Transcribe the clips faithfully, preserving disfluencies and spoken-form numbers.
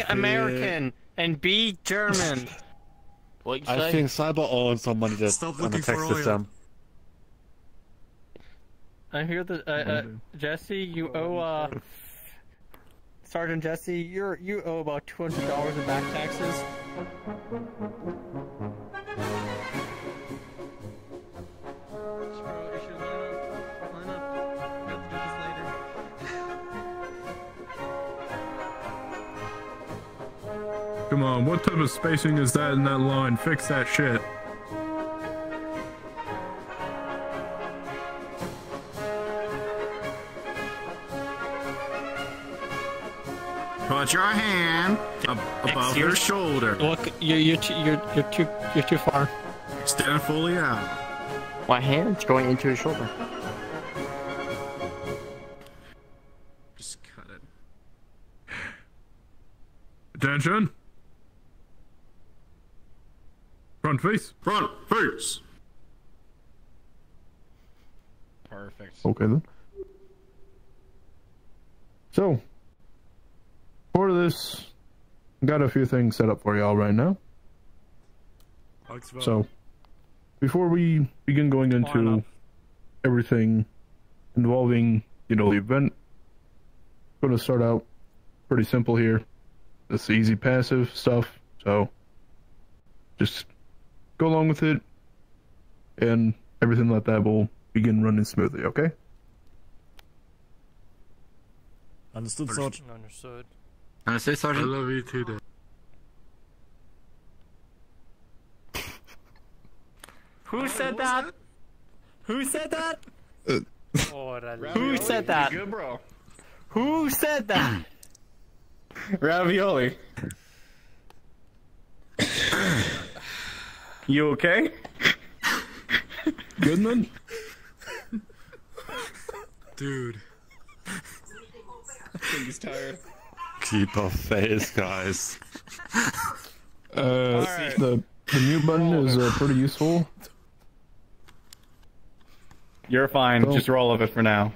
American and B German. What you I say? think Cyber owns some money that Stop on the looking for text oil. system. I hear that uh, uh, Jesse, you owe uh, Sergeant Jesse, you're you owe about two hundred dollars in back taxes. Come on, what type of spacing is that in that line? Fix that shit. Put your hand ab above your shoulder. Look, you you you're you're too you're too far. Stand fully out. My hand's going into his shoulder. Just cut it. Attention. Front face. Front face. Perfect. Okay then. So, for this, got a few things set up for y'all right now. So, before we begin going into everything involving, you know, the event, I'm going to start out pretty simple here. This easy passive stuff, so just go along with it, and everything like that will begin running smoothly, okay? Understood, Sergeant. Understood. Understood, Sergeant. I love you too, Dad. Who said that? Who said that? Uh, Who said that? Good, bro. Who said that? Ravioli. You okay? Goodman? Dude. I think he's tired. Keep a face, guys. Uh, right. the, the mute button is uh, pretty useful. You're fine. Cool. Just roll with it for now.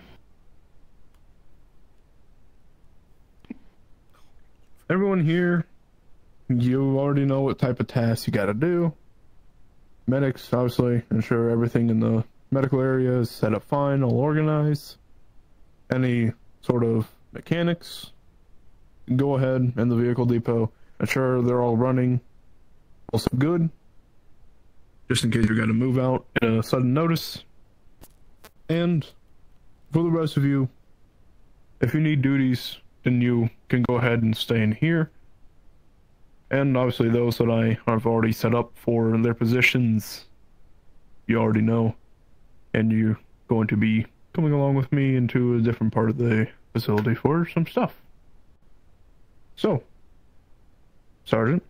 Everyone here, you already know what type of tasks you gotta do. Medics, obviously, ensure everything in the medical area is set up fine, all organized. Any sort of mechanics, go ahead in the vehicle depot, ensure they're all running, also good, just in case you're gonna move out in a sudden notice. And for the rest of you, if you need duties, then you can go ahead and stay in here. And obviously those that I have already set up for their positions, you already know. And you're going to be coming along with me into a different part of the facility for some stuff. So, Sergeant.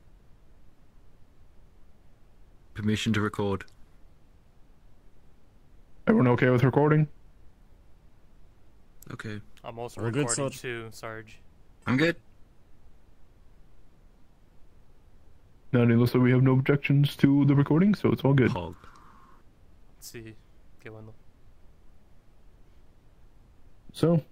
Permission to record. Everyone okay with recording? Okay. I'm also We're good, recording Sarge. too, Sarge. I'm good. Now, needless that we have no objections to the recording, so it's all good. Hog. Let's see. Qué bueno. So,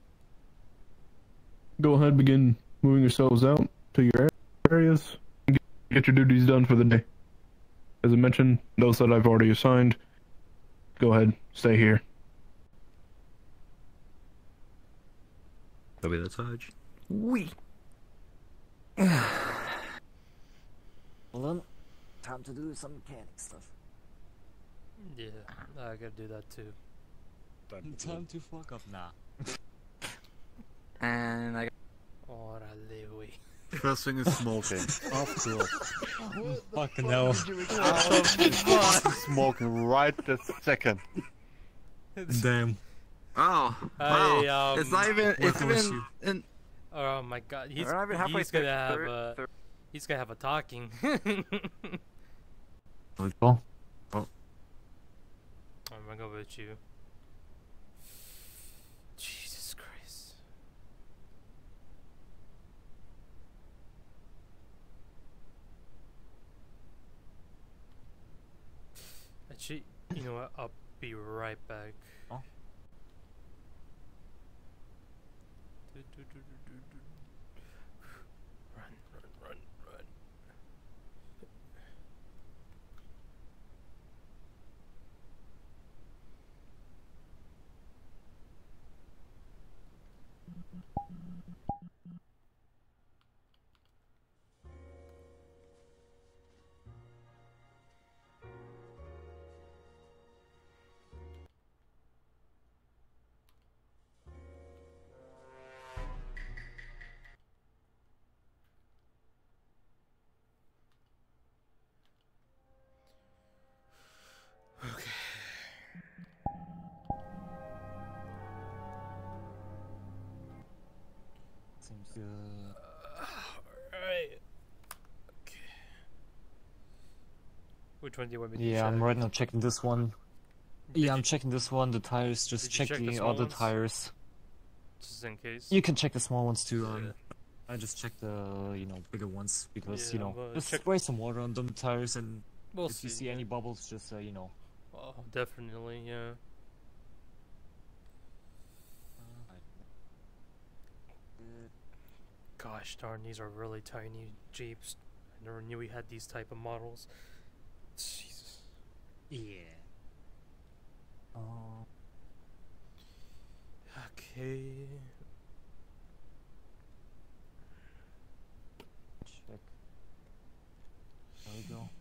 go ahead, begin moving yourselves out to your areas and get your duties done for the day. As I mentioned, those that I've already assigned, go ahead, stay here. Copy that, Sarge. We. Well then, time to do some mechanic stuff. Yeah, I gotta do that too. Time to fuck up now. And I got... Orale, wey. First thing is smoking. After Fucking hell. smoking right this second. Damn. Oh, I, wow. um, it's not even, it's working with even, you. in, Oh my god, he's, We're not even halfway he's gonna through- have through- a, through- he's gonna have a talking. Oh. I'm gonna go with you. Jesus Christ. Actually, you know what? I'll be right back. Oh. Do, do, do, do, do, do. Run, run, Uh, Alright. Okay. Which one do you want me to yeah, check? I'm right now checking this one. Did yeah, I'm you- checking this one. The tires. Just Did you check, check the the small other ones? tires. Just in case. You can check the small ones too. Um, Yeah. I just checked the you know bigger ones because Yeah, you know but just check- spray some water on them tires, and We'll if you see, see yeah. any bubbles, just uh, you know. Oh, definitely, yeah. Gosh darn, these are really tiny Jeeps. I never knew we had these type of models. Jesus. Yeah. Oh. Okay. Check. There we go.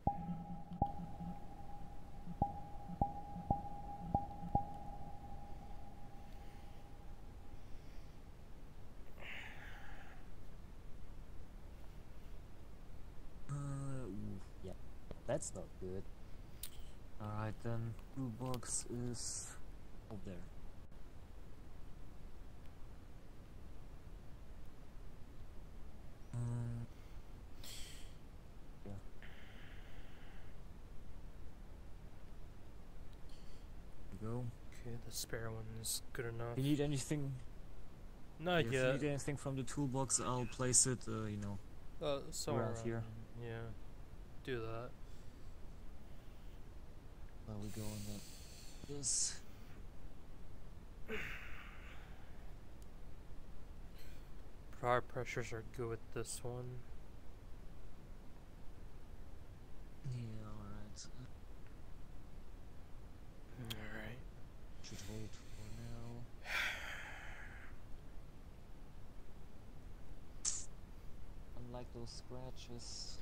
Uh, ooh, yeah, that's not good. Alright then, toolbox is over there. Um, yeah. There we go. Okay, the spare one is good enough. If you need anything, Not if yet. you need anything from the toolbox, I'll place it, uh, you know, Uh, somewhere around here. Yeah. Do that. There we go on the, this. Power pressures are good with this one. Yeah, alright. Alright. Should hold for now. Unlike those scratches.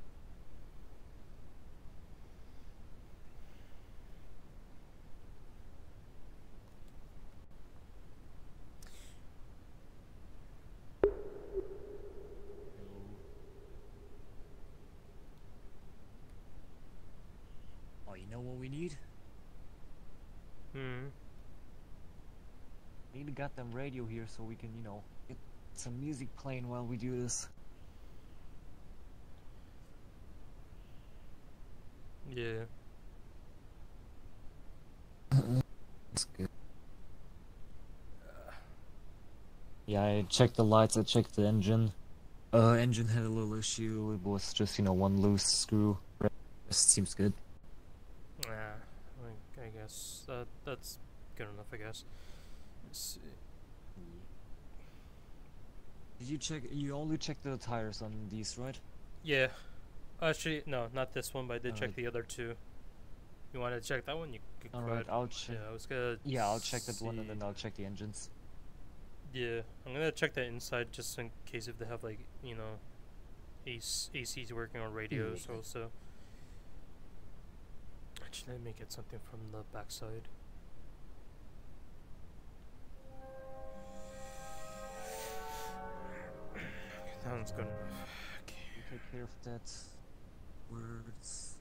Oh, you know what we need? Hmm. We need a goddamn radio here so we can, you know, get some music playing while we do this. Yeah. That's good. Yeah, I checked the lights, I checked the engine. Uh, engine had a little issue, it was just, you know, one loose screw. Rest seems good. Yeah. I, I guess that that's good enough. I guess. Let's see. Did you check, you only checked the tires on these, right? Yeah. Actually, no, not this one, but I did check Alright. the other two. You want to check that one? You could. Alright, I'll check. Yeah, I was gonna. Yeah, I'll check that one and see- then I'll check the engines. Yeah, I'm gonna check that inside just in case if they have like you know, A Cs working on radios Yeah. also. Actually, let me get something from the backside. Okay, that one's good enough. Okay. You take care of that. Words.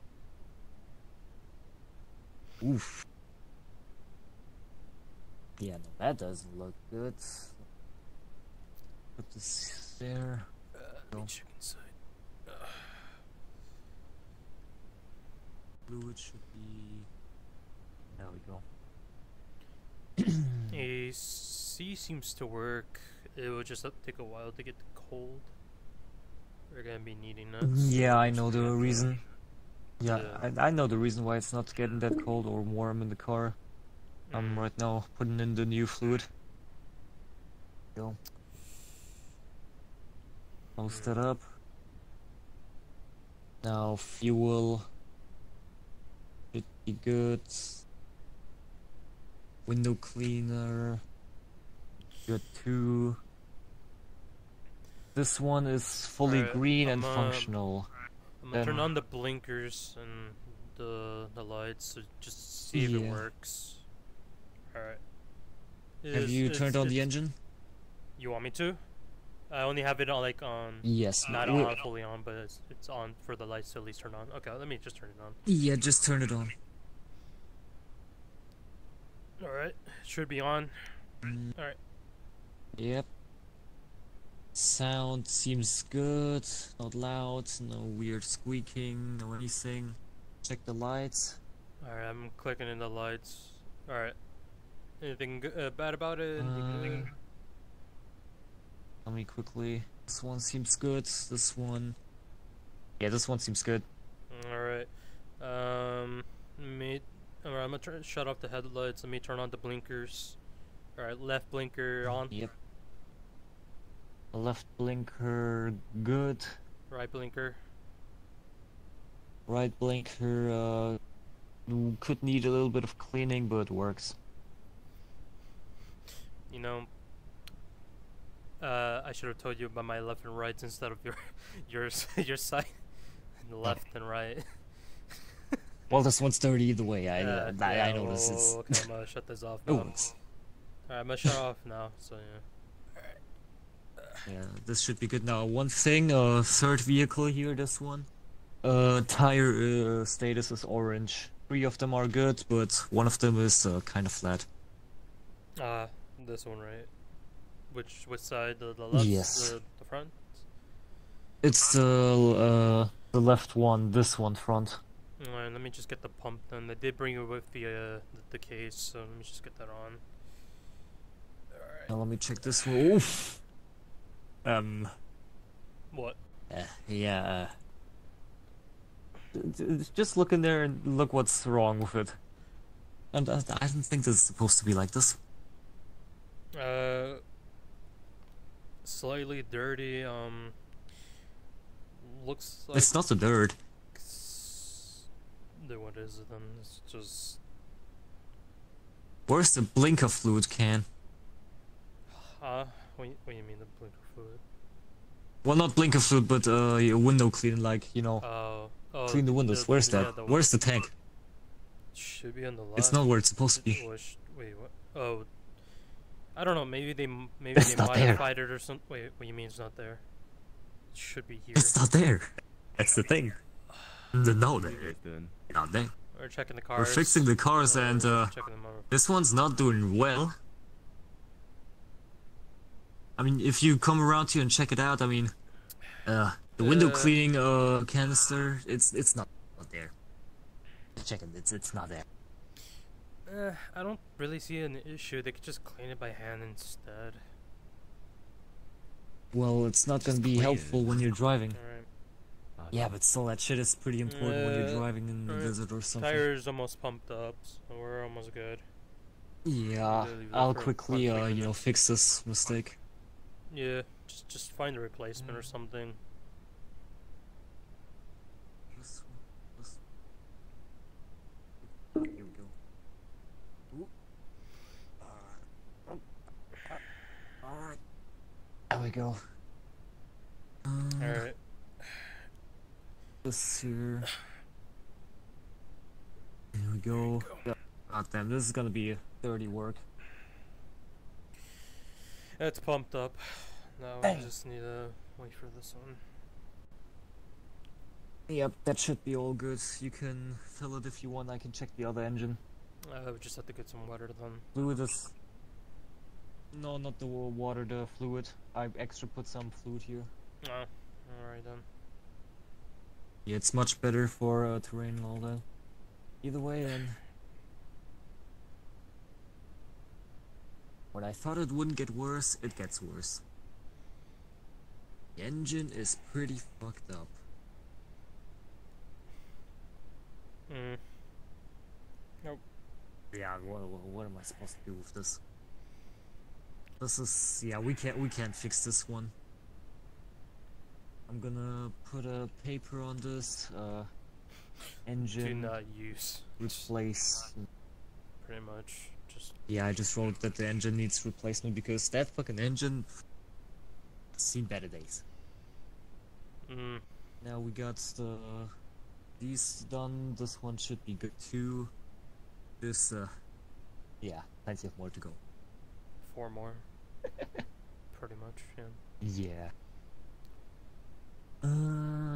Oof. Yeah, no, that doesn't look good. Put this there. Uh, let me No. check inside. Uh, Fluid should be. There we go. A C seems to work. It will just uh, take a while to get cold. We're gonna be needing that. Yeah, I know the reason. Yeah, Yeah. I, I know the reason why it's not getting that cold or warm in the car. I'm right now putting in the new fluid. Go. Post that up. Now fuel should be good. Window cleaner. Good too. This one is fully Alright, green and I'm, uh, functional. I'm gonna turn Then- on the blinkers and the the lights to just see if it Yeah. works. Alright. Have Is- you is- turned on is- the engine? You want me to? I only have it on like on. Yes. Not we- on fully on, but it's it's on for the lights to at least turn on. Okay, let me just turn it on. Yeah, just turn it on. Alright, should be on. Mm. Alright. Yep. Sound seems good, not loud, no weird squeaking, no anything. Check the lights. Alright, I'm clicking in the lights. Alright. Anything g- uh, bad about it? Uh, Tell me quickly. This one seems good. This one. Yeah, this one seems good. Alright. Um, me. Alright, I'm gonna try shut off the headlights. Let me turn on the blinkers. Alright, left blinker on. Yep. Left blinker, good. Right blinker. Right blinker, uh, could need a little bit of cleaning, but works. You know, uh, I should have told you about my left and rights instead of your, yours, your side, and left and right. Well, this one's dirty either way. I, Uh, I, yeah, I know this is. oh, okay, I'm gonna shut this off It now. works. Alright, I'm gonna shut off now. So yeah. Yeah, this should be good now. One thing, uh, third vehicle here, this one. Uh, tire uh, status is orange. Three of them are good, but one of them is uh, kind of flat. Ah, uh, this one, right? Which which side? The, the left? Yes. The, the front? It's the uh, the left one, this one front. Alright, let me just get the pump then. They did bring it with the, uh, the, the case, so let me just get that on. Alright. Now let me check this one. Oof. Um. What? Uh, yeah. Uh, just look in there and look what's wrong with it. And I, I don't think this is supposed to be like this. Uh, slightly dirty. Um, looks like. It's not the dirt. Then what is it then? It's just. Where's the blinker fluid can? Huh? What, you- what do you mean the blinker fluid? Well, not blinker fluid, but uh, your window cleaning, like you know, Oh, oh, clean the windows. the- Where's yeah, that? the- Where's the tank? Should be on the left. It's not where it's supposed to be. Or sh- Wait, what? Oh, I don't know. Maybe they m- maybe It's they not there. modified it or something. Wait, what do you mean it's not there? It should be here. It's not there. That's the thing. The no, there. Not there. We're checking the cars. We're fixing the cars, Oh, and we're uh, checking them out. this one's not doing well. I mean, if you come around here and check it out, I mean, uh, the window Uh, cleaning uh canister, it's it's not, not there. Check it, it's it's not there. Uh, I don't really see an issue. They could just clean it by hand instead. Well, it's not gonna be helpful when you're driving. Alright. Yeah, but still, that shit is pretty important when you're Uh, driving in the alright. desert or something. Tires almost pumped up, so we're almost good. Yeah, Leave it I'll for quickly, one uh, quick you know, minute. fix this mistake. Yeah, just just find a replacement or something. This one, this one. Here we go. Ooh. Alright. There we go. Um, Alright. This here. There we go. God damn, this is gonna be dirty work. It's pumped up. Now we just need to wait for this one. Yep, that should be all good. You can fill it if you want. I can check the other engine. Uh, we just have to get some water then. Fluid is... No, not the wa- water, the fluid. I extra put some fluid here. Oh, alright then. Yeah, it's much better for uh, terrain and all that. Either way, then. When I thought it wouldn't get worse, it gets worse. The engine is pretty fucked up. Mm. Nope. Yeah, what, what, what am I supposed to do with this? This is... yeah, we can't, we can't fix this one. I'm gonna put a paper on this, uh... Do engine... not use. replace... Pretty much. Just. Yeah, I just wrote that the engine needs replacement because that fucking engine... has seen better days. Mm. Now we got the... these done, this one should be good too. This, uh... yeah, plenty of more to go. Four more. Pretty much, yeah. Yeah. Uh...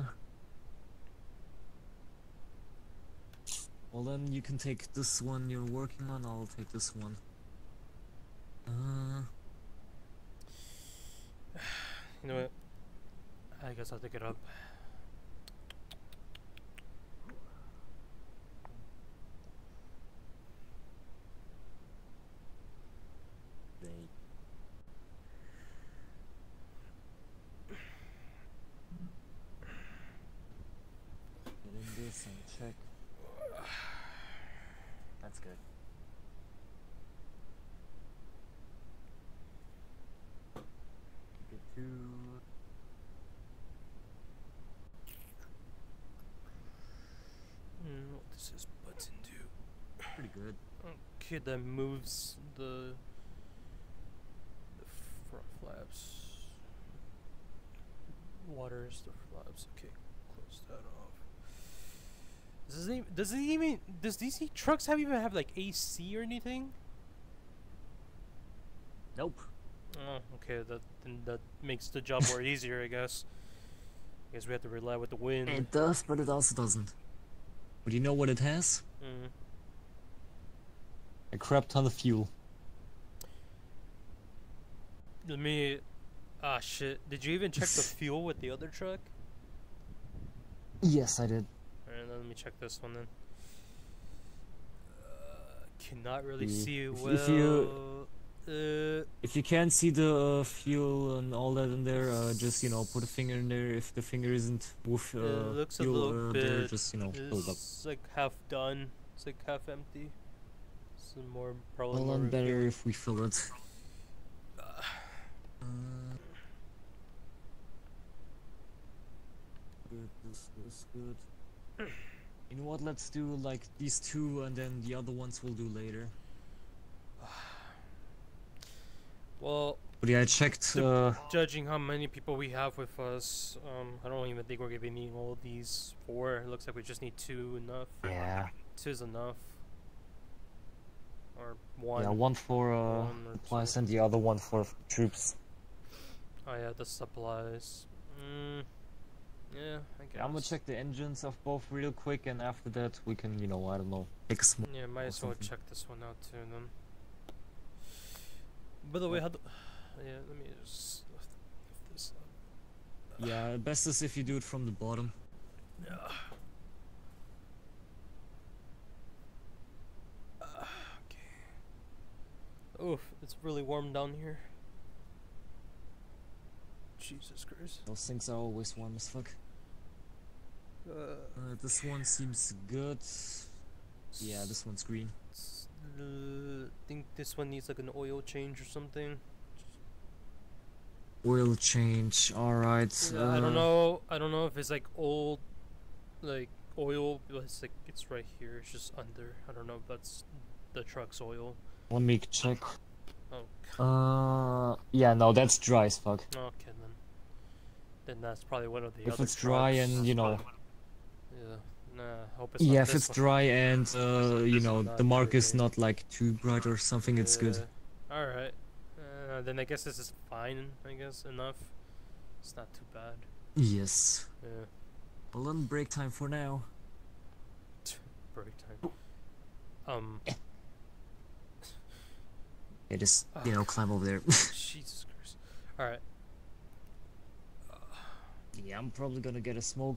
Well then, you can take this one you're working on, I'll take this one. Uh... You know what? I guess I'll take it up. This and check. That's good. Get to. Mm, what does this button do? Pretty good. Okay, that moves the the front flaps. Waters the flaps. Okay, close that off. Does it, does it even does these trucks have even have like A C or anything? Nope. Oh, okay. That then that makes the job more easier, I guess. I guess we have to rely with the wind. It does, but it also doesn't. But you know what it has? Mm. A crap ton of fuel. Let me. Ah, shit. Did you even check the fuel with the other truck? Yes, I did. Alright, let me check this one then. Uh, cannot really Yeah. see If- well. if you- uh, If you can't see the uh, fuel and all that in there, uh, just, you know, put a finger in there. If the finger isn't with uh, it looks a fuel little uh, bit. there, just, you know, fill it up. It's like half done. It's like half empty. It's more probably Well, more and better refueling. if we fill it. Uh, good, this is good. You know what, let's do like these two and then the other ones we'll do later. Well, But yeah, I checked, uh, judging how many people we have with us, um, I don't even think we're gonna be needing all of these four. It looks like we just need two enough. yeah. Two is enough. Or one. Yeah, one for uh, One or supplies and the other one for troops. Oh yeah, the supplies. Mm, yeah, I guess. Yeah, I'm gonna check the engines of both real quick, and after that we can, you know, I don't know, take a small. Yeah, might or as well something. check this one out too then. By the way, how do... Yeah, let me just lift, lift this up. Yeah, best is if you do it from the bottom. Yeah. Uh, okay. Oof, it's really warm down here. Jesus Christ. Those things are always warm as fuck. Uh, Uh, this one seems good. Yeah, this one's green. s- uh, think this one needs like an oil change or something. Oil change. All right. Yeah, I don't uh, know. I don't know if it's like old, like oil. But it's like it's right here. It's just under. I don't know if that's the truck's oil. Let me check. Oh, Uh, yeah, no, that's dry as fuck. okay then. Then that's probably one of the If other it's dry trucks. and you know, Yeah. Nah. Hope it's yeah, not if this it's one. dry and uh, you know, not the mark is irritating. not like too bright or something, it's good. Yeah. All right. Uh, then I guess this is fine. I guess enough. It's not too bad. Yes. Yeah. Well, then break time for now. Break time. Um. Yeah, just you know, climb over there. Jesus Christ. All right. Yeah, I'm probably gonna get a smoke.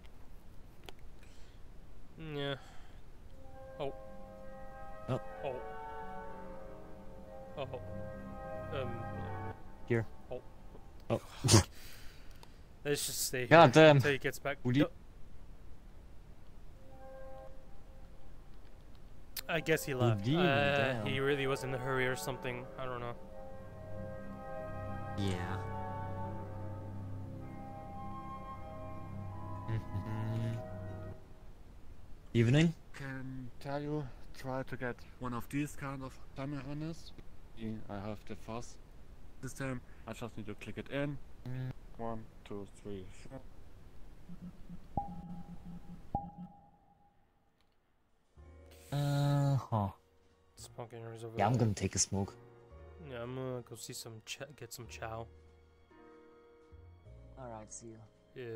Yeah. Oh. Oh. Oh. Oh. Um. Here. Oh. Oh. Let's just stay here God damn. until he gets back. Would you? No. I guess he left. Indeed, uh, damn. he really was in a hurry or something. I don't know. Yeah. Evening. Can tell you, try to get one of these kind of dummy harness. I have the fast system. I just need to click it in. One, two, three, four. Uh huh. Spunkiners over Yeah, I'm there. gonna take a smoke. Yeah, I'm gonna go see some ch get some chow. Alright, see ya. Yeah.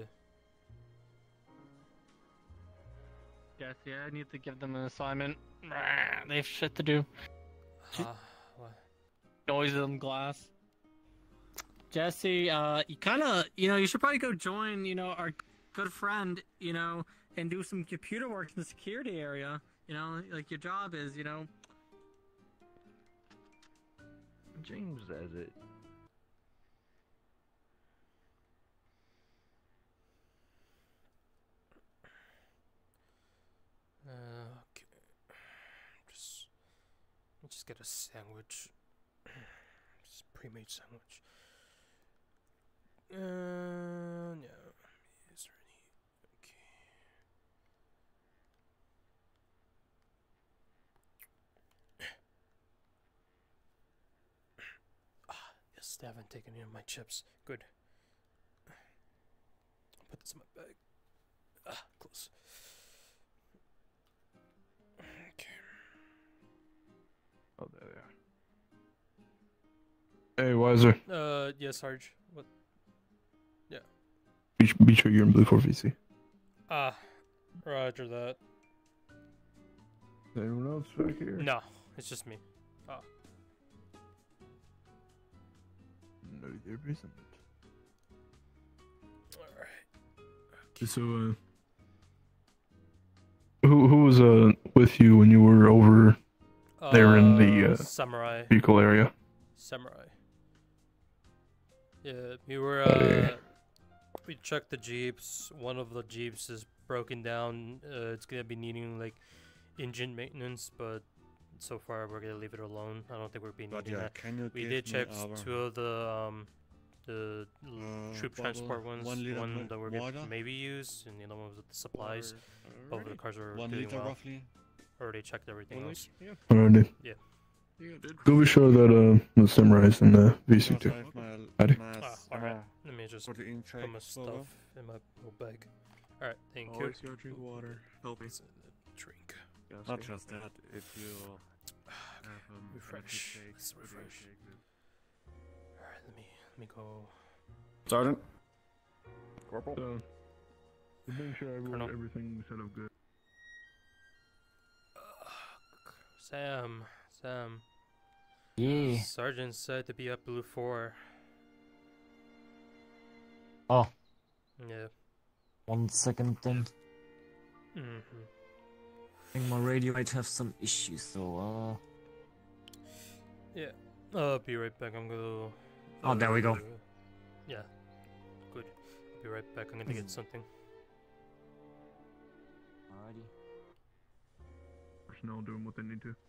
Yes, yeah, I need to give them an assignment. They have shit to do. Ah, what? Noises on glass. Jesse, uh, you kind of, you know, you should probably go join, you know, our good friend, you know, and do some computer work in the security area. You know, like your job is, you know. James does it. Uh, okay. Just, let me just get a sandwich. Just pre-made sandwich. Uh, yeah. Is there any? Okay. Ah, yes, they haven't taken any of my chips. Good. Put this in my bag. Ah, close. Okay. Oh, there they are. Hey, Wiser. Uh, yeah, Sarge. What? Yeah. Be, be sure you're in blue four V C. Ah, roger that. Anyone else back here? No, it's just me. Ah. No, there isn't. Alright. So, uh, who who was uh with you when you were over there in the uh, Samurai. vehicle area? Samurai. Yeah, we were, uh, we checked the Jeeps. One of the Jeeps is broken down. Uh, it's gonna be needing, like, engine maintenance, but so far we're gonna leave it alone. I don't think we're being But needing yeah, that. can you We give did me check our- two of the, um, the l- Uh, troop bottle, transport ones. one liter One wa- that we're water? gonna maybe use, and the other one was with the supplies. Both of the cars are One doing liter well. roughly. Already checked everything One else. liter, Alrighty. Yeah. Go be sure that uh the Samurai's in the V C too. Alrighty. Ah, alright. Let me just put protein my shake, stuff Bobo. in my little bag. Alright, thank Always you. gotta drink water. Healthy. It's in the drink. Not just that, if you have um, Refresh. energy shake, Let's protein refresh. shake with- Alright, let me let me go. Sergeant? So, make sure everyone, Colonel. everything's set up good. Sam, Sam. Yeah. Sergeant said to be at Blue Four. Oh, Yeah. one second then. Mm-hmm. I think my radio might have some issues, so uh. Yeah. I'll be right back. I'm gonna. Oh, there we go. uh, Yeah. Good. I'll be right back. I'm gonna get something. Alrighty. Personnel doing what they need to.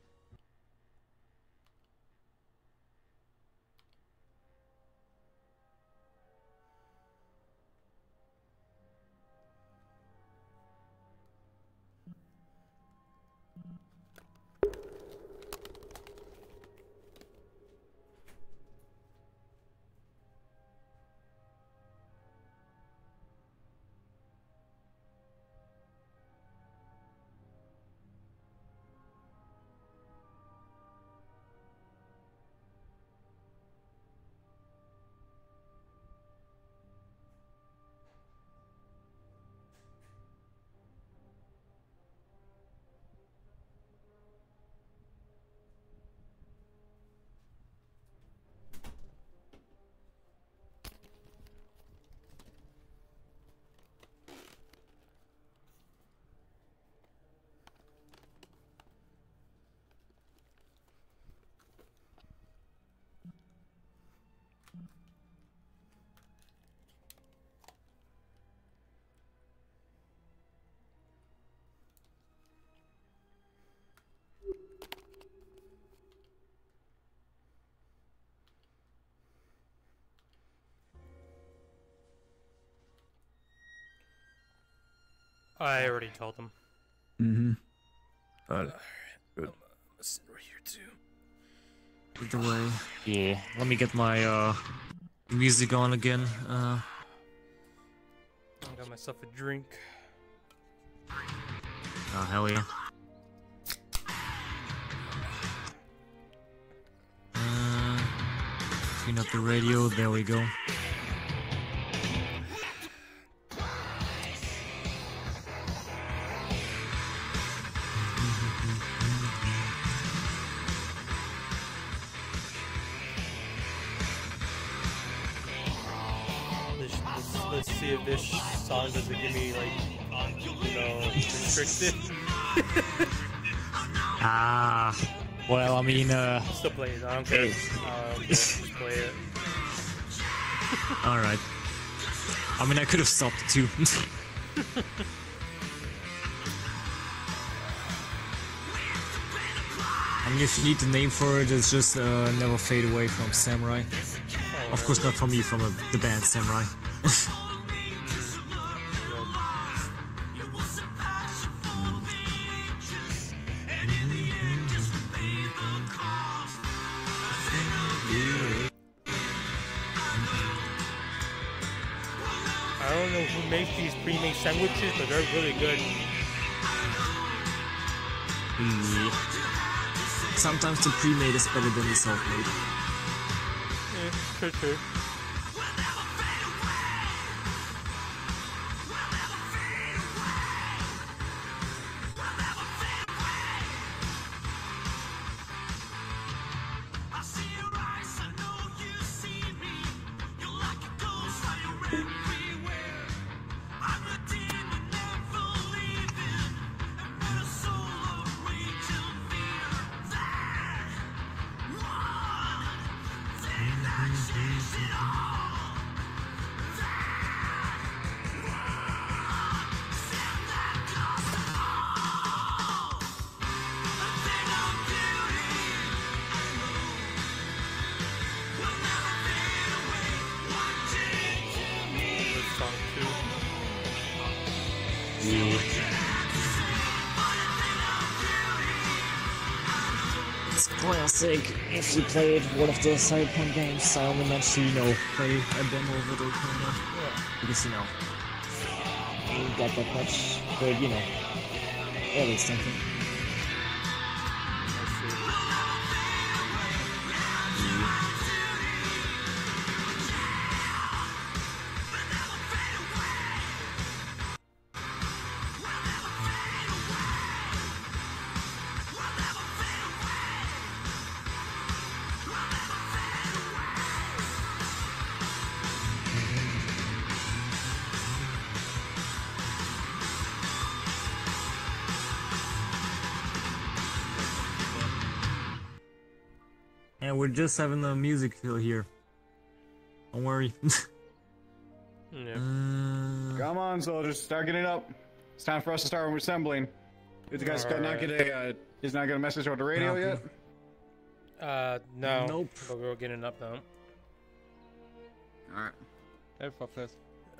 I already told them. Mm-hmm. Got it. Good. I'm, uh, sitting right here too. Either way. Yeah. Let me get my uh music on again. Uh. I got myself a drink. Oh hell yeah. Uh, tune up the radio. There we go. see if this song doesn't give me like, you know, restricted. Ah, well, I mean, uh. Still play it. I don't care. Um, just play it. All right. I mean, I could have stopped it too. I mean, if you need the name for it, it's just uh, Never Fade Away from Samurai. Oh, Of course, not from me, from uh, the band Samurai. I don't know who makes these pre-made sandwiches, but they're really good. Yeah. Sometimes the pre-made is better than the self-made. Yeah, true, true. Classic. If you played one of the Cyberpunk games, I only mention, you know, play a demo of it or kind of. Because, you know, I ain't got that much, but, you know, at least something. And we're just having the music feel here. Don't worry. Yeah. Uh, Come on, soldiers, start getting up. It's time for us to start assembling. Did you guys got not get a? Uh, he's not get a message over the radio yet. Uh, no. Nope. But we're getting up now. All right. Hey, fuck this.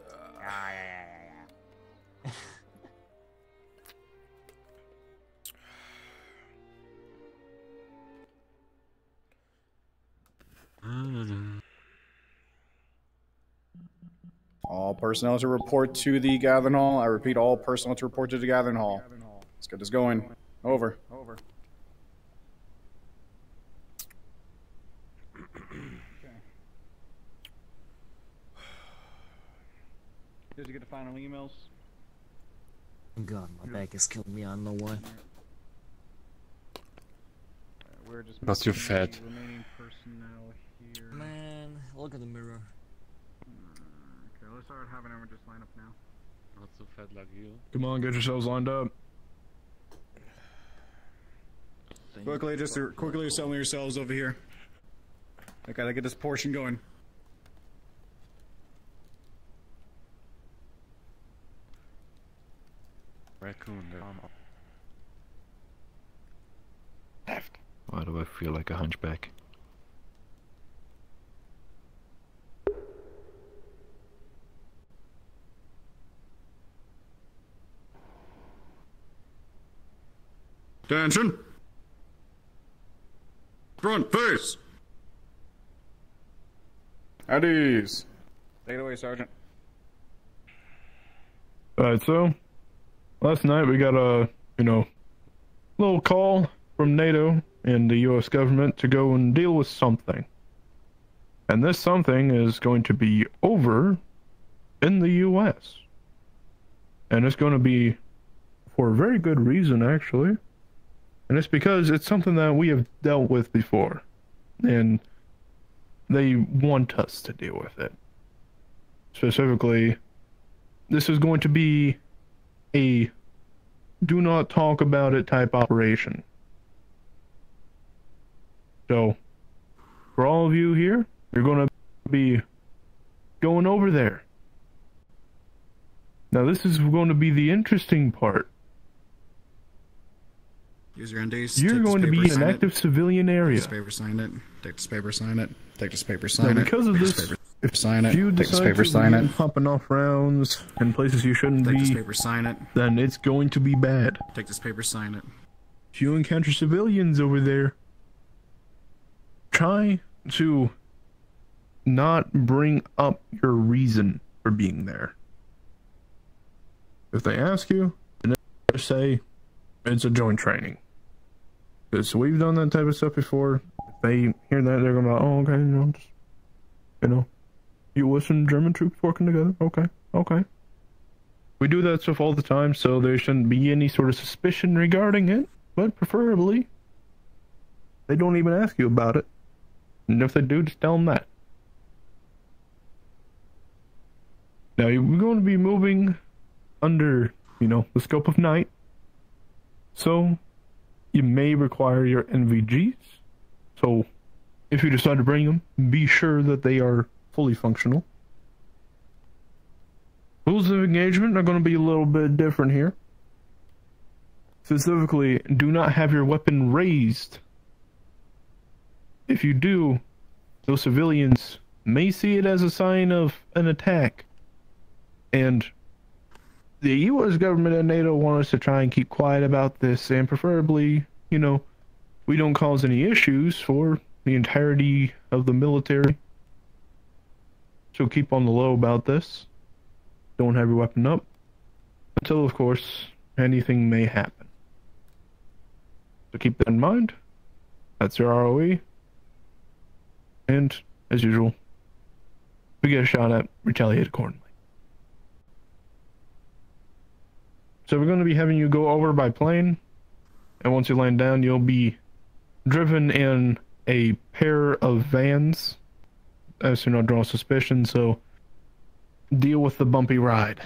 All personnel to report to the gathering hall. I repeat, all personnel to report to the gathering hall. Let's get this going. Over. Over. Did you get the final emails? God, my back is killing me. I don't know why. Uh, we're just Because you're missing the fat. remaining personnel here. Man, look at the mirror. Okay, let's start having everyone just line up now. Not so fat like you. Come on, get yourselves lined up. Quickly, just to, quickly assemble yourselves over here. I gotta get this portion going. Raccoon there. Left. Why do I feel like a hunchback? Attention! Front face! At ease. Take it away, Sergeant. Alright, so last night we got a, you know, little call from NATO and the U S government to go and deal with something. And this something is going to be over in the U S. And it's going to be for a very good reason, actually. And it's because it's something that we have dealt with before. And they want us to deal with it. Specifically, this is going to be a do not talk about it type operation. So, for all of you here, you're going to be going over there. Now, this is going to be the interesting part. Use your N Ds. You're take going this to paper, be in an sign active it. civilian area. Take this paper, sign it. Take this paper, sign it. Take this paper, Now, sign it. because of Take this, paper, if sign it. you Take this decide paper, to sign begin it. popping off rounds in places you shouldn't Take this be, paper, sign it. then it's going to be bad. Take this paper, sign it. If you encounter civilians over there, try to not bring up your reason for being there. If they ask you, then just say it's a joint training. Because we've done that type of stuff before. If they hear that, they're gonna be like, oh, okay, you know, just, you know, you listen, German troops working together. Okay, okay. We do that stuff all the time, so there shouldn't be any sort of suspicion regarding it. But preferably, they don't even ask you about it. And if they do, just tell them that. Now, you're going to be moving under, you know, the scope of night. So, you may require your N V Gs. So, if you decide to bring them, be sure that they are fully functional. Rules of engagement are going to be a little bit different here. Specifically, do not have your weapon raised. If you do, those civilians may see it as a sign of an attack. And the U S government and NATO want us to try and keep quiet about this, and preferably, you know, we don't cause any issues for the entirety of the military. So keep on the low about this. Don't have your weapon up. Until, of course, anything may happen. So keep that in mind. That's your R O E. And, as usual, if we get a shot at, retaliate accordingly. So we're going to be having you go over by plane. And once you land down, you'll be driven in a pair of vans. As to not draw suspicion, so deal with the bumpy ride.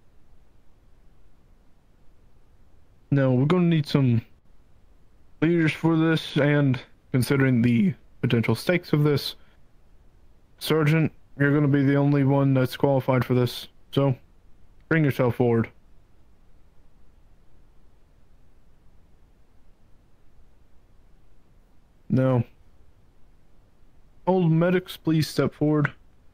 Now, we're going to need some leaders for this, and considering the potential stakes of this, Sergeant, you're going to be the only one that's qualified for this, so bring yourself forward. Now, old medics, please step forward.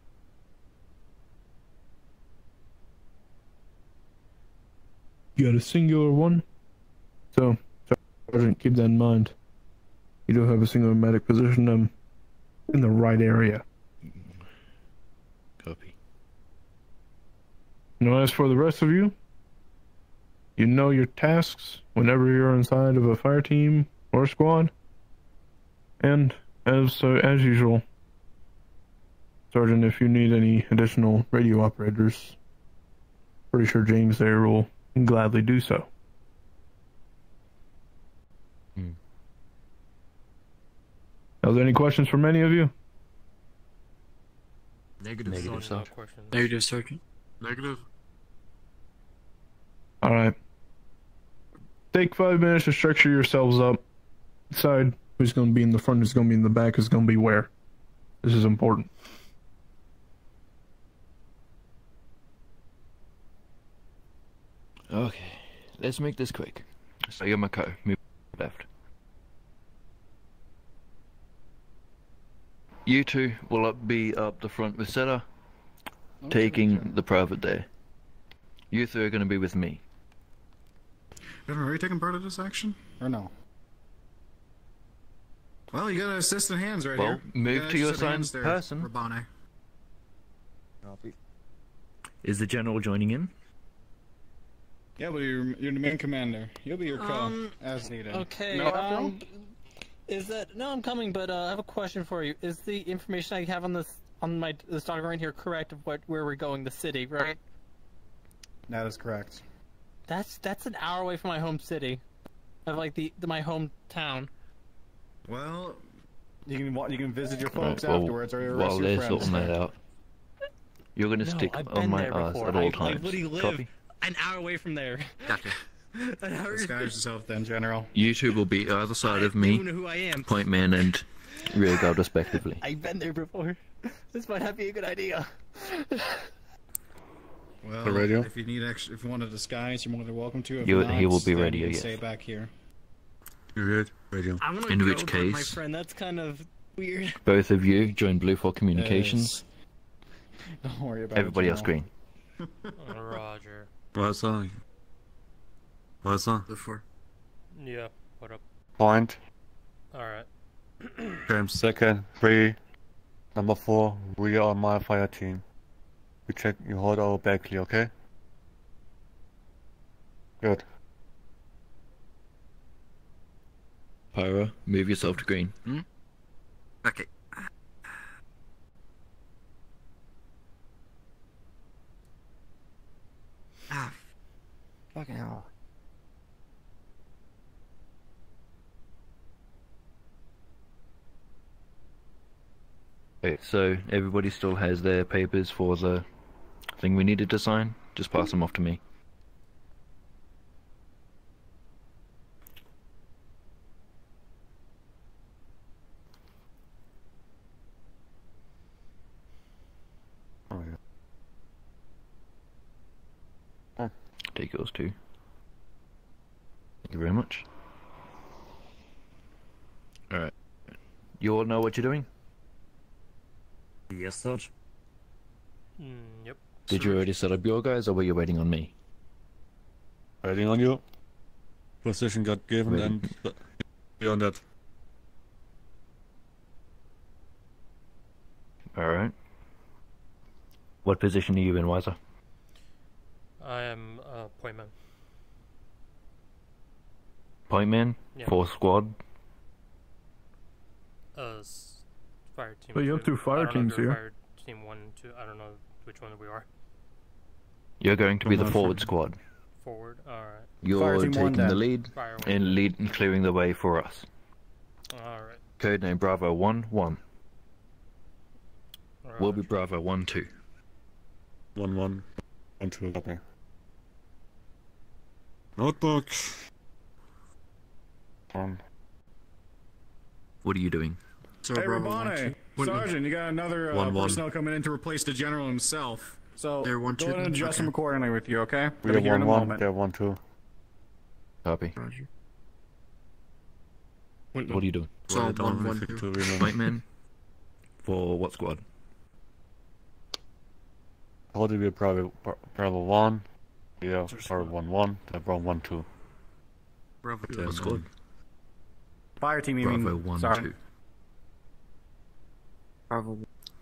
You got a singular one, so Sergeant, keep that in mind. You do have a singular medic. Position them in the right area. Copy. Now, as for the rest of you, you know your tasks whenever you're inside of a fire team or a squad, and as uh, as usual, Sergeant, if you need any additional radio operators, pretty sure James there will gladly do so. Hmm. Are there any questions from any of you? Negative, Negative, Sergeant. sir. No questions. Negative, Sergeant. Negative. Alright. Take five minutes to structure yourselves up. Decide who's going to be in the front, who's going to be in the back, who's going to be where. This is important. Okay, let's make this quick. So you're my co. Move left. You two will up be up the front with Seta, taking the private day. You three are going to be with me. Are you taking part of this action? Or no? Well, you got an assistant hands right Well, here. move got to your assistant assigned hands there, person. Rabane. Copy. Is the general joining in? Yeah, but you're, you're the main commander. You'll be your co Um, as needed. Okay, No, um, is that, no, I'm coming, but uh, I have a question for you. Is the information I have on this, on my, this document right here correct of what, where we're going, the city, right? That is correct. That's, that's an hour away from my home city. Of like the, the my hometown. Well, you can wa- you can visit your folks Right, well, afterwards, or your while rest of your they're friends. sorting that out. You're gonna No, stick I've on been my there ass before. at all I, I times. literally live Copy? an hour away from there. Gotcha. An hour- Disguise yourself then, General. You two will be either side of me, You know who I am. point man and rear guard respectively. I've been there before. This might not be a good idea. Well, The radio? if you need extra, if you want a disguise, you're more than welcome to. If You- not, he will be then radio, you can yes. Stay back here. You good? Radio. I'm gonna In go which with my case- friend. That's kind of weird. Both of you join Blue for communications. Don't worry about Everybody it. else green. Roger. What's that? What's that? Before. Yeah. What up? Point. All right. James second. Three. Number four. We are on my fire team. We check you hold our back clear, okay? Good. Pyro, move yourself to green. Hmm? Okay. Ah, fucking hell. Okay, so everybody still has their papers for the thing we needed to sign? Just pass them off to me. Oh yeah. Take yours too. Thank you very much. Alright. You all know what you're doing? Yes, sir. Mm, yep. Did you already set up your guys, or were you waiting on me? Waiting on you. Position got given Ready. and beyond that. Alright. What position are you in, Wiser? I am uh, point man. Point man? Yeah. Fourth squad? Uh, s- fire team. Well, you have two fire I don't know if teams you're here. Fire team one and two. I don't know which one we are. You're going to be the Come on, forward fire. squad. Forward. All right. You're Fire team one, taking the then. lead Fire one. and lead and clearing the way for us. All right. Codename Bravo one one. All We'll be right. Bravo one two. One one. One two. Copy. Notebook. One. What are you doing? Hey, Rabane, Sergeant, you got another uh, One, one. personnel coming in to replace the general himself. So They're one, go two, ahead and adjust okay. them accordingly with you, okay? We Gonna are hear in one a one. moment. They're one two. Copy. Roger. What are you doing? So, Well, one, down one, with two. two, remember. Point man? For what squad? How do we Bravo Bravo one? Yeah, Just Bravo one one. They're Bravo one two. Bravo two. Yeah, What squad? Fire team, you Bravo mean? one Sorry. two. Bravo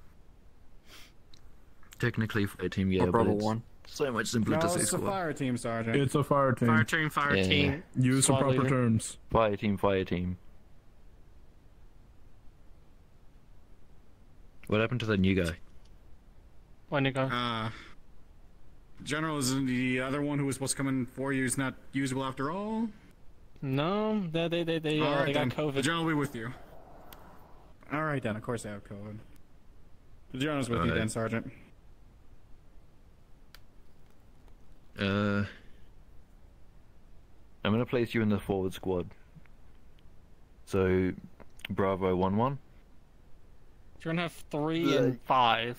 Technically fire team, yeah, or but Bravo it's one. so much simpler No, to say it's a squad. fire team, Sergeant. It's a fire team. Fire team, fire Yeah. team. Use the Squad proper leader. terms. Fire team, fire team. What happened to the new guy? When you go? Uh, General is the other one who was supposed to come in for you is not usable after all. No, they they they they, uh, All right, they got then. COVID. The general will be with you. All right, then. Of course they have COVID. The general's with you Alright. then, Sergeant. Uh, I'm gonna place you in the forward squad. So, Bravo one one. You're gonna have three and five.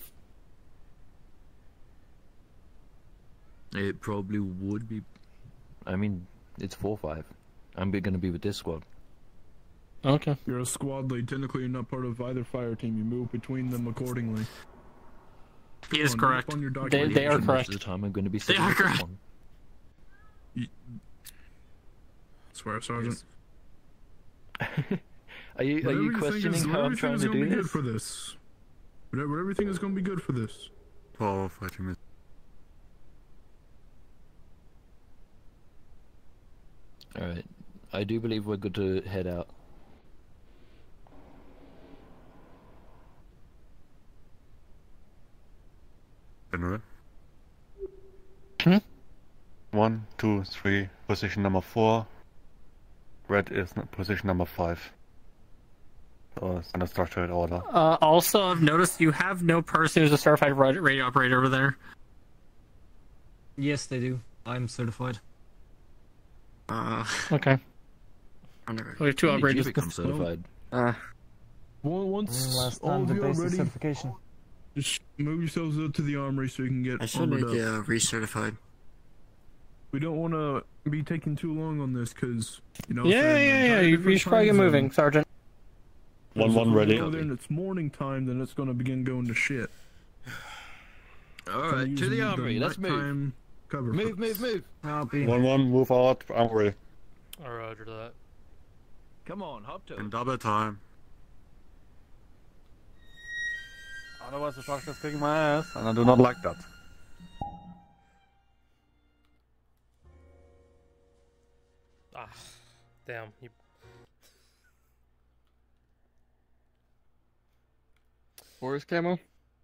It probably would be. I mean, it's four five. I'm be- gonna be with this squad. Okay. You're a squad lead. Technically, you're not part of either fire team. You move between them accordingly. He is Come on, correct. up on your They, documentation. they are Most correct. of the time, I'm gonna be They sitting are with this correct. one. Swear, Sergeant. Are you are But you everything questioning is, how I'm everything trying is to gonna do be good this? for this. But but everything is going to be good for this. Power fighting is. All right, I do believe we're good to head out. General. Hmm? One, two, three. Position number four. Red is n- position number five. So it's in a structured order. Uh, also, I've noticed you have no person who's a certified ra- radio operator over there. Yes, they do. I'm certified. Uh, Okay. We have two When did you operators. become certified? uh, Well, once Last all time of the you are basic ready, certification. just move yourselves up to the armory so you can get I should armored make up. it uh, recertified. We don't want to be taking too long on this because, you know... Yeah, they're in yeah, yeah. entirely You, you different should probably get time moving, zone. Sergeant. One So one if we ready. go there and it's morning time, then it's going to begin going to shit. Alright, to the armory, let's move. nighttime Cover Move, move, move. I'll be. One one, move out. I'm ready. Oh, roger that. Come on, hop to In it. double time. Otherwise, the structure's kicking my ass, and I do not like that. Ah, damn. You... Forest camo?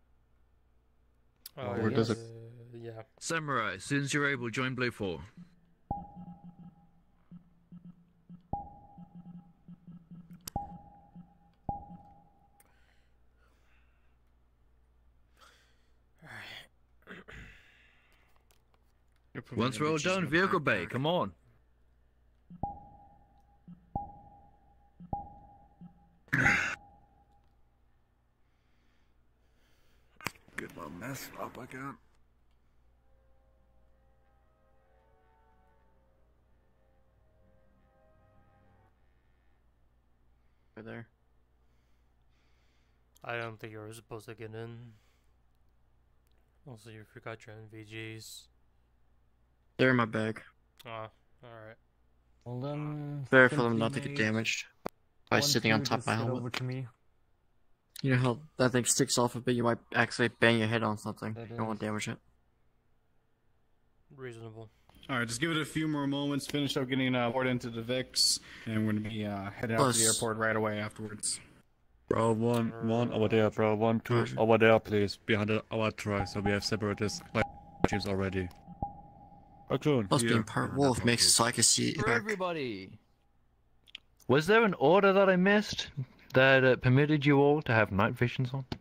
Oh, Where does it- uh, yeah. Samurai, as soon as you're able, join Blue four. Once we're all done, vehicle bay, come on. Get my mess up again. Right there. I don't think you were supposed to get in. Also, you forgot your N V Gs. They're in my bag. Ah, alright. Well then. Better for them simply not to get made. damaged by One, sitting on two, top of just my get helmet. over to me. You know how that thing sticks off a bit, you might actually bang your head on something. That You don't want to is. damage it. Reasonable. Alright, just give it a few more moments, finish up getting uh, poured into the V I X, and we're going to be uh, heading out to the Plus- airport right away afterwards. Bro, one, one over there, bro. One, two, over there, please. Behind the, our truck, so we have separatists like teams already. Raccoon. Plus, here. being part wolf makes it so I can see it For back. everybody. Was there an order that I missed that uh, permitted you all to have night visions on?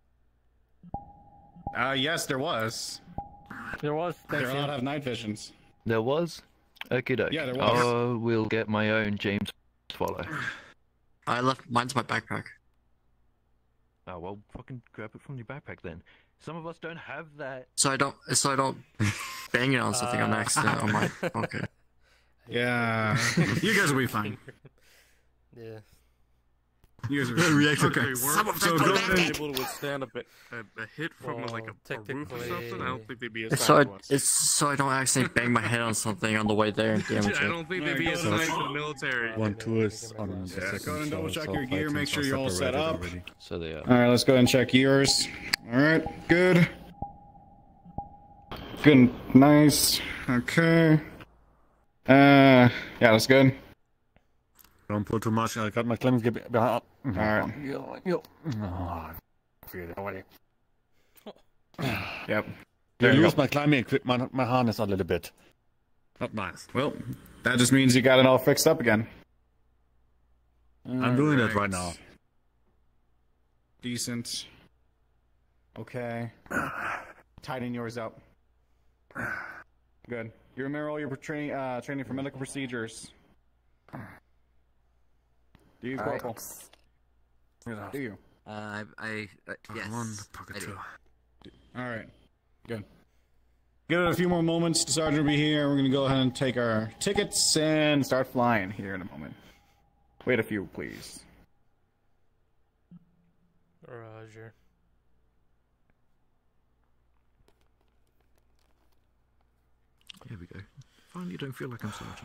Uh, yes, there was. There was. They're Thanks, allowed to yeah. have night visions. There was? Okie doke. Yeah, there was. I will get my own James follow. I left mine's my backpack. Oh, well, fucking grab it from your backpack then. Some of us don't have that. So I don't. So I don't bang it on something on Uh, accident. On my. Okay. Yeah. You guys will be fine. Yeah. You guys will be fine. Okay. So go ahead and... able to withstand a, bit, a, a hit from Well, like a, a roof or technically- something. I don't think they'd be It's so assigned I, to us. it's so I don't accidentally bang my head on something on the way there and damage I it. don't think they'd Alright, be go assigned ahead. to the military. One, two is on the Yeah, second go ahead and double check so your gear, fightings make sure are you're all set separated up. already. So they are. Alright, let's go ahead and check yours. Alright, good. Good, nice. Okay. Uh, yeah, that's good. Don't pull too much. I got my clems behind. Alright. Yo, yo. Oh, I feel it already. Yep. I There you lose go. my climbing equipment, my, my harness a little bit. Not nice. Well, that just means you got it all fixed up again. I'm doing it right Alright. now. Decent. Okay. Tighten yours up. Good. You remember all your training, uh, training for medical procedures? Do you, Alright. Corporal? Do you? Uh, I, I uh, yes. One, pocket I do. two. Alright. Good. Give it a few more moments. The sergeant will be here. We're going to go ahead and take our tickets and start flying here in a moment. Wait a few, please. Roger. Here we go. Finally, don't feel like I'm sergeant.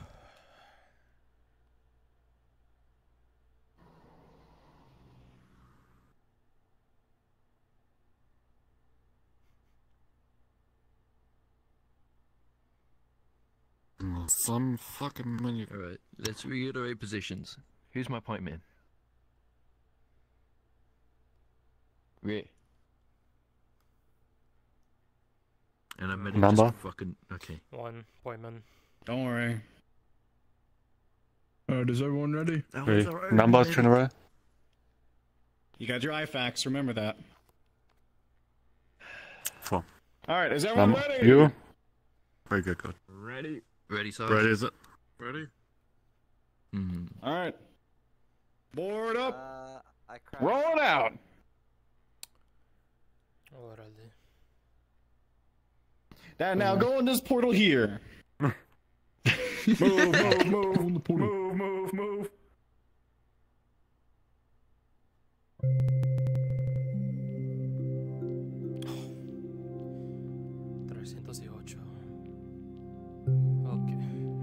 Some fucking menu. Alright, let's reiterate positions. Who's my point man? Rear. And I'm medic Number? just fucking... Okay. One appointment. Don't worry. Alright, is everyone ready? That Three. was our own Numbers, medic. General. You got your I FACs, remember that. Four. Alright, is everyone Um, ready? You? Very good, good. Ready? Ready, sir? Ready, is it? Ready? Mm. Alright. Board up. Uh, I crashed. Roll it out. Órale. Now, now go in this portal here. move, move, move, move, move, move. trescientos ocho. Okay.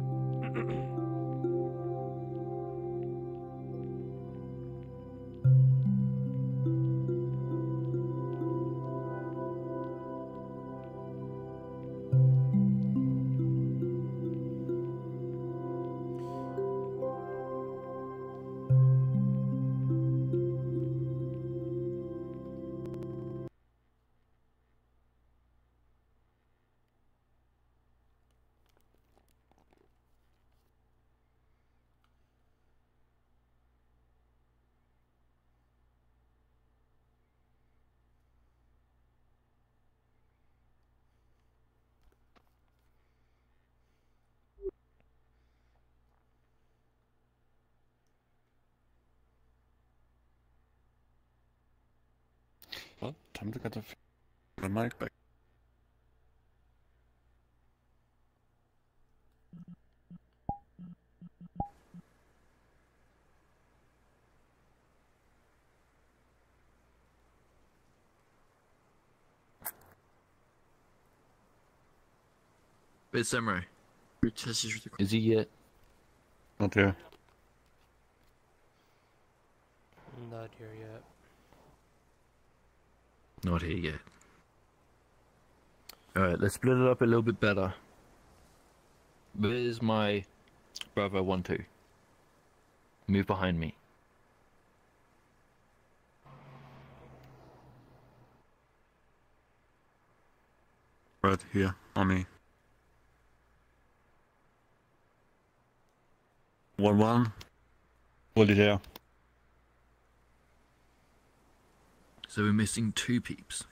Well, time to get the, the mic back. Where's Samurai? Retest is Is he yet? Not here. Not here yet. Not here yet. Alright, let's split it up a little bit better. Where's my Bravo one two? Move behind me. Right here, on me. One one. Fully there. So we're missing two peeps.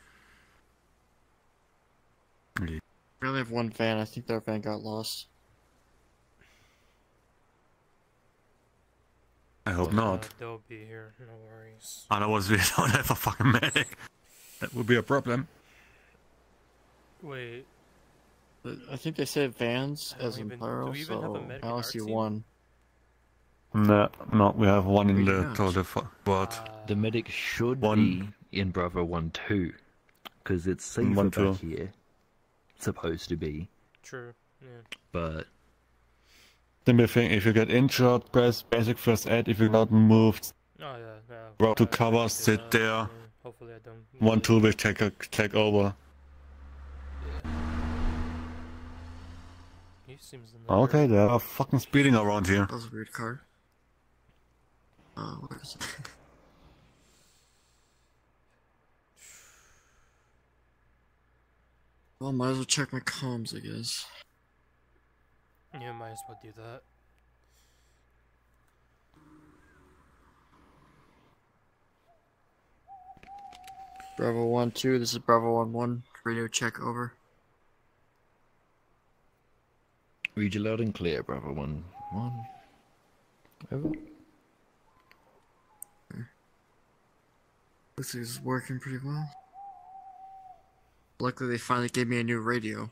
We only have one van. I think their van got lost. I hope Uh, not. they'll be here, no worries. Otherwise we don't have a fucking medic. That would be a problem. Wait. I think they said vans I don't as in even- plural, do we even have a so medic I in only our see team? one. No, no, we have one in We the don't. total squad. The medic should One. be in Bravo one two. Because it's safer One, back two. here. Supposed to be. True, yeah. But Simple thing, if you get injured, press basic first aid. If you're not moved, Oh, yeah, yeah. route to I cover, expected sit that, there. yeah. Hopefully I don't. One, two will take, a, take over. He seems in there. Okay, they are fucking speeding around here. That was a weird card. Uh, what is it? Well, might as well check my comms, I guess. Yeah, might as well do that. Bravo one two, this is Bravo one one. Radio check over. read you loud and clear, Bravo one one. Over. Looks like it's working pretty well. Luckily, they finally gave me a new radio.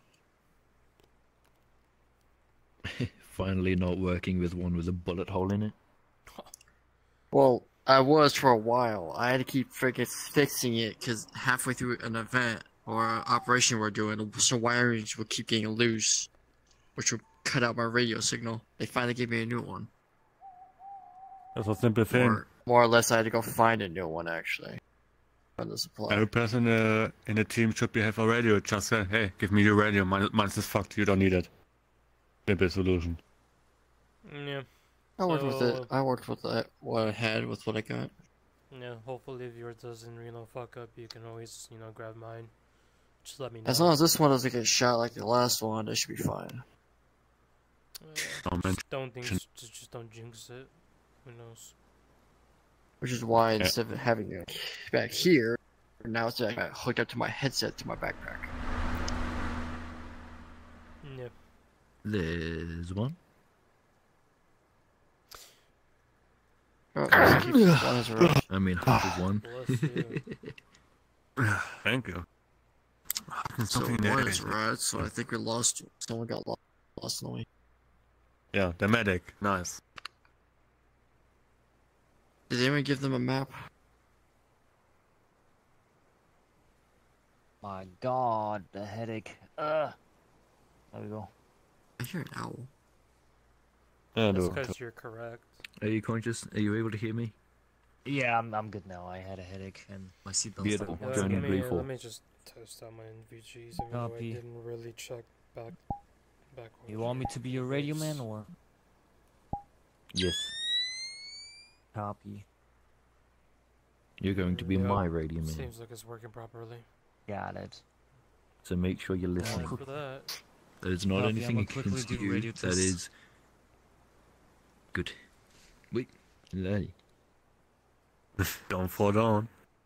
Finally not working with one with a bullet hole in it. Well, I was for a while. I had to keep freaking fixing it because halfway through an event or an operation we're doing, some wirings would keep getting loose, which would cut out my radio signal. They finally gave me a new one. That's a simple thing. Or, more or less, I had to go find a new one, actually. From the supply. Every person uh, in the team should be have a radio. Just say, hey, give me your radio. Mine, mine's is fucked. You don't need it. Simple solution. Yeah. I worked with it. So- I worked with that, what I had with what I got. Yeah, hopefully if yours doesn't, you know, fuck up, you can always, you know, grab mine. Just let me know. As long as this one doesn't get shot like the last one, it should be fine. Don't mention. Don't think, just, just don't jinx it. Who knows? Which is why yeah. instead of having it back here, now it's like hooked up to my headset to my backpack. Yep. There's one. Oh, one I mean, half is one. Thank you. So one is right, so I think we lost. Someone got lost, lost in the way. Yeah, the medic. Nice. Did anyone give them a map? My god, the headache. Ugh. There we go. I hear an owl. Yeah, That's because you're correct. Are you conscious? Are you able to hear me? Yeah, I'm I'm good now. I had a headache and my seatbelt. Beautiful. Uh, let, me, let me just test out my N V Gs, even though I didn't really check back. back you want me to be your radio man or? Yes. Copy. You're going to be yep. my radio man. Seems like it's working properly. Got it. So make sure you're listening. For that. There's not Copy, anything against you that test. is good. Wait, lady. Don't fall down.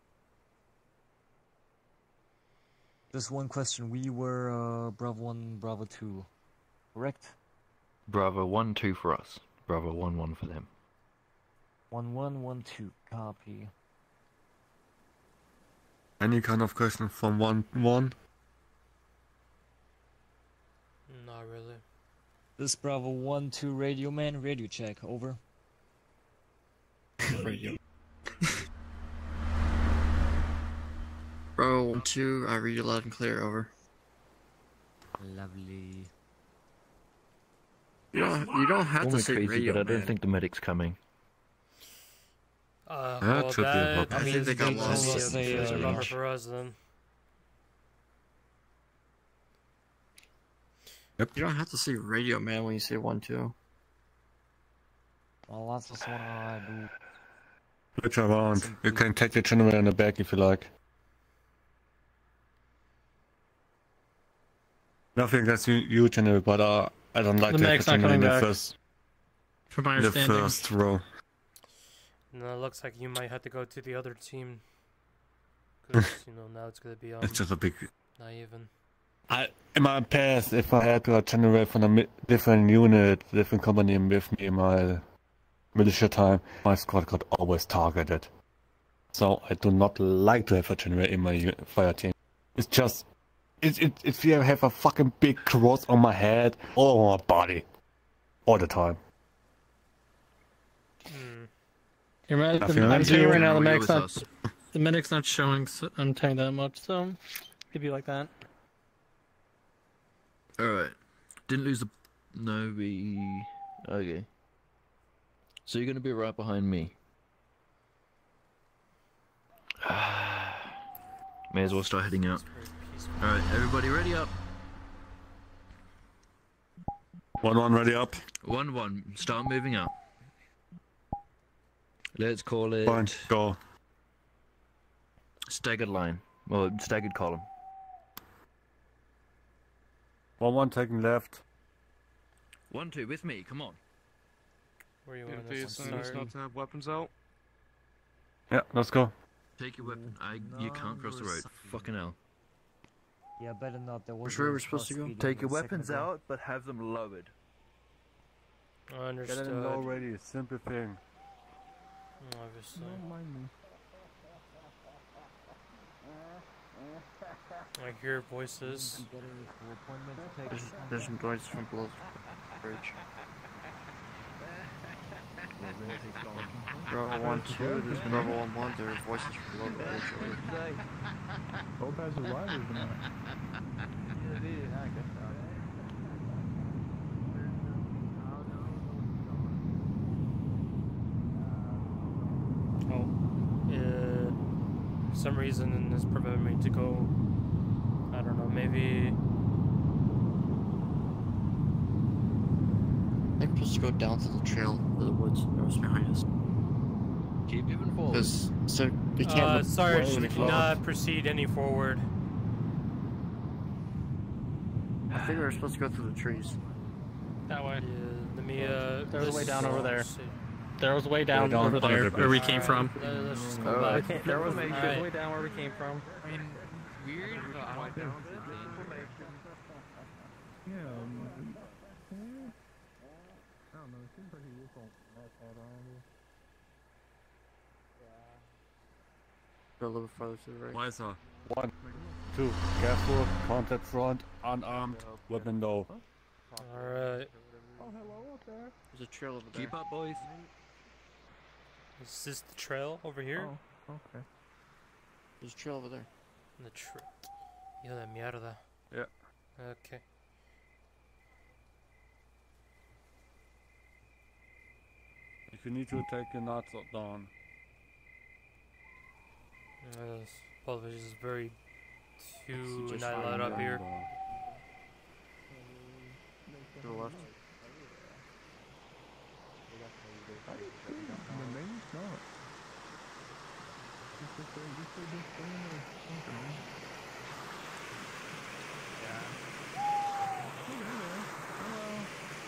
Just one question. We were uh, Bravo one, Bravo two, correct? Bravo one, two for us. Bravo one, one for them. One, one, one, two. Copy. Any kind of question from one, one? Not really. This Bravo one, two radio man, radio check. Over. Radio. Bravo one, two. I read you loud and clear. Over. Lovely. You don't. You don't have to say crazy, radio. But I don't man. think the medic's coming. Uh, that well, should that be I think they got lost. Be a, Say, a uh, bummer for us then. Yep. You don't have to say radio man when you say one, two. Well, that's just what I do. Switch around. You can take the generator in the back if you like. Nothing against you, you generator, but uh, I don't like The to have medic's the not generator in coming the back. first, From my the understanding. first row. No, it looks like you might have to go to the other team. Because, you know, now it's going to be on. It's just a big... Not even. I, in my past, if I had to generate from a mi different unit, different company with me in my militia time, my squad got always targeted. So I do not like to have a generator in my u fire team. It's just, it, it, if you have a fucking big cross on my head or on my body, all the time. Hmm. Your med- I the, feel I'm like telling you you right now, the know, medic's you're not. with us. The medic's not showing. So I'm telling you that much. So, it'd be like that. Alright. Didn't lose the... No, we... Okay. So you're going to be right behind me. May as well start heading out. Alright, everybody ready up. One one ready up. One one, start moving up. Let's call it... Fine, go. Staggered line. Well, staggered column. One one taking left. One two, with me, come on. Where you Yeah, want please, us to not start? to have weapons out. Yeah, let's go. Take your weapon. I, you can't cross the road. Fucking hell. Yeah, better not. There was Which way we're supposed to go? Take your weapons out, but have them lowered. Understood. Get them already, simple thing. Obviously. Don't mind me. I hear voices. There's, there's some noise from below the bridge. Bravo one two, there's Bravo one one, there are voices from below the bridge. Hope has a rider tonight. Oh. Uh, for some reason it's preventing me to go. I don't know, maybe. I think we're supposed to go down to the trail to the woods that was behind us. Keep moving forward. Because, so, we can't Uh, look Sarge, way we any cannot proceed any forward. I think we were supposed to go through the trees. That way. Yeah, let me, uh. There's a way down over there. see. There was way down down over under there the where we bridge. came from. Let's just go Oh, back. Okay, there was Alright. way down where we came from. I mean, weird, but I don't think Yeah. Um, I don't know. It seems pretty useful. Go a little bit further to the right. Wiser. One, two, careful, contact front, unarmed, weapon low. Alright. Oh, hello up there. There's a trail over there. Keep up, boys. Is this the trail over here? Oh, okay. There's a trail over there. The trail. Hijo de mierda. Yeah. Okay. If you need to take your nuts down. Uh, this publish is very too just not fine, light up yeah. here. To the left. The name's not. Just if they, just they just saying or something. Yeah. Oh, there they are. Hello.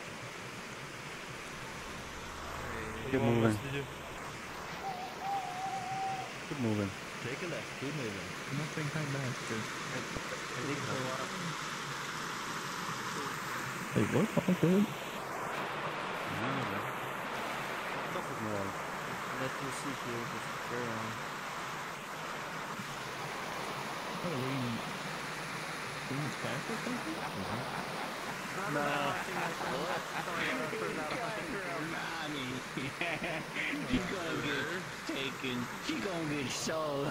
What do Keep you want us moving. to do? Keep moving. Take a left. Keep moving. Nothing kind back. Hey, what? All good. Let me see here. Just carry on. What are we? Doing back or something? No. she's gonna get taken. She's gonna get sold.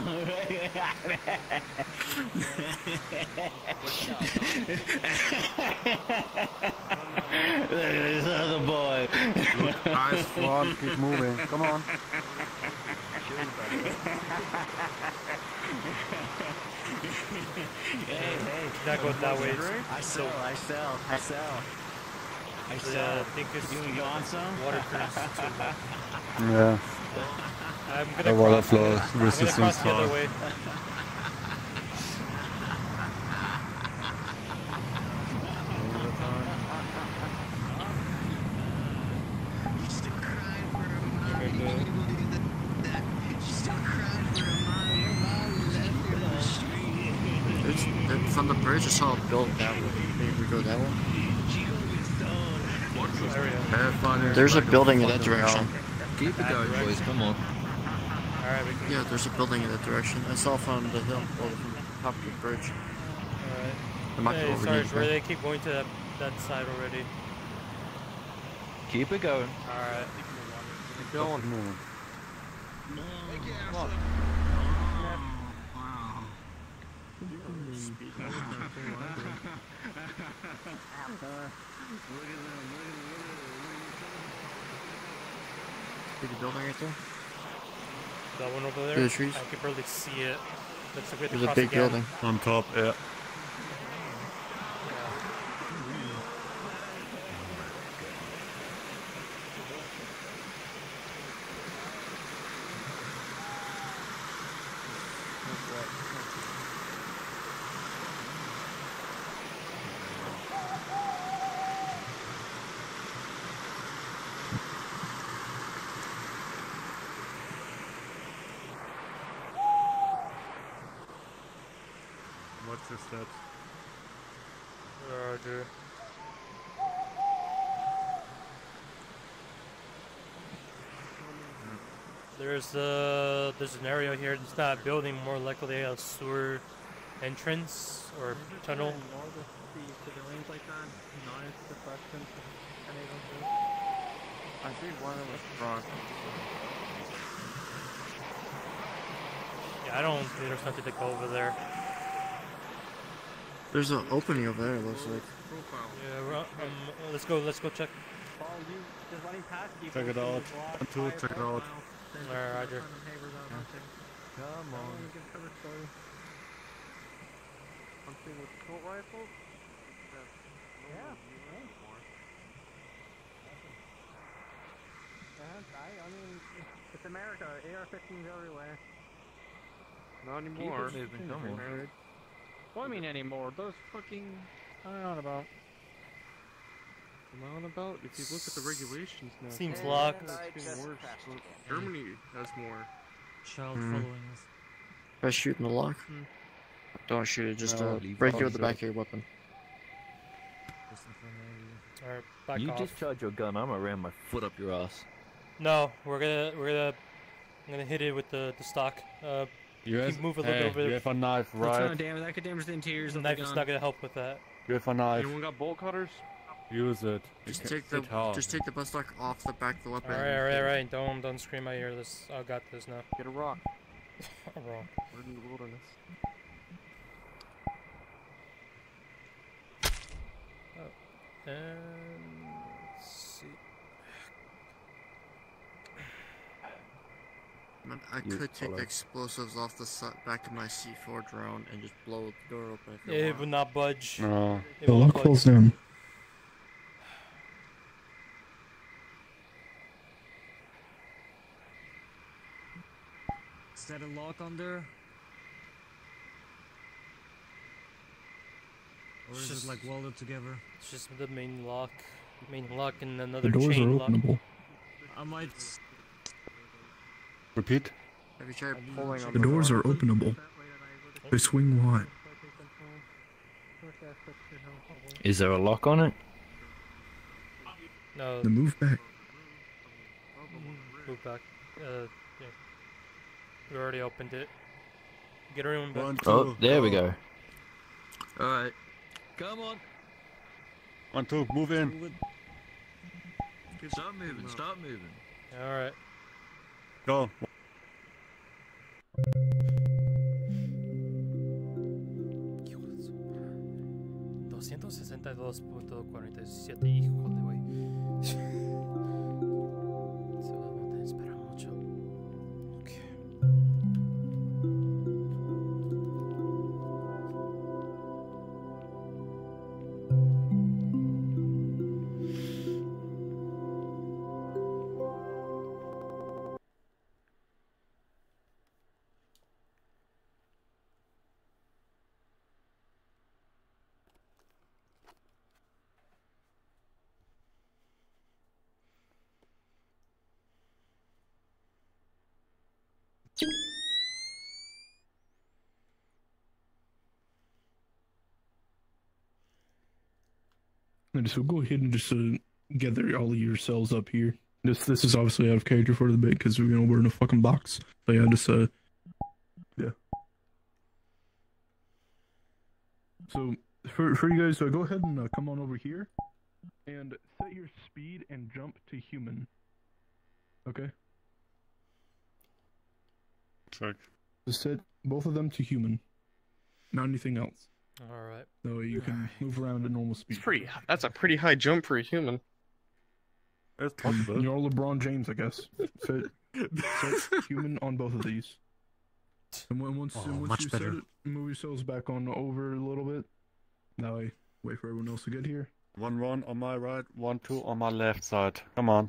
This other boy. Look, eyes front, keep moving. Come on. Hey, hey. Not go that way. I sell, I sell, I sell. I So, sell. yeah, I think it's You, you want some? water currents too. Yeah. I'm The gonna water cross, flow I'm gonna resistance cross the other far. way. There's, there, from the bridge, I saw a build that way. Maybe we go that way. There's a building in that direction. Keep it going, boys. Come on. Alright, we can. Yeah, there's a building in that direction. I saw from the hill, or from the top of the bridge. Alright. It might be Hey, over sorry, here. where they keep going to that, that side already. Keep it going. Alright. Keep going. Moving. Come on. See the building right there? That one over there? Through the trees? I can barely see it. Looks like we have to There's a cross big again. building. On top, yeah. What's your steps? Roger. There's uh there's an area here. It's not a building, more likely a sewer entrance or tunnel. I think one of them was front. Yeah, I don't think there's nothing to go over there. There's an opening over there, it looks like. Yeah, we're, um, let's go. Let's go check. Check it out. One, two, check it out. Alright, Roger. Come on. I mean, it's America. A R fifteens everywhere. Not anymore. Keep it moving. Come on. What do you mean anymore? Those fucking... I don't know about. I'm on about? If you look at the regulations now, Seems locked. It's getting worse. But Germany has more. Child Hmm. following us. Try shooting the lock. Hmm. Don't shoot it. Just No, uh, leave break it it with the on back of zero. your weapon. Alright, back you off. discharge your gun, I'm gonna ram my foot up your ass. No, we're gonna we're gonna I'm gonna hit it with the the stock. Uh, You keep have, move a little hey, bit over you there. have a knife, That's gonna right? damage. That could damage the interiors The of the knife is gun. not gonna help with that. You have a knife. Anyone got bolt cutters? Use it. Just It take can- the it hard. just take the butt stock off the back of the weapon. Alright, alright, alright. Don't don't scream my ear. This I got this now. Get a rock. Wrong. We're in the wilderness. Oh, and let's see. Man, I You could take follow. the explosives off the si- back of my C four drone and just blow the door open if you It want. would not budge. No. It The won't lock budge. falls down. Is that a lock on there? Or It's is just- it like welded together? It's just the main lock, main lock, and The another doors are chain lock. openable. I might. Repeat. Have you tried pulling on The the doors door? are openable. They swing wide. Is there a lock on it? No, Then move back. move back. Uh, yeah. We already opened it. Get everyone back. One, two, Oh, there we go. go. Alright. Come on. One, two, move in. Start moving, start moving. Alright. Go. doscientos sesenta y dos punto cuarenta y siete, híjole, güey. Se va a tener que esperar mucho. And so go ahead and just uh, gather all of yourselves up here. This this is obviously out of character for the bit because you know we're in a fucking box. So yeah, just uh, yeah. So for for you guys, uh, go ahead and uh, come on over here, and set your speed and jump to human. Okay. Check. Just set both of them to human, not anything else. Alright. That way you can move around at normal speed. It's pretty. That's a pretty high jump for a human. It's possible. You're all LeBron James, I guess. Fit, set human on both of these. And when, once, Oh, and once much you better. set it, move yourselves back on over a little bit. That way, wait for everyone else to get here. One, one on my right, one, two on my left side. Come on.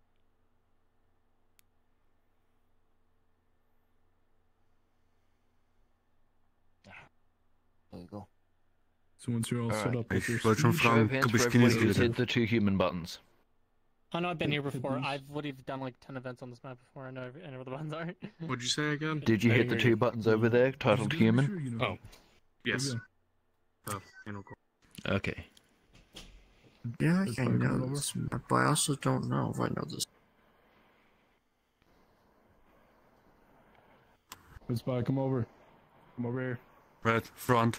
There you go. So once you're all set Alright. up with your Ich wollte schon speed, Show fragen, of hands ob for ich everyone Chinesisch who's rede. hit the two human buttons. I know I've been here Hit before. these. I've would have done like ten events on this map before. I know every, I know where the buttons are. What'd you say again? Did you I hit the didn't two hear buttons over there titled just gotta make human? sure you know. Oh. Yes. There you Oh, anal core. Okay. Yeah, I That's can probably know going this, but I also don't know if I know this. go. Let's buy. Come over. Come over here. Right, front.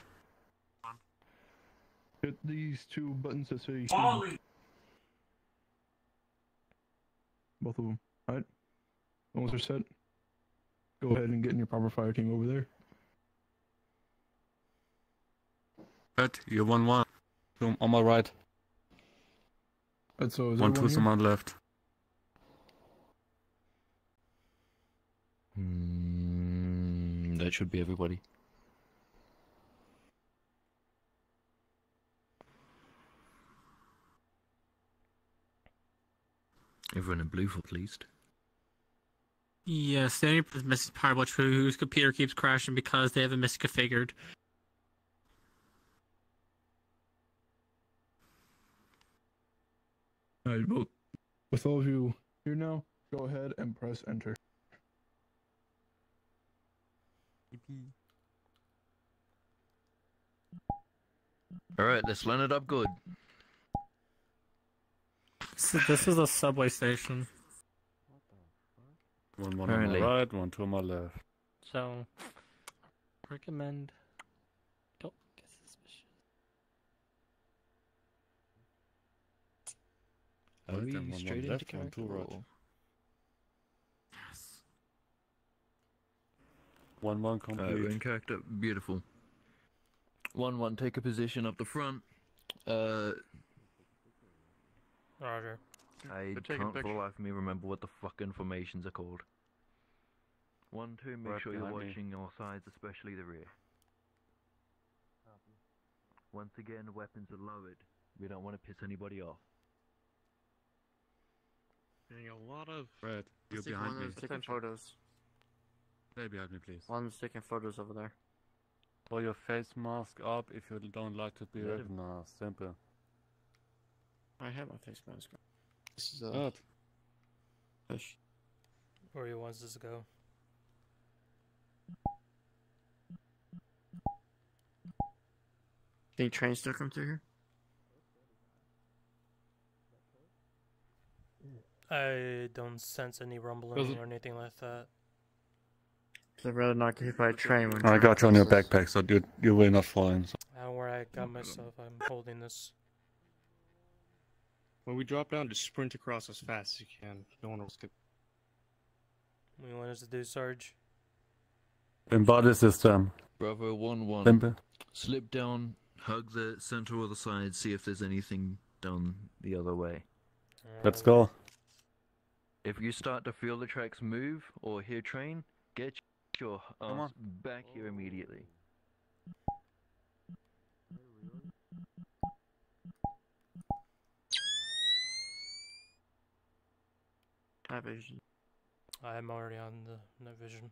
Hit these two buttons that say human. Both of them. Alright. Once they're set, go ahead and get in your proper fire team over there. Right, you one, one. Two on my right. Right, so is One, everyone two here? on my left. Mm, that should be everybody. Everyone in blue at least. Yes, the only person missing Power Watch whose computer keeps crashing because they have a misconfigured. Alright, well, with all of you here now, go ahead and press enter. Alright, let's line it up good. So this is a subway station. One, one Apparently. on my right, one, two on my left. So, recommend. Don't get suspicious. Are Right, we and one, straight one into left, one, two character? right. or- One, one Alright, we're in complete. character. Beautiful. One, one, take a position up the front. Uh, Roger. I They're taking can't for the pictures. life of me remember what the fucking formations are called. One, two, make Right sure you're behind me. watching all sides, especially the rear. Once again, weapons are lowered. We don't want to piss anybody off. Getting a lot of. Right, you're Let's take behind one me. of those taking photos. Stay behind me, please. One's taking photos over there. Pull your face mask up if you don't like to be Let him- recognized. Simple. I have my face mask on. This is a Good. fish. Where he wants us to go. Any trains still come through here? I don't sense any rumbling or anything like that. I'd rather not get hit by a train when I got you on your traffic backpack, so you, you will not fall in. So. Don't worry, I got myself. I'm holding this. When we drop down, just sprint across as fast as you can. Don't want to risk it. What do you want us to do, Sarge? Embody system. Bravo one one. Simple. Slip down, hug the center or the side, see if there's anything down the other way. Let's go. If you start to feel the tracks move or hear train, get your Come ass back here immediately. Night vision. I'm already on the night vision.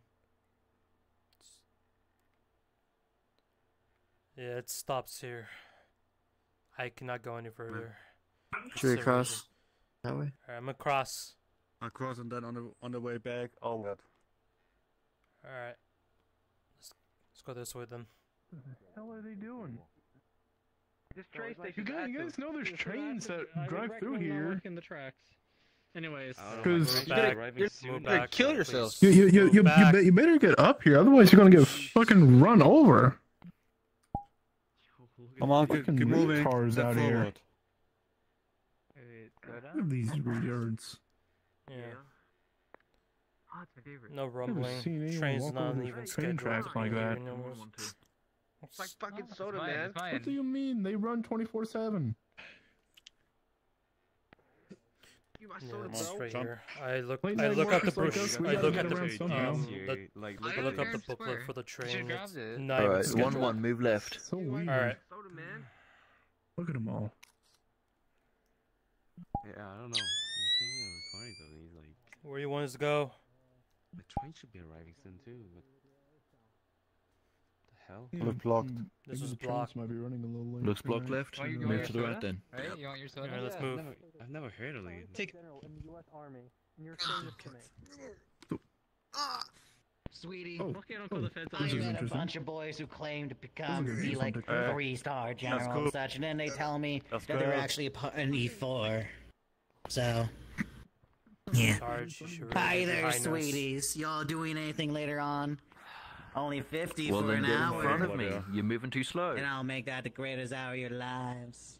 Yeah, it stops here. I cannot go any further. Should we cross that way? Alright, I'm across. Across and then on the on the way back, all that. Alright. Let's, let's go this way then. What the hell are they doing? This train You station. guys, you guys know there's trains that drive through here. In the tracks. Anyways, Because Move back. driving Move soon. back. Kill yourself. you you you Move you, you, back. be- you better get up here, otherwise you're gonna get fucking run over. Come on, keep, Fucking keep moving. cars Step out here. forward. Look at these retards. Yeah. Oh, it's my favorite. No I've rumbling. never seen anyone Train's walk not over even train scheduled. tracks like that. You know, It's like fucking Oh, soda, it's mine, man. it's mine. What do you mean? They run twenty-four seven. You my Yeah, soda, I'm bro. right Jump. here. I look. Late I night look up the workers like push. us, we I gotta look get at the around somehow. um. The, Like, I look look at up the the booklet for the train. grabbed It's it. not even Alright, scheduled. one one, move left. So weird. Alright. Soda, man. Look at them all. Yeah, I don't know. I'm thinking of recording something. He's like, Where you want us to go? the train should be arriving soon too. But the hell? Yeah, Look blocked. mm, This maybe was the trains blocked. Might be running a little late. Looks blocked tonight. left. Oh, you- you Move want to the your right soda? then. Right? You want your soda? Alright, let's I've move. never, I've never heard of it. Take. General in the U S Army, and you're saying this to me. Sweetie, Oh, Okay, don't call the feds I on this is met a interesting. bunch of boys who claim to become This is be like interesting. Uh, three-star general cool. and such, and then they tell me That's that they're good. actually a pu- an E four. So, yeah. Sarge, you should Hi really be there, behind us. sweeties. Y'all doing anything later on? Only fifty Well for then an get in hour, front of me. You're moving too slow. and I'll make that the greatest hour of your lives.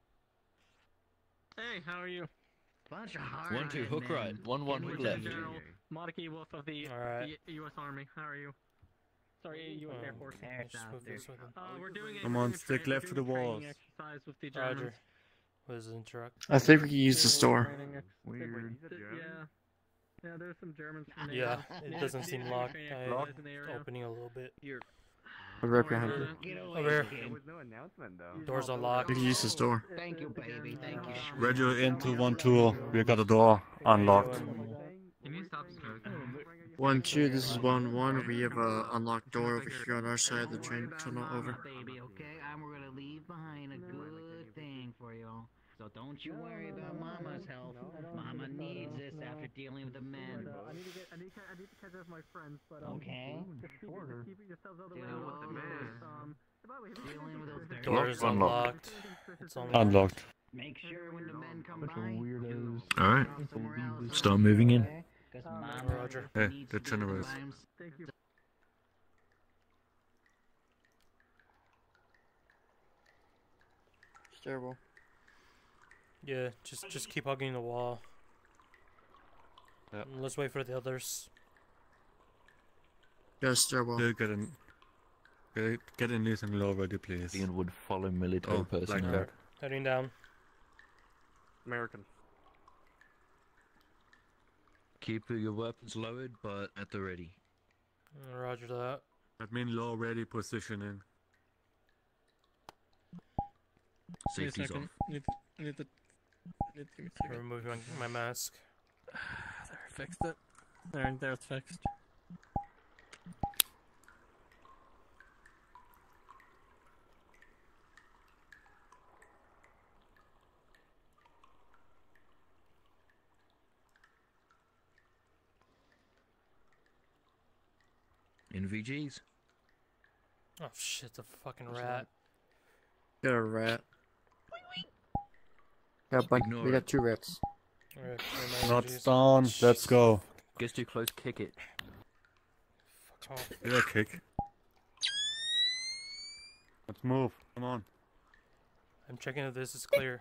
Hey, how are you? Bunch of hard One two, hook right. One one, hook left. General Modiki Wolf of the Alright. the U S Army. How are you? Sorry, U S Air Um, Force. Just move this way then. Uh, we're doing a, Come we're on, doing a stick train- left we're to the doing a walls. training exercise with the Germans. Roger. What is it, interact? I think we can use this door. Training ex- Weird. th- Yeah. Yeah, there's some Germans from Yeah, NATO. it doesn't seem locked. Training I, exercise in the area. it's opening a little bit. Here. We're right behind you. Get away Over here. from There him. was no announcement though. Doors unlocked. We can use this door. Thank you, baby. Thank you. Radio into one two. We got the door unlocked. You need to stop smoking. One, two, this is one, one. We have a unlocked door over here on our side of the train tunnel over. Baby, okay? I'm gonna leave behind a good thing for you. So don't you worry about Mama's health. dealing with the men. But, uh, I need to get, I need to, I need to catch up with my friends, but um, Okay. just keep, just keep yourselves out of the way. Dealing with the men. Um, by the way, have you Dealing with those dirty Door is unlocked. It's unlocked. Unlocked. Make sure when the men come Bunch of by, weirdos. Alright. somewhere else. Start moving in. Because Um, mama Roger. Hey, needs the to be generous. sometimes. Thank you. Stairwell. Yeah, just just keep hugging the wall. Yep. And let's wait for the others. Go stairwell. Still get in. Get, get in this and low ready, please. Ian would follow military Oh, like personnel. that. Heading down. American. Keep your weapons lowered, but at the ready. Uh, Roger that. That means low ready positioning. Safety's off. I need, I need the. I need to give me a second. Remove my, my mask. There, fixed it. There, there, it's fixed. In V Gs. Oh shit, the fucking rat. Got a rat. Got a bunch, Ignore we it. got two rats. Alright, my Not energies. down. Let's go. Gets too close, kick it. Fuck off. Yeah, kick. Let's move. Come on. I'm checking if this is clear.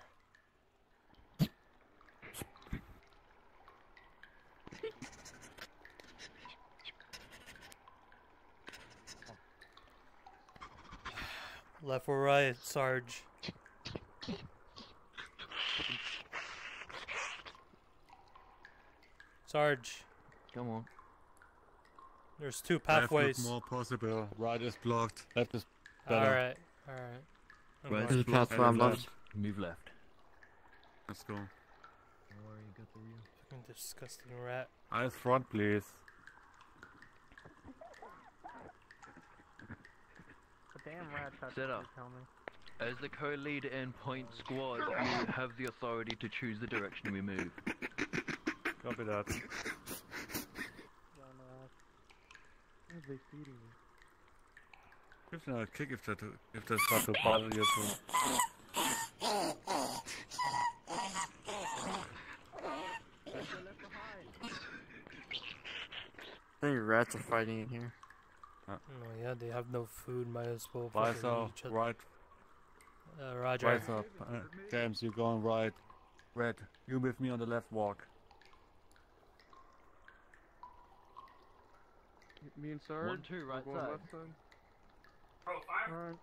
Left or right, Sarge? Sarge, Come on. there's two Left pathways. is more possible. Right is blocked. Left is better. Alright, alright. I'm Right going. is There's a path blocked. where I'm Left. left. Move left. Let's go. Fucking disgusting rat. Eyes front, please. The damn rat touched Set me, up. tell me. As the co-leader in point squad, you have the authority to choose the direction we move. Copy that. What are they feeding me? Give them a kick if that if that's not to bother you too. I think rats are fighting in here. Oh yeah, they have no food, might as well fucking Wisersauce, eat each other. right. Uh, Roger. Wisersauce. Uh, James, you going right. Red, you with me on the left walk. Me and Sarge. One, two, right we're going side. left side. Alright.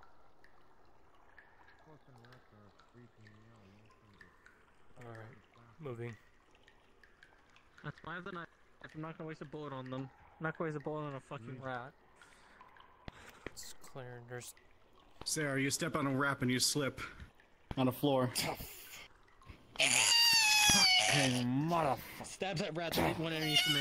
Alright, moving. That's why the knife. I'm not gonna waste a bullet on them. I'm not gonna waste a bullet on a fucking rat. It's clear. There's Sarah, you step on a wrap and you slip on the floor. Fucking motherfucker. Stabs that rat that one underneath me.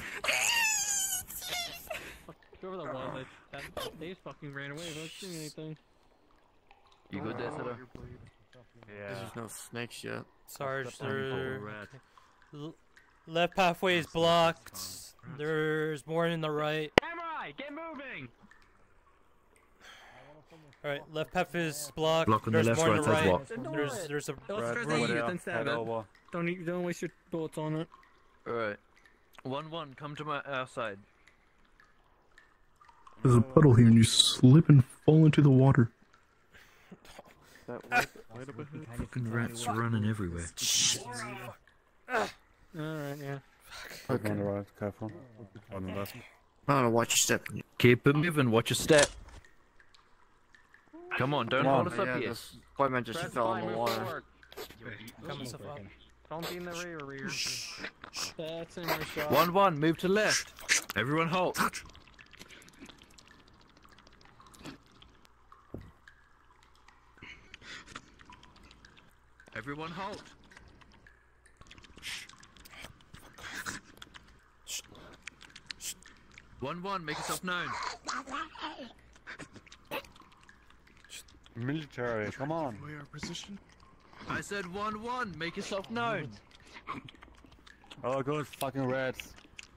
Fuck, whoever that was, like, that, they just fucking ran away without doing anything. You good there, Setter? Yeah. There's no snakes yet. Sarge, Oh, there. rat. L- left pathway is blocked. There's more in the right. Samurai, get moving! Alright, left path is blocked. Block on the There's left, more in right the side's right. blocked. There's there's a Let's Rat, try over to there. then stab Head it. over. Don't e- don't waste your bullets on it. Alright. One, one, come to my our side. There's a puddle here and you slip and fall into the water. That light, light up ahead. Fucking rats running everywhere. Alright, yeah. Okay. On the right, careful. On the left. I don't know, watch your step. Keep it moving, watch your step. Come on, don't Come hold on. us up Yeah, here. this white man just Press fell Y, in the move water. forward. Coming stuff up. Don't be in the rear, rear. That's in my shot. One, one, move to left. Everyone halt. Everyone halt. One, one, make yourself known. Military, come on. We are position. I said one, one, make yourself known. Oh, good fucking rats.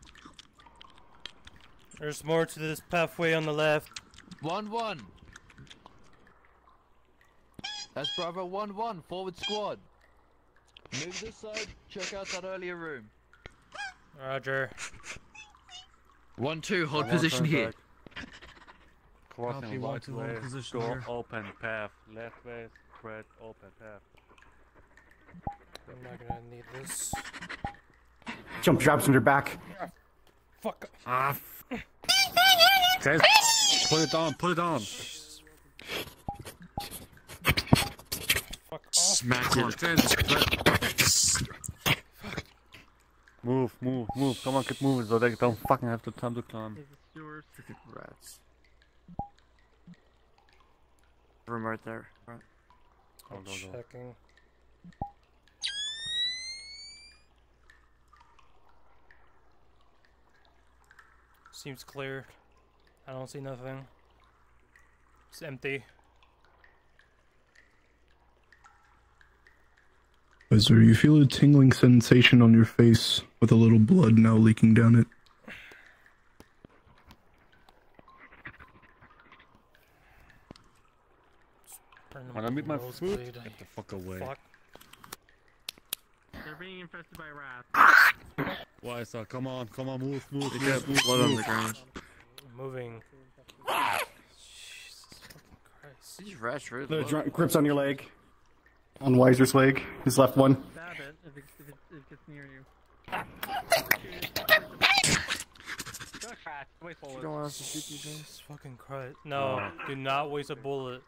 There's more to this pathway on the left. One one. That's Bravo one one. Forward squad. Move this side. Check out that earlier room. Roger. One two. Hold I position want here. Crossing Copy, one, right two, hold way, position door here. open path. Left way, spread open path. I'm not gonna need this. Jump drops on your back. Fuck. Ah. Guys, put it down, put it down. Fuck off. Smack it. Move, move, move. Come on, keep moving so they don't fucking have the time to climb. Freaking rats. Room right there. Right. Go, go, go. Checking. Seems clear. I don't see nothing. It's empty. Wizard, you feel a tingling sensation on your face with a little blood now leaking down it. When I meet my food, get the fuck away. Fuck. They're being infested by rats. Why is that? Come on, come on, move, move, They move, got move, blood on move. the ground. Moving. Jesus fucking Christ. These rats really The low. dr- grips on your leg. On Weiser's leg. His left one. Stab it if it, if it, if it gets near you. Go fast. Way You forward. don't want us to shoot you, James? Jesus fucking Christ. No, do not waste a bullet.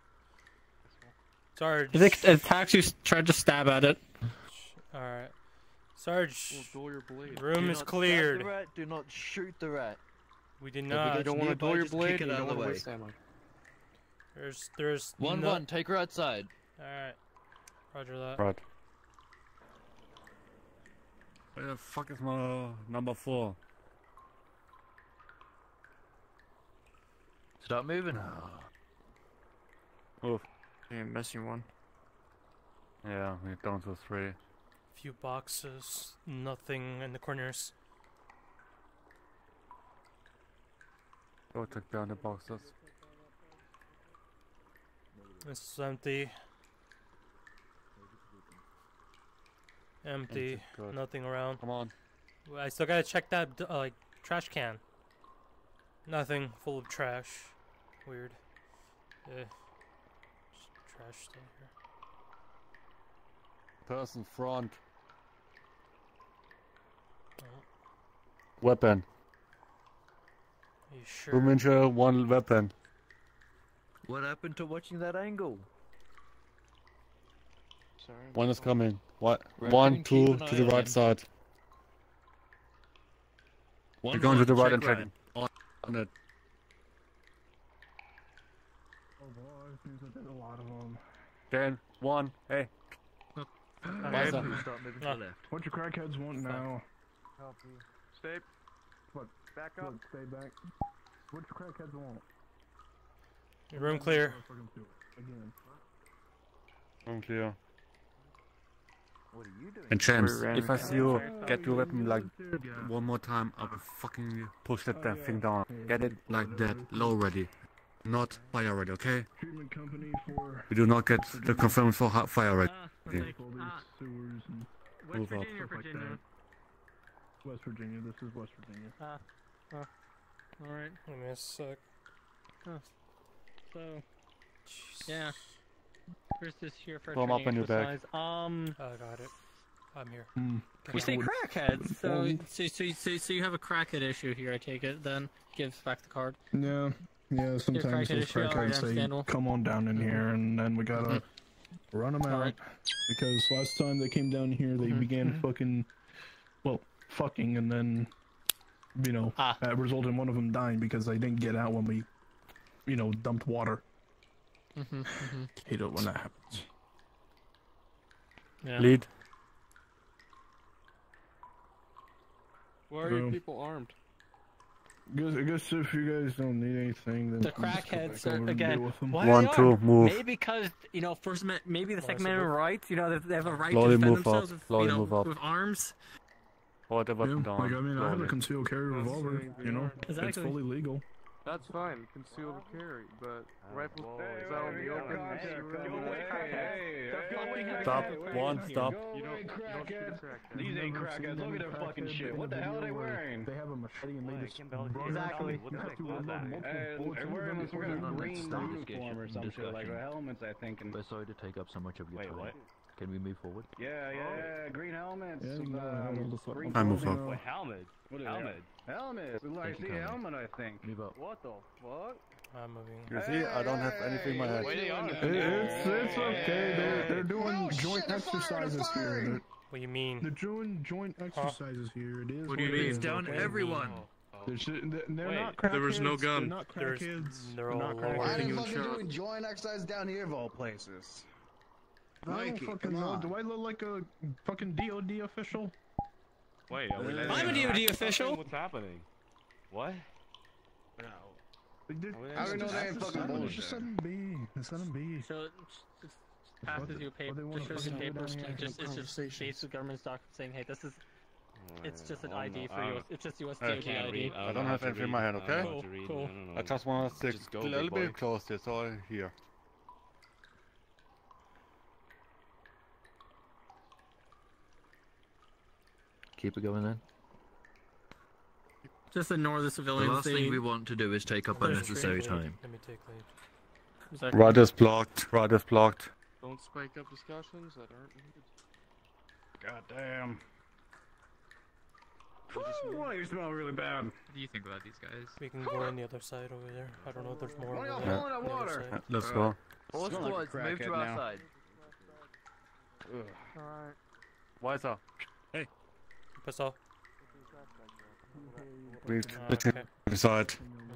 Sarge. If it attacks you, try to stab at it. Alright. Sarge. Well, draw your blade. Room Do is not cleared. stab the rat, do not shoot the rat. We did If not. it You don't gets want to nearby, dull your just kick blade. it You out don't of the want to way. waste ammo. There's, there's One no... one. Take her outside. Alright. Roger that. Right. Where the fuck is my number four? Start moving. Move. Yeah, missing one. Yeah, we're down to three. Few boxes. Nothing in the corners. Go take down the boxes. This is empty. Empty. Empty, good. Nothing around. Come on. I still gotta check that uh, like trash can. Nothing. Full of trash. Weird. Yeah. Just trash still here. Person front. Oh, Weapon. are you sure? Room injure, one weapon. What happened to watching that angle? Sorry. One is coming. What? Right, One, keep two, an to eye the on right him. side. One We're going to one, the right check and checking. On, on it. Oh boy, seems like there's a lot of them. Ten, one, hey. Why Weiser. don't you start moving to the left? What your crackheads want now? Stay. What? Back Look, stay back. What your crackheads want? Room clear. Again. Room clear. What are you doing? And James, We're if I random. see you get your weapon like one more time, I will fucking push that damn thing down. Get it like that, low ready. Not fire ready, okay? Treatment company for We do not get the confirmed for hi- fire ready. Ah, Okay. okay. all these Ah, sewers and West Move up. Virginia, stuff like Virginia. that. West Virginia. This is West Virginia. Ah, ah. All right. Give me a sec. So, yeah. Where's this here for Throw 'em up training on your back. exercise? Um, I got it. I'm here. Hmm. we say would- crackheads. So, would- so, so, so, so you have a crackhead issue here. I take it. Then gives back the card. Yeah, yeah. Sometimes crackhead those issue, alright, crackheads say, understandable. "Come on down in here," and then we gotta run them out. Alright. Because last time they came down here, they Mhm, began mhm. fucking, well, fucking, and then, you know, Ah. that resulted in one of them dying because they didn't get out when we, you know, dumped water. Mm-hmm, mm-hmm. Hate it when that happens. Yeah. Lead. Why are Boom. you people armed? Guess, I guess if you guys don't need anything, then The we just go back crackheads over are and again. deal with them. Why One, are they two, armed? move. Maybe because you know, first, Ma- maybe the Second Nice, Amendment move. rights. You know, they, they have a right Slowly to defend move up, themselves with, slowly you know, move up. with arms. Hold the weapon Yeah, down. like I mean, I have a slowly. concealed carry revolver. You know, it's Exactly. fully legal. That's fine, concealed carry, but rifle whoa, is out in the open. Stop. One, stop. You don't, you don't shoot a crackhead. These ain't crackheads. Look at their fucking shit. What the hell are they wearing? They have a machete and they just Exactly. You have to load multiple And bullets they're into wearing them this sort before of they green stop. uniform or some shit, like helmets, I think. And We're sorry to take up so much of your Wait, time. what? Can we move forward? yeah, yeah, green helmets. Yeah, with, no, I um, don't know the fuck- green I move clothing. up. What helmet? What is Helmet. that? Helmet. I Thank you, see a Colonel. helmet, I think. Move up. What the fuck? I'm moving. You see, I don't have anything in my head. Wait, they are. It- It's it's okay. They're they're doing joint exercises here. They're, What do you mean? they're doing joint exercises here. It is. What do you it mean? is, It's down okay? everyone. They're, sh- they're they're Wait, not crackheads. there was no gun. They're not There's- crackheads. they're They're all not lower. Why crackheads. are you You fucking shot. doing joint exercise down here of all places? I don't Mikey, fucking come know. on. Do I look like a fucking D O D official? Wait, are we letting I'm a them D O D hack official. something? What's happening? What? Like, this- How do you know just- they ain't just fucking let 'em- bullshit? Just let 'em be. Just let 'em be. So it just passes you a paper, what they just shows you wanna fucking do papers. down here It just, in it's just conversations. basic government stock saying, hey, this is, it's just an I I don't D know. for I you. don't- It's just U S I D O D can't I D. read. I know don't how have to anything in read. my hand, I don't know okay? how to read. Cool, I don't know. I just want to stick Just go, a little big boy. bit close. That's all here. Keep it going then. Just ignore the The civilians. last they, thing we want to do is take up There's unnecessary straight lead. time. Let me take lead. Exactly. Right is blocked. Right is blocked. Don't spike up discussions that aren't needed. God damn. Whoa, you smell really bad. What do you think about these guys? We can go on the other side over there. I don't know if there's more Why over y'all there. blowing that on the other water? side. Let's go. All Smell like a squads, move to crackhead our now. side. Ugh. Alright. Wiser. Pass off. We've Ah, okay. the side.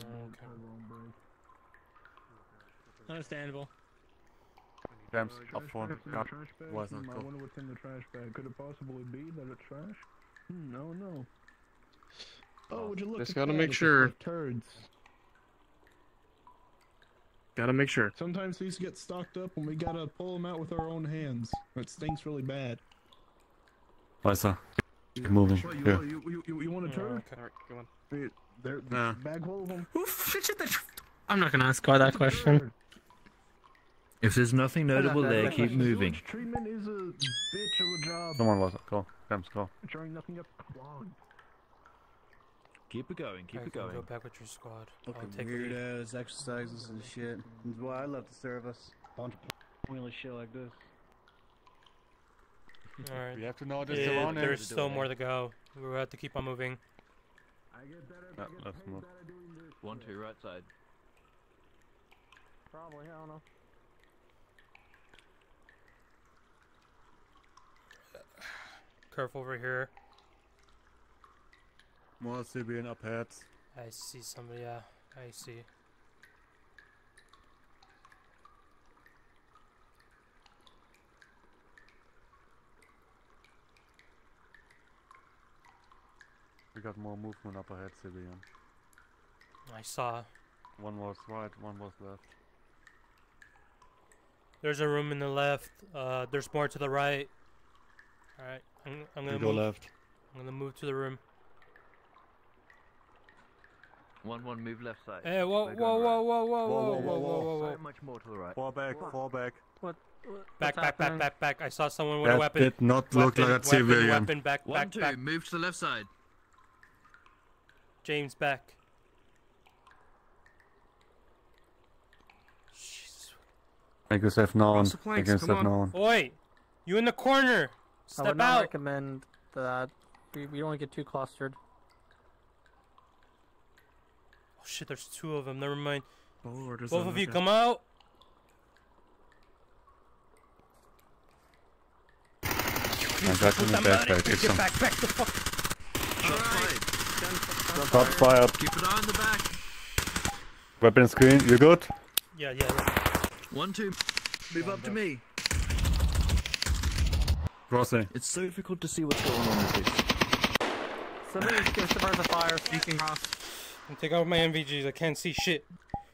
Understandable. James, Trash up front. bag in the Got trash bag? Wiser. Hmm, I Go. wonder what's in the trash bag. Could it possibly be that it's trash? Hmm, no, no. Oh, would you look Just at gotta that? make It's sure. like turds. Gotta make sure. Sometimes these get stocked up and we gotta pull them out with our own hands. It stinks really bad. Wiser. Keep moving. What, you, Here. you, you, you, you want a Yeah, turd? okay. Alright, come on. Wait, there, Nah. bag full of them. Oof, shit, shit, that- I'm not gonna ask Guy that question. If there's nothing notable that- there, that keep question. moving. Sewage treatment is a bitch of a job. Come on, Wiser. Go. James, go. Trying nothing up clogged. Keep it going, keep Alright, it then going. Go back with your squad. I'll Fucking take weird lead. ass exercises and shit. That's why I love the service. Bunch of pointless shit like this. Alright. We have to know this Yeah, around here. there's still more to go. We're have to keep on moving. I get better, Yeah, I get let's paid move. better doing this. One, two, right side. Probably, I don't know. Careful over here. More civilian up ahead. I see somebody. Yeah, I see. We got more movement up ahead, civilian. I saw. One was right, one was left. There's a room in the left. Uh, there's more to the right. All right, I'm, I'm gonna We go move. left. I'm gonna move to the room. One, one, move left side. Hey, whoa, We're whoa, going whoa, right. whoa, whoa, Whoa, whoa, whoa, whoa, whoa, whoa, So whoa. much more to the right. Fall back, fall back. What? what Back, what's back, back, happening? back, back. I saw someone with a That weapon. did not look weapon, like a weapon, civilian. Weapon, back, One, back, two, back. move to the left side. James, back. Jesus. Make yourself known. Cross the Make planks, yourself come known. Oi, you in the corner. I Step would not out. recommend that. We, we don't want to get too clustered. Oh shit, there's two of them. Never mind. Oh, Lord, there's Both of you another- come out. I got in the backpack. It's Get some back, back the fuck. Shot fired. shots fired. Keep an eye on the back. Weapon screen, you good? Yeah, yeah, yeah. One, two, move up to me. Crossing. It's so difficult to see what's going on with this. Somebody give Stars a fire so you can cross. I'm taking out my M V Gs. I can't see shit.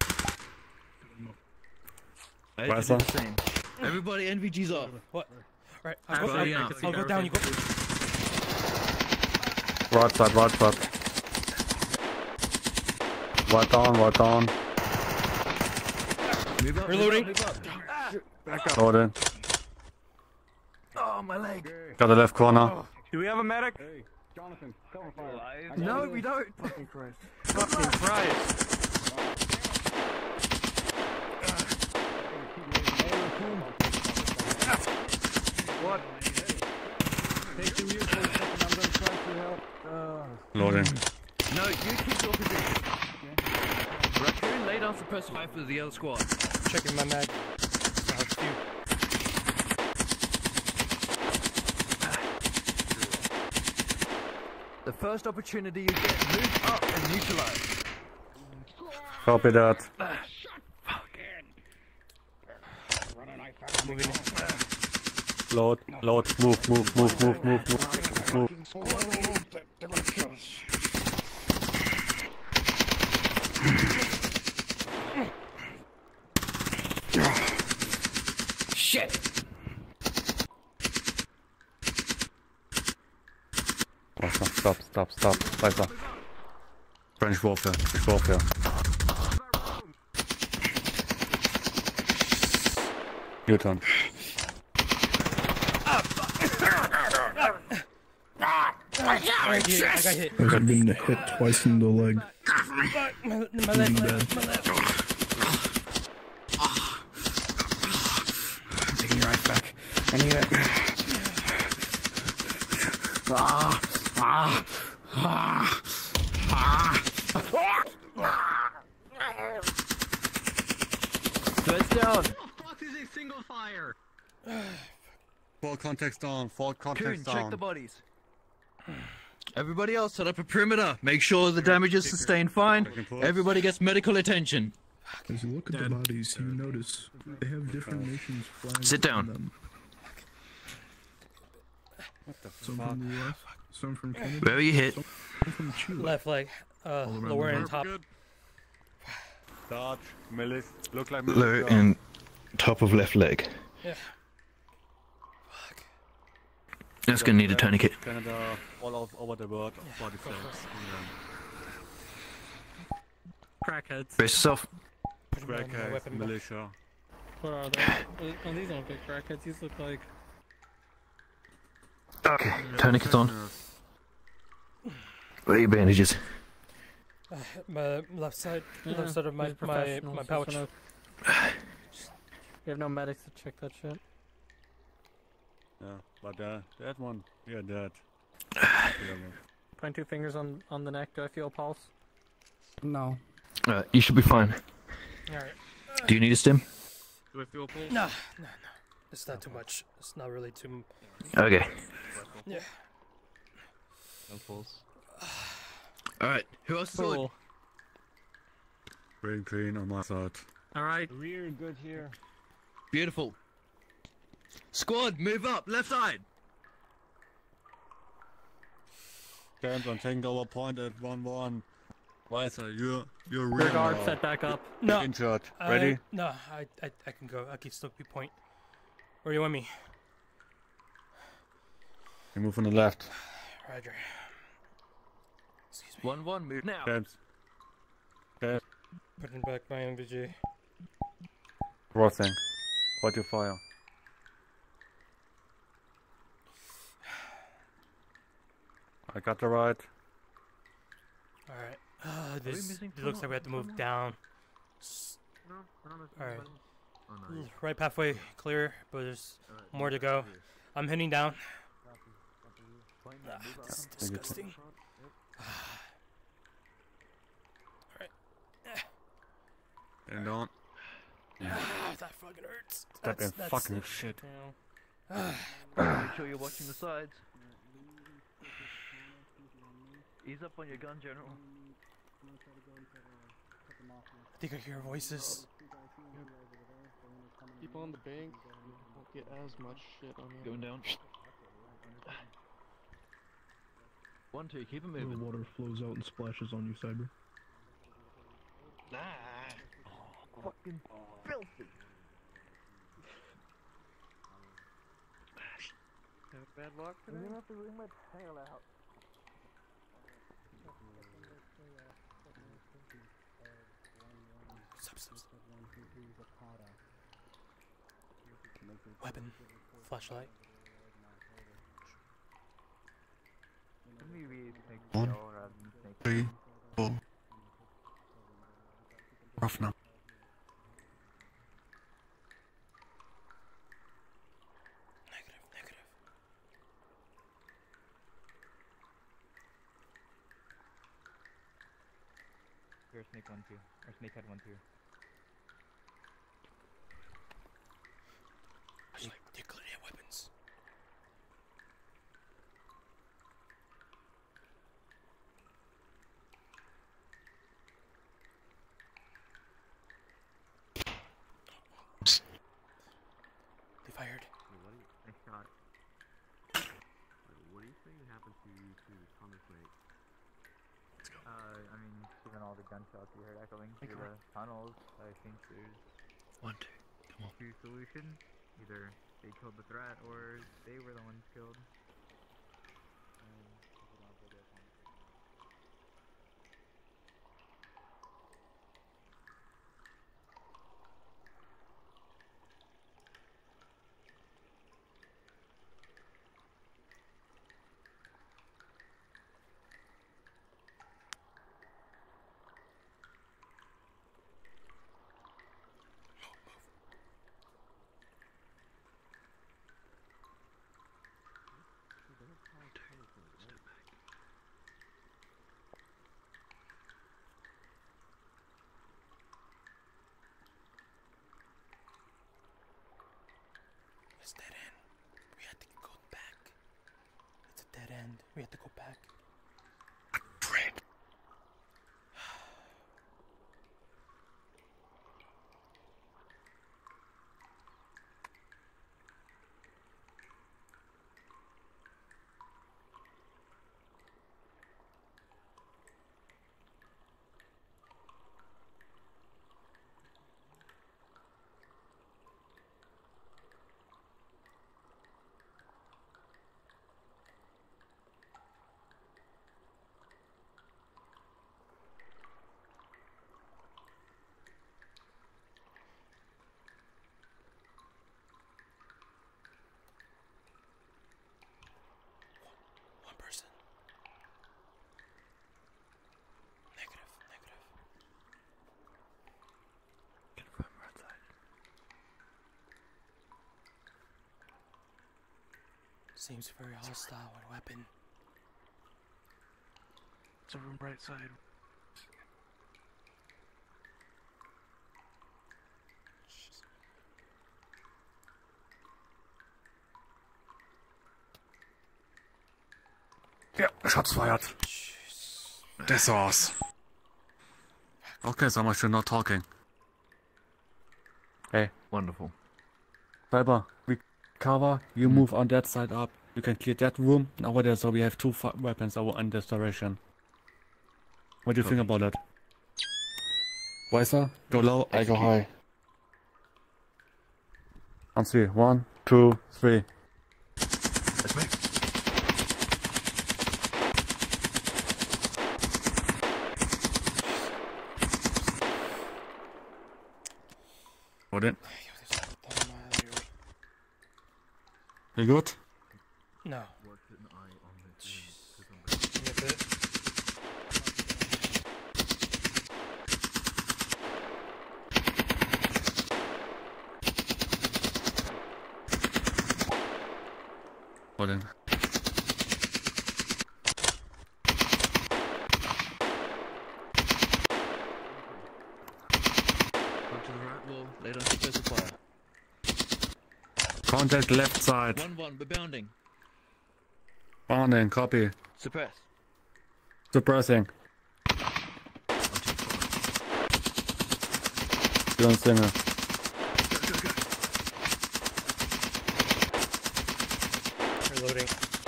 I Why had to so? do the same. Everybody, N V Gs off. What? Alright, I'll, go, Everybody I'll, up. I'll go down. You go. Right side, right side. Right down, right down. Move up, Reloading. Move up, move up. Ah, back up. Hold in. Oh, my leg. Got the left corner. Do we have a medic? Hey, Jonathan, cover fire. No, we don't. Fucking Christ. Fucking Christ. What? Take the mute for a second. I'm gonna try to help. Uh... Loading. No, you keep your position. Raccoon, lay down for person five for the other squad. Checking my mag. Uh, few. The first opportunity you get, move up and neutralize. Copy that. Load, load, move, move, move, move, move, move, move. Shit! Stop, stop, stop, weiter. French warfare, French warfare. U-turn. I got hit. I got hit. I've been hit twice in the leg. My, my leg, my leg, my leg. I'm taking your eyes back. I need it. Ah, ah, ah, ah. Threads down. What the fuck is a single fire? Full context down, full context Coon, down. check the bodies. Everybody else, set up a perimeter. Make sure the damage is sustained fine. Everybody gets medical attention. As you look at the bodies, you notice they have different nations flags Sit down. on them. What the Some fuck? from the U S, some from Canada, Where are you hit? some from Chile. Left leg. Uh, lower and top. Dodge, Millis, look like Low and top of left leg. Yeah. That's gonna need a tourniquet. Canada, all of, over the world, body flags. Crackheads. Brace yourself. Crackheads, militia. What are they? Oh, these don't look like crackheads. These look like. Okay, tourniquet's on. Where are your bandages? Uh, my left side, Yeah, left side of my these my professionals my just pouch. wanna- We have no medics to check that shit. Yeah, but uh, that one, yeah, that. Point two fingers on on the neck. Do I feel a pulse? No. Uh, you should be fine. Alright. Do you need a stim? Do I feel a pulse? No, no, no. It's not too much. It's not really too. Okay. Yeah. No pulse. Alright, who else is on? Cool. Green, green on my side. All right. Rear good here. Beautiful. Squad, move up, left side. James, I'm taking over point at one one. Weiser, you're you're Rear real guard now. set back up. No. Injured. I- Ready? no, I, I I can go. I can still be point. Where do you want me? You move on the left. Roger. One one, move now. James. James. Putting back my M V G. Crossing. What you fire? I got the right. Alright. Uh, we this missing it looks like we have to move down. No, we're not missing Alright. anybody. Right pathway clear, but there's more to go. I'm heading down. Ah, this is disgusting. And on. Ah, that fucking hurts. Step That's, in that's fucking it. shit. Ah. Make sure you're watching the sides. Ease up on your gun, General. I think I hear voices. Keep on the bank. Won't get as much shit on you. Going down. One, two, keep it The moving. water flows out and splashes on you, Cyber. Nah. Fucking filthy. Have bad luck today? I'm gonna have to wring my tail out. Weapon. Flashlight. One, three, four. Rough now. Negative, negative. Here's snake one two. Or snake head one two. Flashlight. Nuclear weapons. They fired. What do you, I shot. What do you think happened to you to Thomas Lake? Uh, I mean, given all the gunshots you heard echoing through the tunnels, I think there's One, two, come on. two solutions. Either they killed the threat, or they were the ones killed. Um, It's dead end. We had to go back. It's a dead end. We had to go back. Great. One person. Negative, negative. Confirm we're outside. Seems very hostile with weapon. It's over on the right side. Ja, Shots fired. Das war's. Okay, so much for not talking. Hey. Wonderful. Cyber, we cover, you Mm. move on that side up. You can clear that room. And over there, so we have two fi- weapons over in this direction. What do you think about that? Weiser, go low, I go high. On three. One, two, three. That's me. Hold it. You good? No. What's an eye on the Nip it. Hold in. One to the right wall, laid on suppressor fire. Contact left side. One one, we're bounding. Bounding, copy. Suppress. Suppressing. Doing singer. Reloading.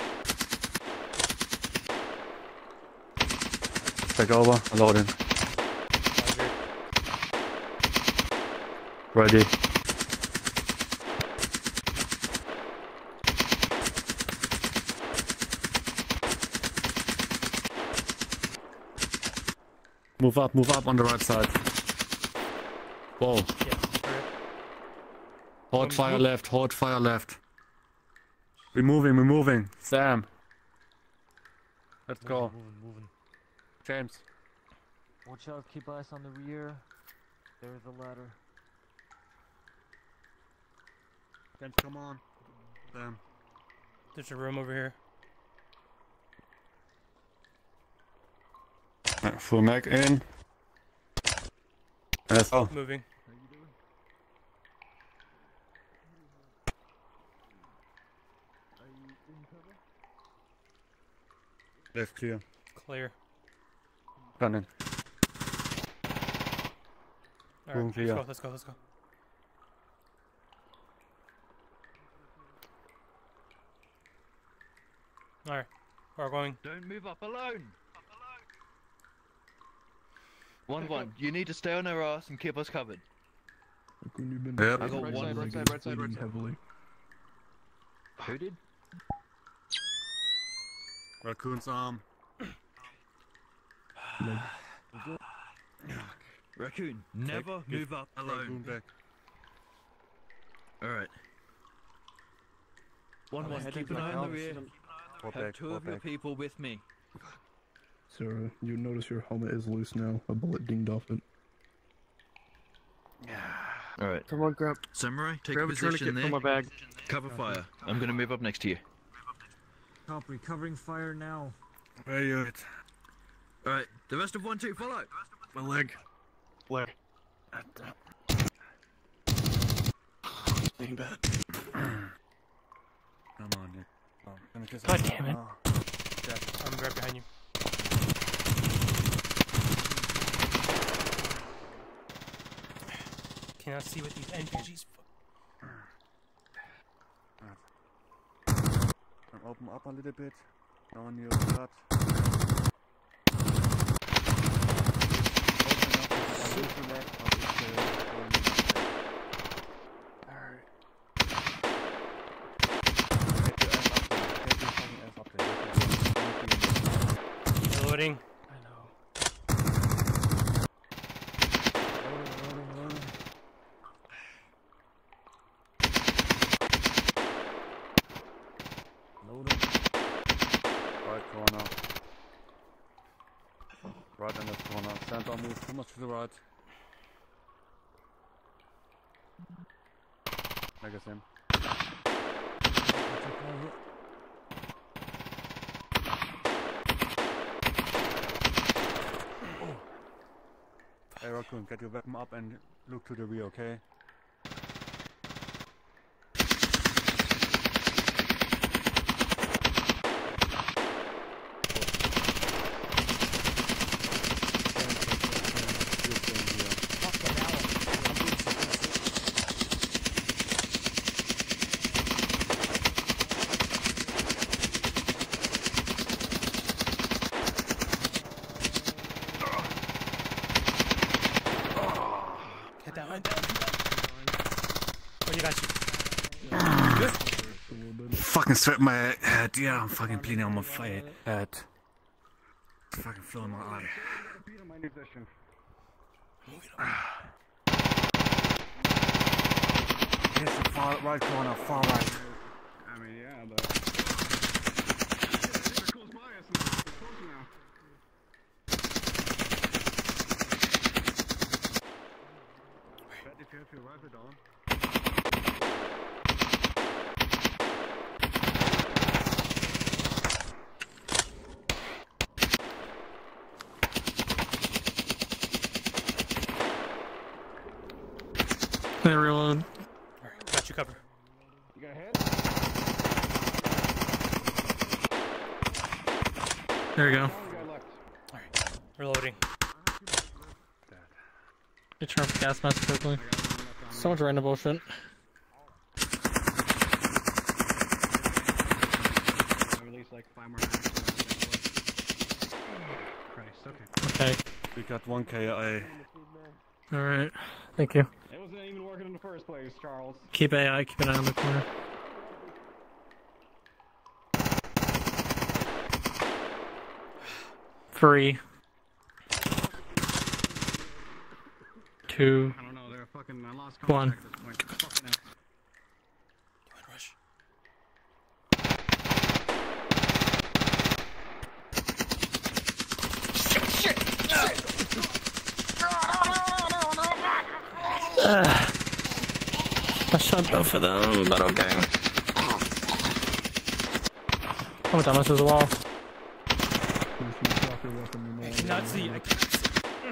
Back over, loading. Ready. Move up, move up on the right side. Whoa. Yeah, Hold fire left, hold fire left. We're moving, we're moving. Sam. Let's Moving, go. Moving, moving. James. Watch out, keep eyes on the rear. There's a ladder. James, come on. Sam. There's a room over here. Right, full mag in. That's all. Moving. Left clear. Clear. Running. Alright, Room let's clear. go, let's go, let's go. Alright, we're going. Don't move up alone. One one. You need to stay on our ass and keep us covered. Yep. I got Right one. side, right side, right side, right side. Heavily. Who did? Raccoon's arm. Raccoon, never Take- move up Raccoon alone. back. Alright. One one, head keep into an the eye on the house. rear. Fall Have back, two fall of your back. people with me. Sarah, you notice your helmet is loose now. A bullet dinged off it. Alright. Come on, grab. Samurai, take Grab a a tourniquet position there. from my bag. Cover fire. I'm gonna move up next to you. Copy, covering fire now. Where are you at? Alright, the rest of one two, follow! My leg. Where? Ain't bad. Come on, Nick. Oh, let me kiss God it. damn it. Oh. I'm right behind you. Cannot see with these N P Gs. Open up a little bit. On your butt. Loading. I know. Loading. Right corner. Right in the corner. Stand on, move too much to the right. Magazine. Hey Raccoon, get your weapon up and look to the rear, okay? Get that one down. Oh, you got you. Fucking sweat my head. Yeah, I'm fucking bleeding on my fa- head. It's fucking filling my eye. Here's the far right corner, far right. I mean, yeah, but. They're close by us. They're close now. Bet if you have your rifle down. They reload. Alright, got you covered. You got a head? There you go. Alright, reloading. Get your gas mask quickly. So much random bullshit. I released like five more rounds. Christ, okay. Okay. We got one K I. Alright. Thank you. It wasn't even working in the first place, Charles. Keep A I, keep an eye on the corner. Free. two, I don't know. They're fucking. I lost one. contact at this point. Fucking hell. Rush. Uh, I shot both of them, but okay. How much damage is the wall? I cannot see. I cannot see.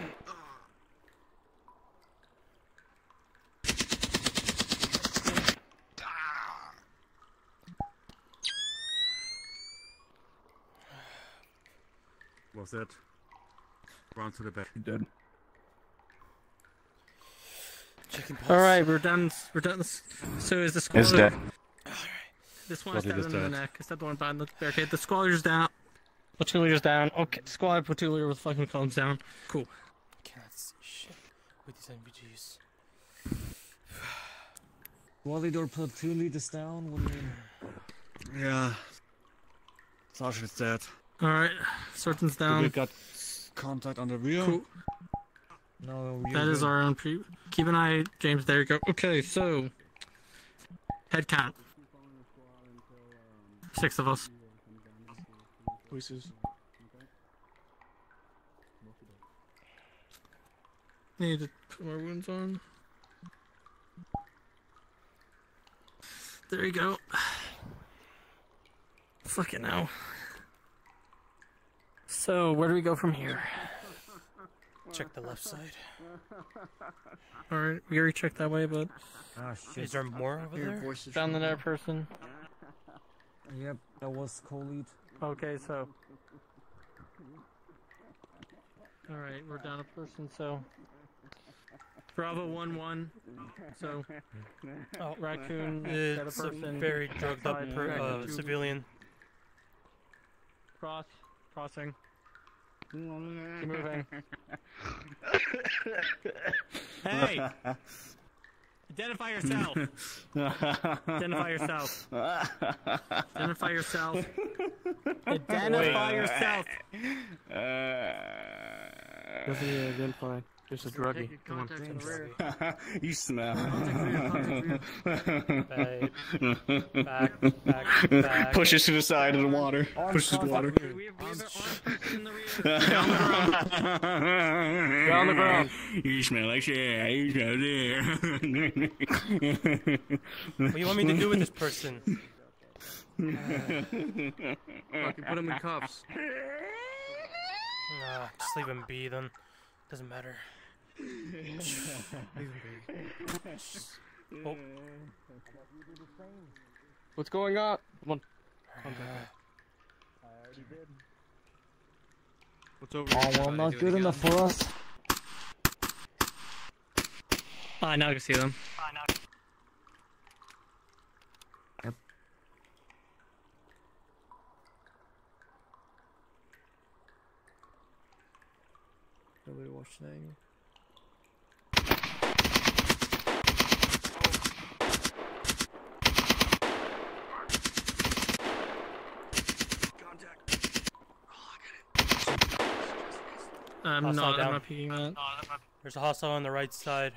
Was it? Run to the back. He did. All right, we're done. We're done. So is the squad? Is dead. This one is Squad stabbed leader's in the dead. neck. I stabbed the one behind the barricade. The squad leader's down. Platoon leader's down. Okay, squad platoon leader with fucking cones down. Cool. I cannot see shit with these N V Gs. Squad leader, platoon leader's down. What do you mean? Yeah. Sergeant's dead. All right, Sergeant's down. We got contact on the rear. Cool. No, That is our own pre. Keep an eye, James. There you go. Okay, so head count. Six of us. Voices. Need to put more wounds on. There you go. Fucking hell. So, where do we go from here? Check the left side. Alright, we already checked that way, but... Ah, shit. Is there more over there? Found another person. Yep, that was co-lead. Okay, so... Alright, we're down a person, so... Bravo one one. So... Oh, Raccoon, got a it's a person. very drugged up Outside, per, Raccoon uh, two. civilian. Cross. Crossing. Keep moving. Hey! Identify yourself! Identify yourself. Identify yourself. Identify Wait. yourself. Doesn't he identify? Just a druggie. Come on. You smell. Back, back, back. Pushes to the side of the water. Pushes the water. You're on the ground. You smell like shit. You smell there. What do you want me to do with this person? Fucking put him in cuffs. Nah, just leave him be then. Doesn't matter. Oh. What's going on? Come on. What's over Oh, well, not good enough for us. Ah, now I can see them. Yep. Nobody watching. I'm Hostile not, down. I'm not peeking that. There's a hostile on the right side.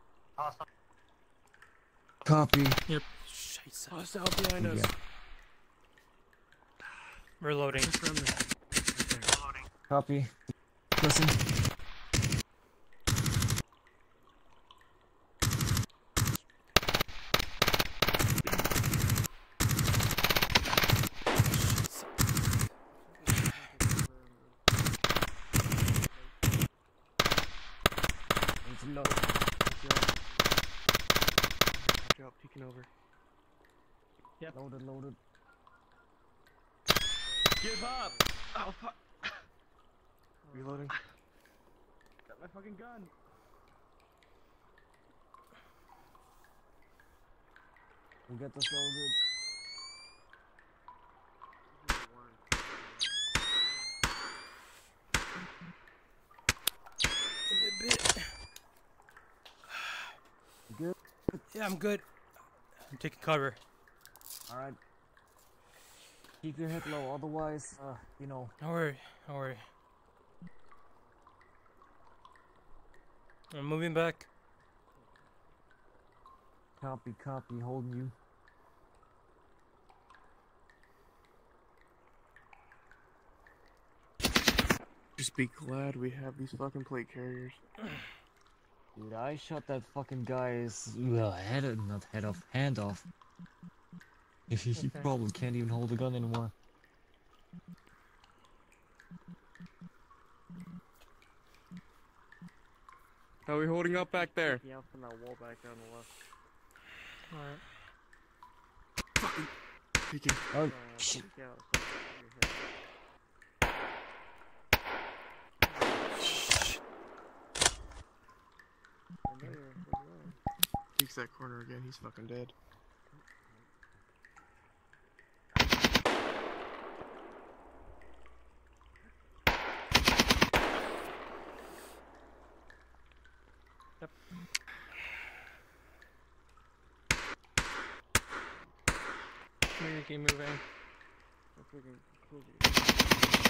Copy. Yep. Scheiße. Hostile behind us. Yeah. Reloading. Copy. Listen. Drop, peeking over. Yep. Loaded, loaded. Give up! Oh, fuck. Reloading. Got my fucking gun. We'll get this loaded. Give me a bit. You good? Yeah, I'm good. I'm taking cover. Alright. Keep your head low, otherwise, uh, you know. Don't worry, don't worry. I'm moving back. Copy, copy, holding you. Just be glad we have these fucking plate carriers. Dude, I shot that fucking guy's uh, head, not head off, hand off. He Okay. probably can't even hold a gun anymore. How are we holding up back there? Yeah, from that wall back down the left. Alright. Peeking. Oh, Uh, shit. peek out, so your head. I know you're- where you are. Peeks that corner again, he's fucking dead. Yep. We're gonna keep moving. I'm freaking cool.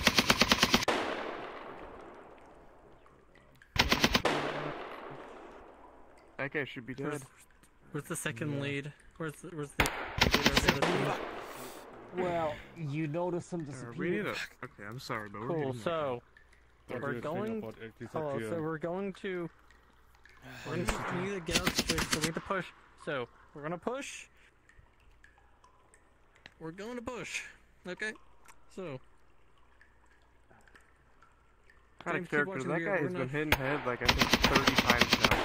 That guy should be dead. Where's, where's the second Yeah. lead? Where's the, where's the leader of the other team? Well, you notice him Uh, disappear. we need a. Okay, I'm sorry, but we're Cool, getting so What do we're you think going. about it Hello, so disappear? we're going to. We're going to we need to get out straight, so we need to push. So we're gonna push. We're going to push. Okay. So. Kind James, of keep character. watching That the guy rear, has we're been not- hitting head like I think thirty times now.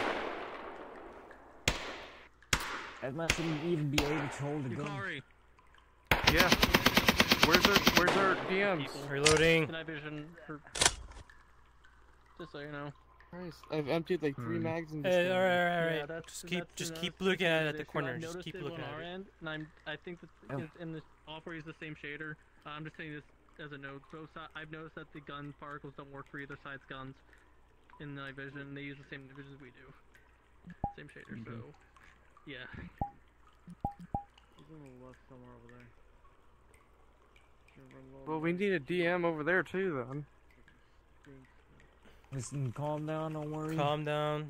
That man shouldn't even be able to hold a gun. Yukari. Yeah. Where's our Where's our D Ms? Reloading. Night vision. For... Just so you know. Christ, I've emptied like three Hmm. mags in Hey, this. alright, thing. alright, Yeah, alright. that's, Just keep, that's, just that's keep the looking at it at issue. the corner. I Just noticed keep it looking on at our it. end, and I'm, I think that Oh. it's in the operates the same shader. Uh, I'm just saying this as a note. Both si- I've noticed that the gun particles don't work for either side's guns in night vision. They use the same division as we do. Same shader, so yeah. He's on the left somewhere over there. Should run low Well, on we that. need a D M over there too, then. Stinks. Listen, calm down, don't worry. Calm down.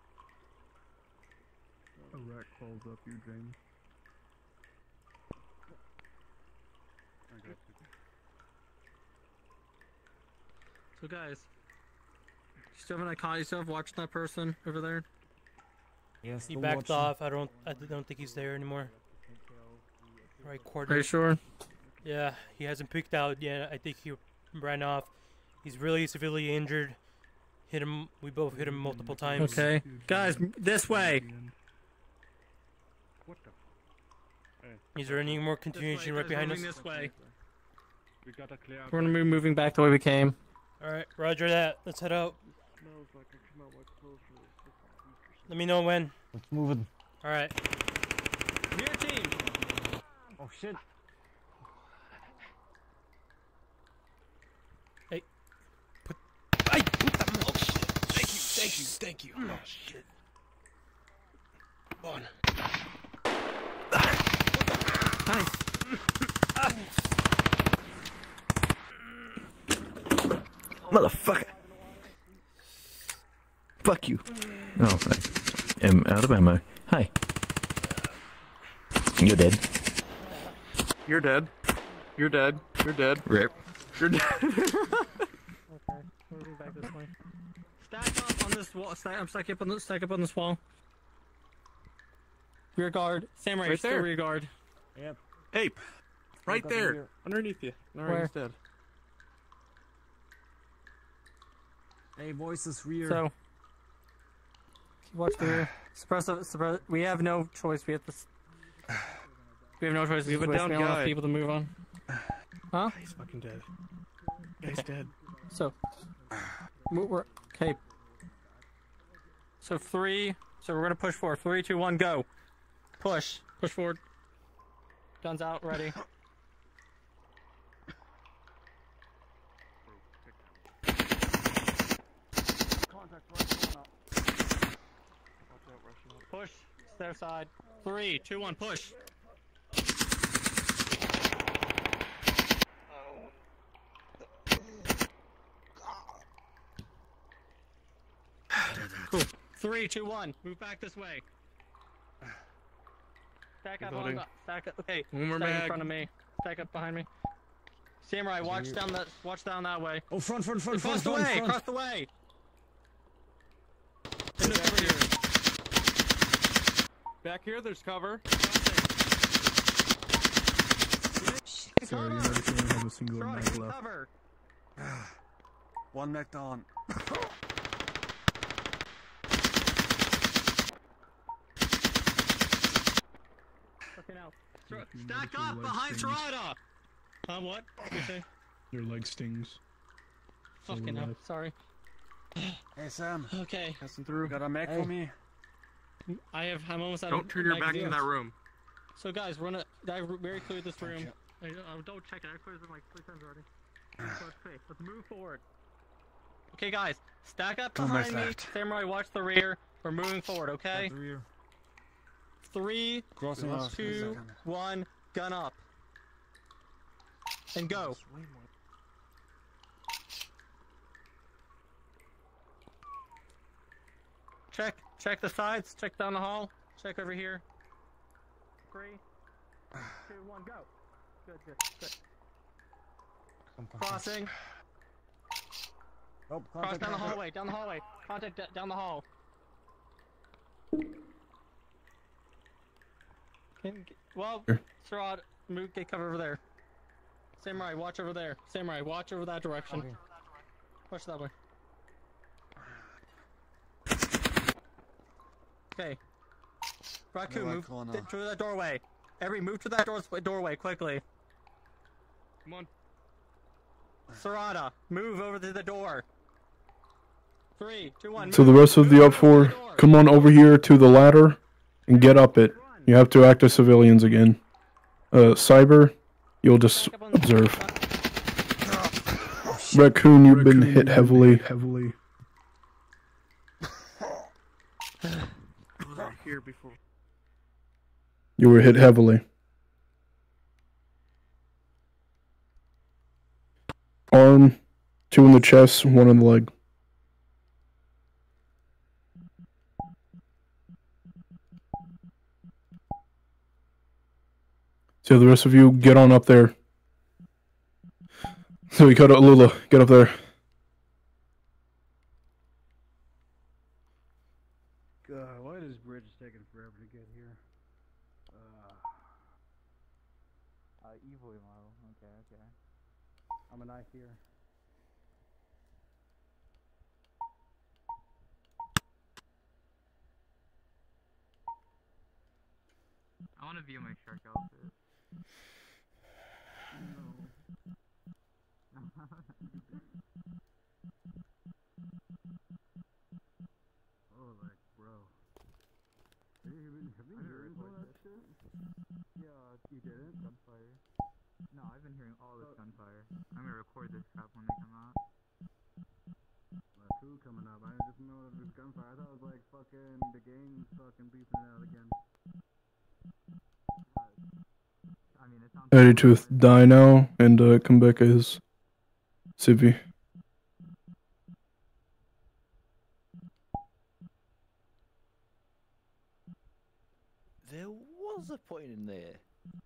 A rat crawls up you, James. So guys, you still haven't caught yourself watching that person over there? Yes, He the backed watching. off. I don't. I don't think he's there anymore. Right quarter. Are you sure? Yeah, he hasn't peeked out yet. I think he ran off. He's really severely injured. Hit him. We both hit him multiple times. Okay, guys, m- this way. What the? Is there any more This way, continuation right guys, behind us? moving this way. We gotta clear out. We're gonna be moving back the way we came. All right, Roger that. Let's head out. Smells like I come out my clothes for this fucking week or Let me know when. Let's move it. All right. Your team. Oh shit. Hey, put. Ay, puta madre. Oh shit! Thank you, thank you, thank you. Oh shit. Come on. Nice. Motherfucker. Fuck you. Oh, I am out of ammo. Hi. You're dead. You're dead. You're dead. You're dead. Rip. You're dead. Okay, moving back this way. Stack up on this wall. Stack, I'm stack up on this. Stack up on this wall. Rear guard. Samurai, Right still there. rear guard. Yep. Ape. Right Look up there. here. Underneath you. Alright, Where? he's dead. Hey, voices rear. So, watch the rear. Suppress, the- suppress. We have no choice. We have to. s- We have no choice. We Leave have a a down down enough guy. people to move on. Huh? He's fucking dead. Guy's Okay. dead. So, mo- we're okay. So three. So we're gonna push forward. Three, two, one, go. Push. Push forward. Guns out. Ready. Push. Stair side. Three, two, one, push. Cool. Three, two, one. Move back this way. Stack up on the, stack up. Okay. One more stack mag. in front of me. Stack up behind me. Samurai, watch down that. Watch down that way. Oh, front, front, front, Across front, the front, way. front. Across the way. In the cover here. Back here, there's cover. Sorry, you never can have a single Sorry, mag left. cover. One neck down. Okay, now. Stack up behind Serrata! Uh, what? You say? Your leg stings. Fucking hell, sorry. Hey Sam. Okay. Passing through. Got a mag Hey. for me? I have, I'm almost out Don't of turn your back to magazines. that room. So guys, we're gonna, I very cleared this room. I, I don't check it, I cleared it like three times already. So it's okay, let's move forward. Okay guys, stack up Don't behind miss me. that. Samurai, watch the rear. We're moving forward, okay? The rear. Three, Crossing off in a two, second. one, gun up. And go. Check, check the sides, check down the hall, check over here. Three, two, one, go. Good, good, good. Crossing. Oh, Cross contact, down the contact. hallway, down the hallway. Contact d- down the hall. Can, well, Sarad, move, get cover over there. Samurai, watch over there. Samurai, watch over that direction. Okay. Watch that way. Okay. Raku, right move corner. th- through that doorway. Every move to that door- doorway quickly. Come on. Sarada, move over to the door. Three, two, one. So the move. rest of Move the over up to four, door. come on over here to the ladder and get up it. You have to act as civilians again. Uh, Cyber, you'll just observe. Raccoon, you've been hit heavily. Heavily. I was right here before. You were hit heavily. Arm, two in the chest, one in the leg. So the rest of you, get on up there. So we cut out Lula, get up there. God, why does bridge taking forever to get here? Uh, Uh, evil model. Okay, okay. I'm a knife here. I want to view my shark outfit. Oh, like, bro. Have you been, have you heard all that shit? Yeah, you didn't? Gunfire. No, I've been hearing all this gunfire. I'm gonna record this crap when they come out. Like, who coming up? I just know that there's gunfire. I thought it was like fucking the gang fucking beefing it out again. I mean, it sounds Ready to die now and uh, come back as Civi. There was a point in there.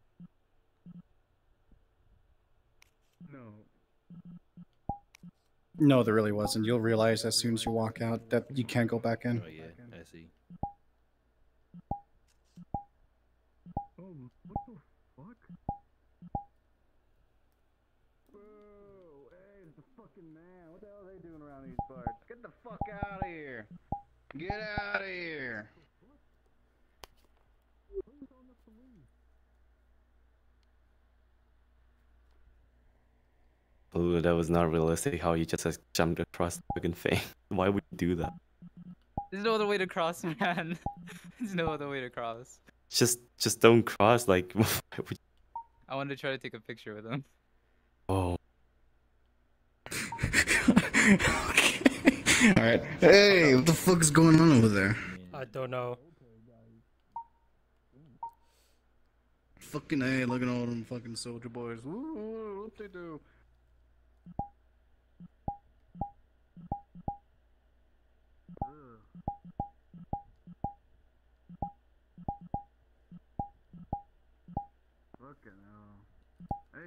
No. No, there really wasn't. You'll realize as soon as you walk out that you can't go back in. Oh yeah, I see. Oh, what the fuck? Bro, hey, it's the fucking man. What the hell are they doing around these parts? Get the fuck out of here. Get out of here. Ooh, that was not realistic how you just like, jumped across the fucking thing. Why would you do that? There's no other way to cross, man. There's no other way to cross. Just just don't cross, like, why would you... I wanted to try to take a picture with him. Oh. Alright. Hey, what the fuck is going on over there? I don't know. Fucking hey, look at all them fucking soldier boys. Ooh, what they do?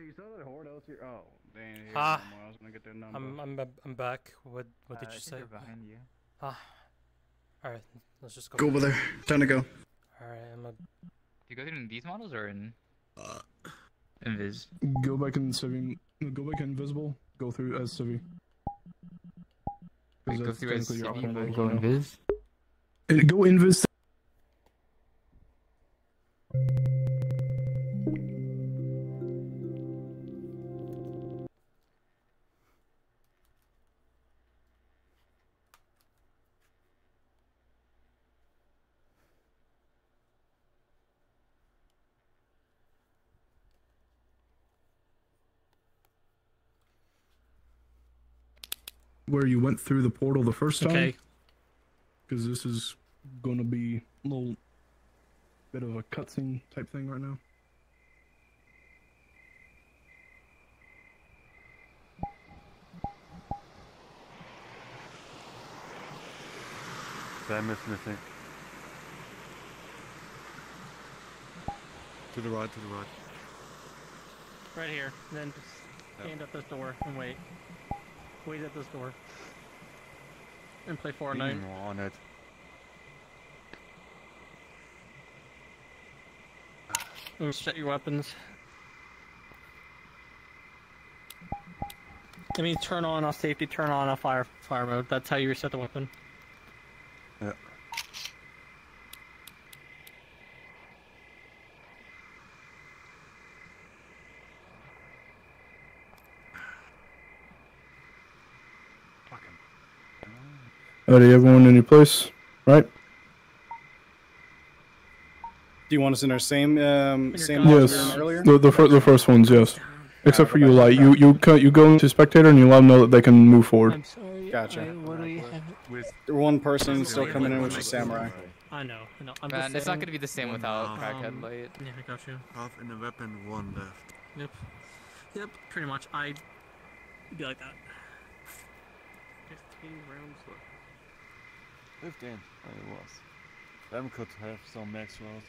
you saw that horde out here? Oh, they ain't here Ah, anymore. I was gonna get their number. I'm I'm I'm back. What what did Uh, I you think say? they're behind you. Ah, all right. Let's just go. Go over there. Time to go. All right, I'm a. Do you go through these models or in uh, Invis? Go back in Civi. Go back in Invisible. Go through as Civi. Wait, go that's through as technically your Civi, optimal but go now. Invis? Uh, Go Invis. Where you went through the portal the first time. Okay. Because this is going to be a little bit of a cutscene type thing right now. Sam is missing. To the right, to the right. Right here. Then just stand at this door and wait. Wait at this door. And play Fortnite. Being on it. And set your weapons. I mean, turn on off safety, turn on off fire fire mode. That's how you reset the weapon. Yeah. Alrighty, everyone in your place, right? Do you want us in our same um same models we were Yes, in earlier? the the, fir the first ones, yes. Except for you, Light. You you co- you go into spectator and you let them know that they can move forward. Gotcha. What do you have? One person still coming in, which is Samurai. I know, I know. I'm Man, just it's not saying- gonna be the same without crackhead Um, light. Yeah, I got you. Half in the weapon, one left. Yep. Yep, pretty much. I'd be like that. fifteen rounds left. fifteen. Oh, it was. Them could have some max rolls.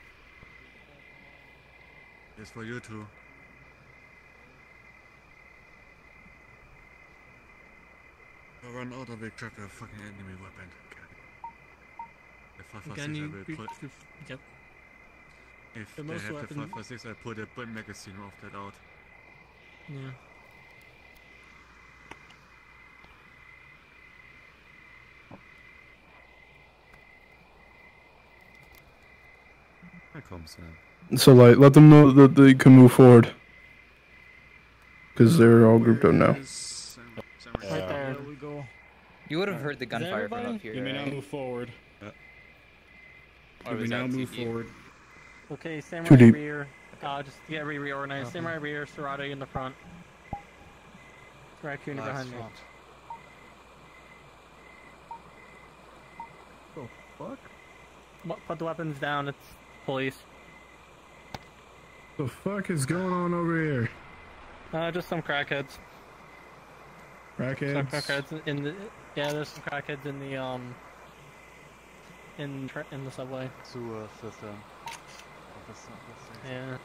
It's for you two. I run out of a track of fucking enemy weapon. If five five Can six, I you will reach put. to- Yep. If The they most have the weapon- five five six, I put a burn magazine of that out. Yeah. Here comes Sam. So, like, let them know that they can move forward. Because they're all grouped up now. Right there. we go. You would have heard the Is gunfire from everybody? up here. You may now right? move forward. Or You may was now that move too deep? forward. Okay, Samurai Too deep. rear. Uh, just get re reorganized. Samurai rear, Serrato in the front. Raccoon Nice behind me. shot. The fuck? Mu- Put the weapons down. It's police. The fuck is going on over here? Uh, just some crackheads. Some Crackheads? crackheads in the. Yeah, there's some crackheads in the um. In tra in the subway. Sewer system. Yeah.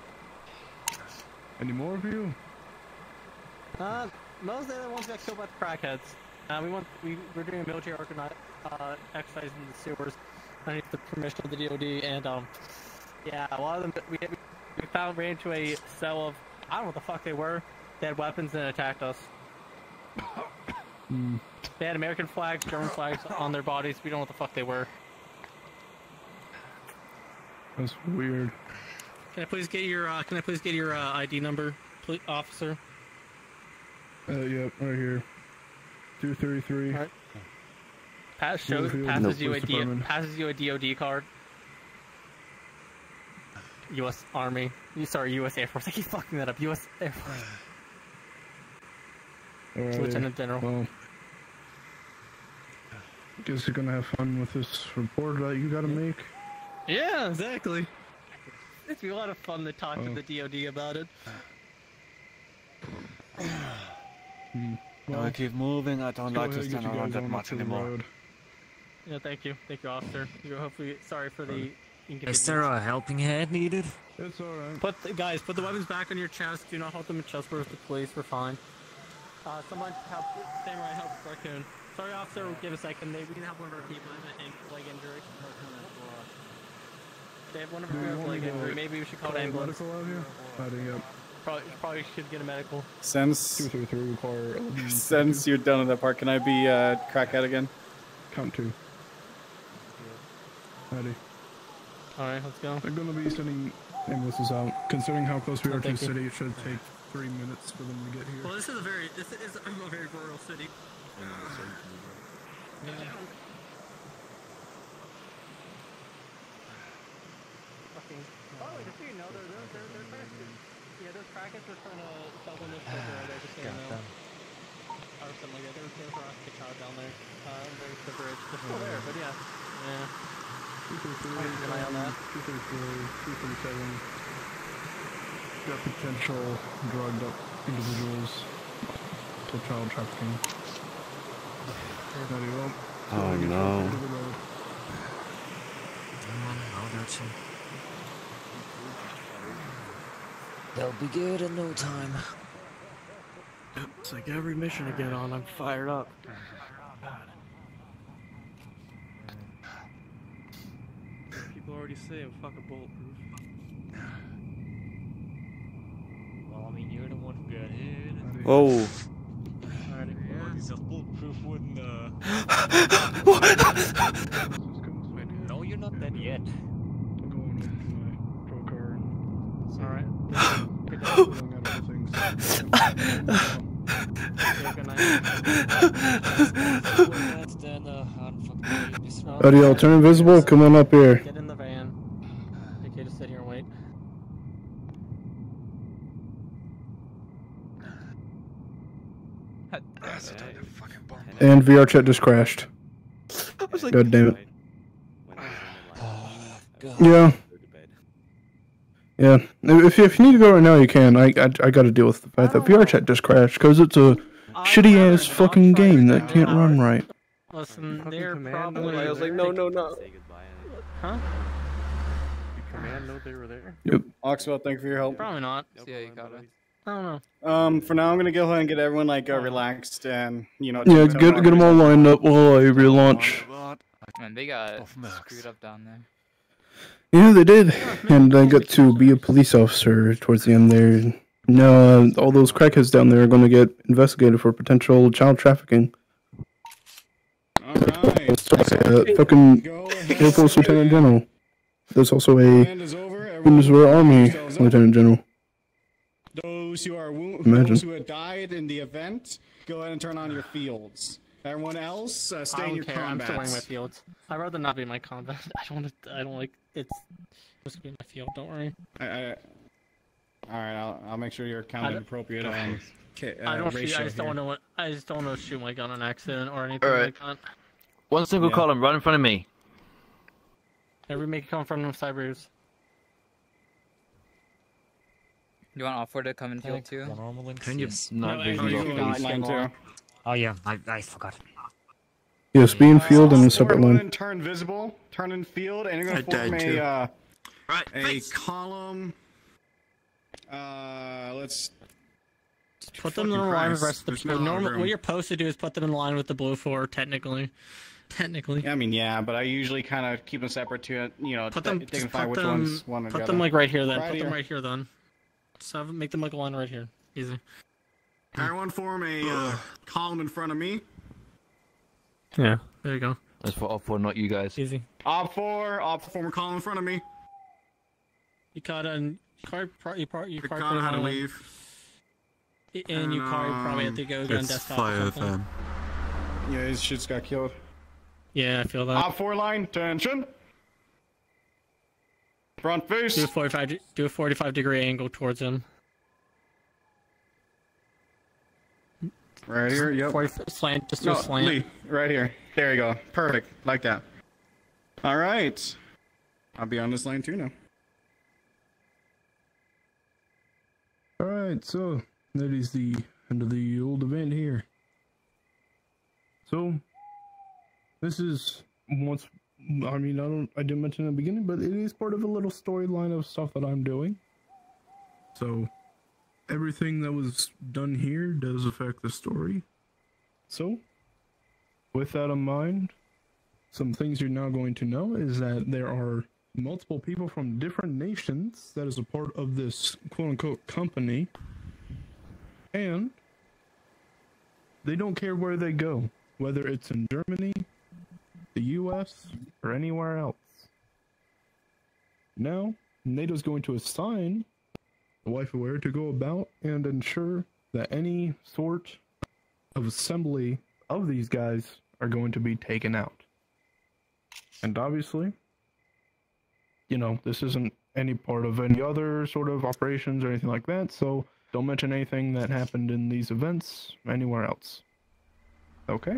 Any more of you? Uh, most of the other ones got killed by the crackheads. Uh, we want we we're doing a military organi uh exercise in the sewers underneath the permission of the D O D, and um, yeah, a lot of them we we found ran into a cell of I don't know what the fuck they were. They had weapons and attacked us. Hmm. They had American flags, German flags on their bodies. We don't know what the fuck they were. That's weird. Can I please get your uh, Can I please get your uh, I D number, please, officer? Uh, yep, right here. two thirty-three. Alright. Pass shows Moorefield. passes Nope, you a police D department. passes you a D O D card. U S Army. You sorry, U S Air Force. I keep fucking that up. U S Air Force. Alrighty. Lieutenant General. Well, guess you're gonna have fun with this report that you gotta make. Yeah, exactly. It'd be a lot of fun to talk to Oh. the D O D about it. Hmm. Well, I keep moving. I don't Go like to ahead and get stand you around guys that on up much to the anymore. road. Yeah, thank you, thank you, officer. You're hopefully sorry for the You can Is there a helping hand needed? It's alright. Put the, guys, put the weapons back on your chest. Do not hold them in chest burst the police. We're fine. Uh, someone help. Samurai help Raccoon. Sorry, officer. Give a second. They, we can help one of our people with an ankle leg injury. They have one of our people leg injury. Maybe we should call an ambulance. Medical out here? Hiding up. Probably, probably should get a medical. Since Two, three, three, require. since you're done with that part, can I be uh, crackhead again? Count two. Ready. Alright, let's go. They're gonna be sending ambulances out. Considering how close we Oh, are to the thank you. city, it should take three minutes for them to get here. Well, this is a very, this is a very rural city. Yeah. Fucking. Oh, just so you know, they're they're they're they're trying to. Yeah, those crackheads are trying to sell them this sugar. They're just saying no. Or something like that. They were going for us to child down there. Uh, very the bridge. They're still there, but yeah. Yeah. two three three, Keep an eye on that. two three three, two three seven. Got potential drugged up individuals for child trafficking. Ready up. Oh no. They'll be good in no time. It's like every mission I get on, I'm fired up. People already say I'm fucking bulletproof. Well, I mean, you're the one who got hit. Oh. Alrighty, well, he's just bulletproof wouldn't, uh... Wait, no, you're not dead yet. Alright. Buddy, y'all turn invisible, come on up here. Get in the van. Okay, just sit here and wait. And V R chat just crashed. God damn it. Yeah. Yeah. If you, if you need to go right now, you can. I I, I got to deal with the fact that V R chat just crashed because it's a shitty ass fucking game that can't run right. Listen, they're probably. I was like, no, no, no. Huh? Did command know they were there? Yep. Oxwell, thank you for your help. Probably not. Yeah, you got it. I don't know. Um, for now, I'm gonna go ahead and get everyone like uh, relaxed and you know. Yeah, get get them all lined up while I relaunch. Man, they got screwed up down there. Yeah, they did, and I got to be a police officer towards the end there. No, uh, all those crackheads down there are going to get investigated for potential child trafficking. Alright. Uh, fucking Air Force Lieutenant General. There's also a Venezuela Army Lieutenant General. Those who are wo- Imagine. those who have died in the event, go ahead and turn on your fields. Everyone else, uh, stay I in don't your care. I'm still wearing my combats. fields. I'd rather not be in my combat. I don't want to. I don't like. It's just gonna be in my field. Don't worry. I, I, all right, I'll, I'll make sure you're counted don't- appropriate. Um, okay, uh, I don't. Shoot, I ratio just don't here. want to. What I just don't want to shoot my gun on accident or anything Alright. like that. One single Yeah. column, right in front of me. Every make it come from them cybers. You want Offward to come and heal too? Can you Yes. not No, be I- Oh, you you go guys in line can too. Oh yeah, I, I forgot. Yes, be in field and a separate Everyone line. turn visible, turn in field, and you're I gonna form died a too. uh, Right, a face. column. Uh, let's Put them in Fucking line with the Christ, rest of the there's people. no Normal, room. what you're supposed to do is put them in line with the blue four, technically. Technically. I mean, yeah, but I usually kind of keep them separate to, you know, Put them. th- Just dignify put which them. ones one or the Put other. them like right here then. Right put here. them right here then. Just have, make them like a line right here. Easy. Everyone form a uh, column in front of me. Yeah. There you go. That's for off for not you guys. Easy. Op four, op form a column in front of me. You caught an. Car, pro, you pro, you car Dakota how to probably leave. And you car probably have to go on It's desktop. fire or something. fan. Yeah, his shit's got killed. Yeah, I feel that. Op four line, tension. Front face. Do a forty-five. de- Do a forty-five degree angle towards him. Right here, yep. forty, slant. Just do No, a slant. Lee, right here. There you go. Perfect. Like that. All right. I'll be on this line too now. Alright, so that is the end of the old event here. So, this is once I mean, I don't, I didn't mention in the beginning, but it is part of a little storyline of stuff that I'm doing. So, everything that was done here does affect the story. So, with that in mind, some things you're now going to know is that there are multiple people from different nations that is a part of this quote-unquote company, and they don't care where they go, whether it's in Germany, the U S, or anywhere else. Now, NATO's going to assign the WiFiWare to go about and ensure that any sort of assembly of these guys are going to be taken out. And obviously, you know, this isn't any part of any other sort of operations or anything like that, so don't mention anything that happened in these events anywhere else. Okay?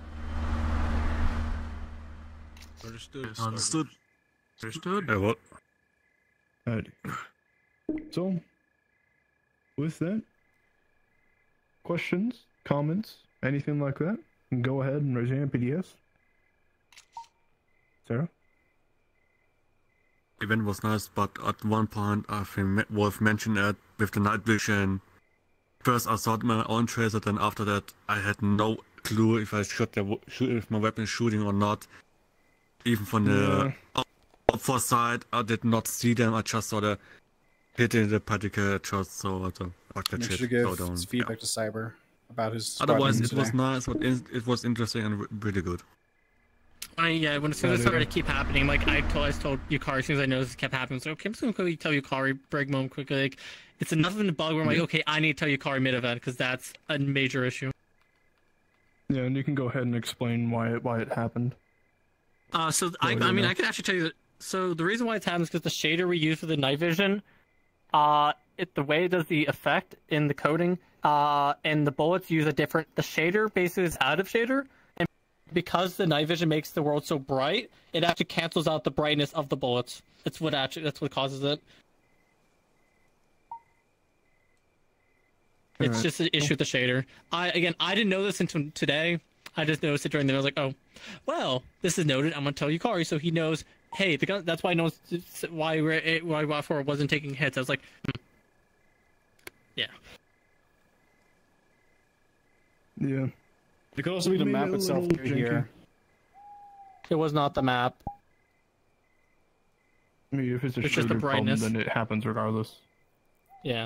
Understood. Understood. Understood. Hey, what? Alright. So, with that, questions, comments, anything like that, go ahead and raise your hand, P D S. Sarah? The event was nice, but at one point I think Wolf mentioned it with the night vision. First I thought my own tracer, then after that I had no clue if I shot the, if my weapon is shooting or not. Even from the Yeah. outfall side, I did not see them. I just saw the hitting the particle just so I thought, fuck that Make shit. sure to give Go down. feedback to Cyber about his. Otherwise, squadron it was today. nice. But it was interesting and really good. I, yeah, when as soon as it Yeah, started to keep happening, like I told, I told Yukari, as soon as I noticed it kept happening, so okay, I'm just gonna quickly tell Yukari, break moment quickly. Like, it's enough of a bug where I'm like, okay, I need to tell Yukari mid event because that's a major issue. Yeah, and you can go ahead and explain why it why it happened. Uh, so I, ahead I mean, now. I can actually tell you that. So the reason why it's happening is because the shader we use for the night vision, uh, it the way it does the effect in the coding, uh, and the bullets use a different. The shader basically is out of shader, and because the night vision makes the world so bright, it actually cancels out the brightness of the bullets. That's what actually that's what causes it. It's Alright. just an issue with the shader. I again, I didn't know this until today. I just noticed it during the. I was like, oh, well, this is noted. I'm gonna tell Yukari so he knows. Hey, the gun. That's why I know why we're why Y four wasn't taking hits. I was like, hmm. yeah. Yeah. It could also be the Made map it a itself little through here. It was not the map. I mean, if it's a It's just the shader problem, brightness. then it happens regardless. Yeah,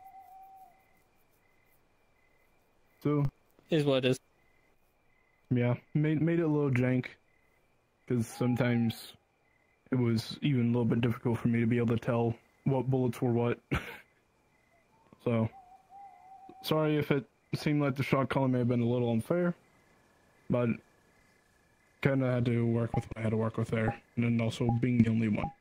So, is what it is. yeah, made made it a little jank, because sometimes it was even a little bit difficult for me to be able to tell what bullets were what. So, sorry if it seemed like the shot calling may have been a little unfair, but kind of had to work with what I had to work with there, and then also being the only one.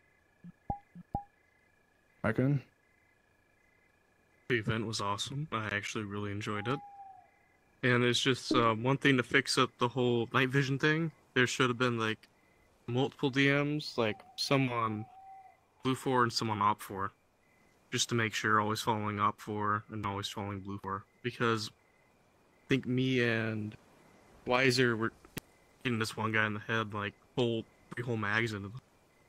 Back in. The event was awesome. I actually really enjoyed it. And it's just uh, one thing to fix up the whole night vision thing. There should have been like multiple D Ms, like some on Blue four and some on Op four, just to make sure always following Op four and always following Blue four. Because I think me and Wiser were hitting this one guy in the head like whole three whole mags into them.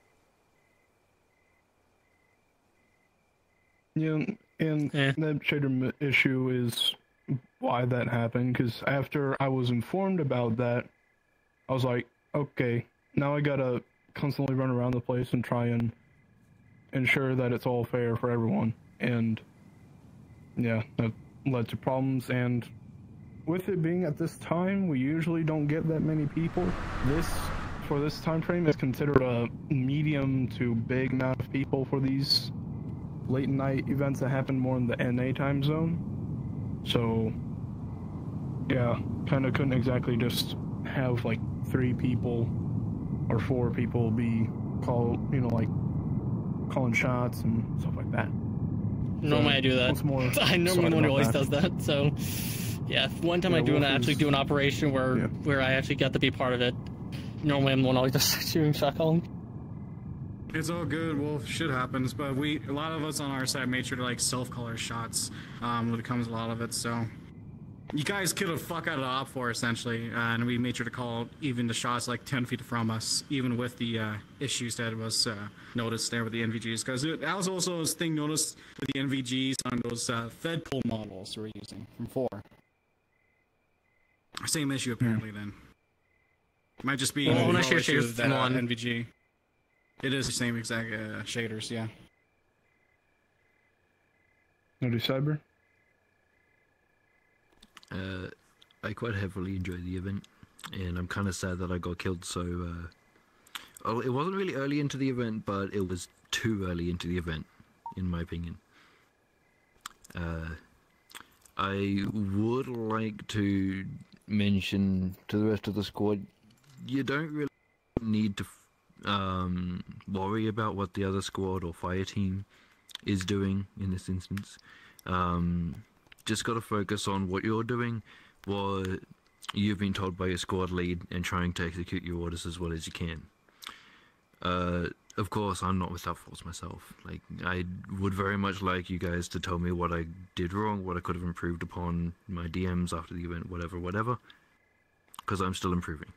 Yeah, and that shader m- issue is why that happened, because after I was informed about that, I was like, okay, now I gotta constantly run around the place and try and ensure that it's all fair for everyone. And yeah, that led to problems, and with it being at this time, we usually don't get that many people. This, for this time frame, is considered a medium to big amount of people for these late night events that happen more in the N A time zone. So, yeah, kind of couldn't exactly just have like three people or four people be call, you know, like calling shots and stuff like that. Normally So, I do that. once more, I normally sorry one about always that. does that. So, yeah, one time Yeah, I do an Wolf actually is- do an operation where yeah. where I actually got to be part of it. Normally I'm the one always just shooting shot calling. It's all good. Well, shit happens, but we a lot of us on our side made sure to like self-color shots um, when it comes to a lot of it. So you guys killed the fuck out of the op four essentially, uh, and we made sure to call even the shots like ten feet from us, even with the uh, issues that was uh, noticed there with the N V Gs. Because that was also a thing noticed with the N V Gs on those uh, Fed pull models we're using from four. Same issue apparently then. Might just be Well, an when I overall share issue shaders of that uh, one. N V G. It is the same exact uh, shaders, yeah. No do cyber. Uh, I quite heavily enjoyed the event, and I'm kind of sad that I got killed so, uh... Well, it wasn't really early into the event, but it was too early into the event, in my opinion. Uh, I would like to mention to the rest of the squad, you don't really need to um, worry about what the other squad or fire team is doing in this instance. Um, just got to focus on what you're doing, what you've been told by your squad lead, and trying to execute your orders as well as you can. Uh, of course, I'm not without faults myself. Like, I would very much like you guys to tell me what I did wrong, what I could have improved upon, my D Ms after the event, whatever, whatever. Because I'm still improving.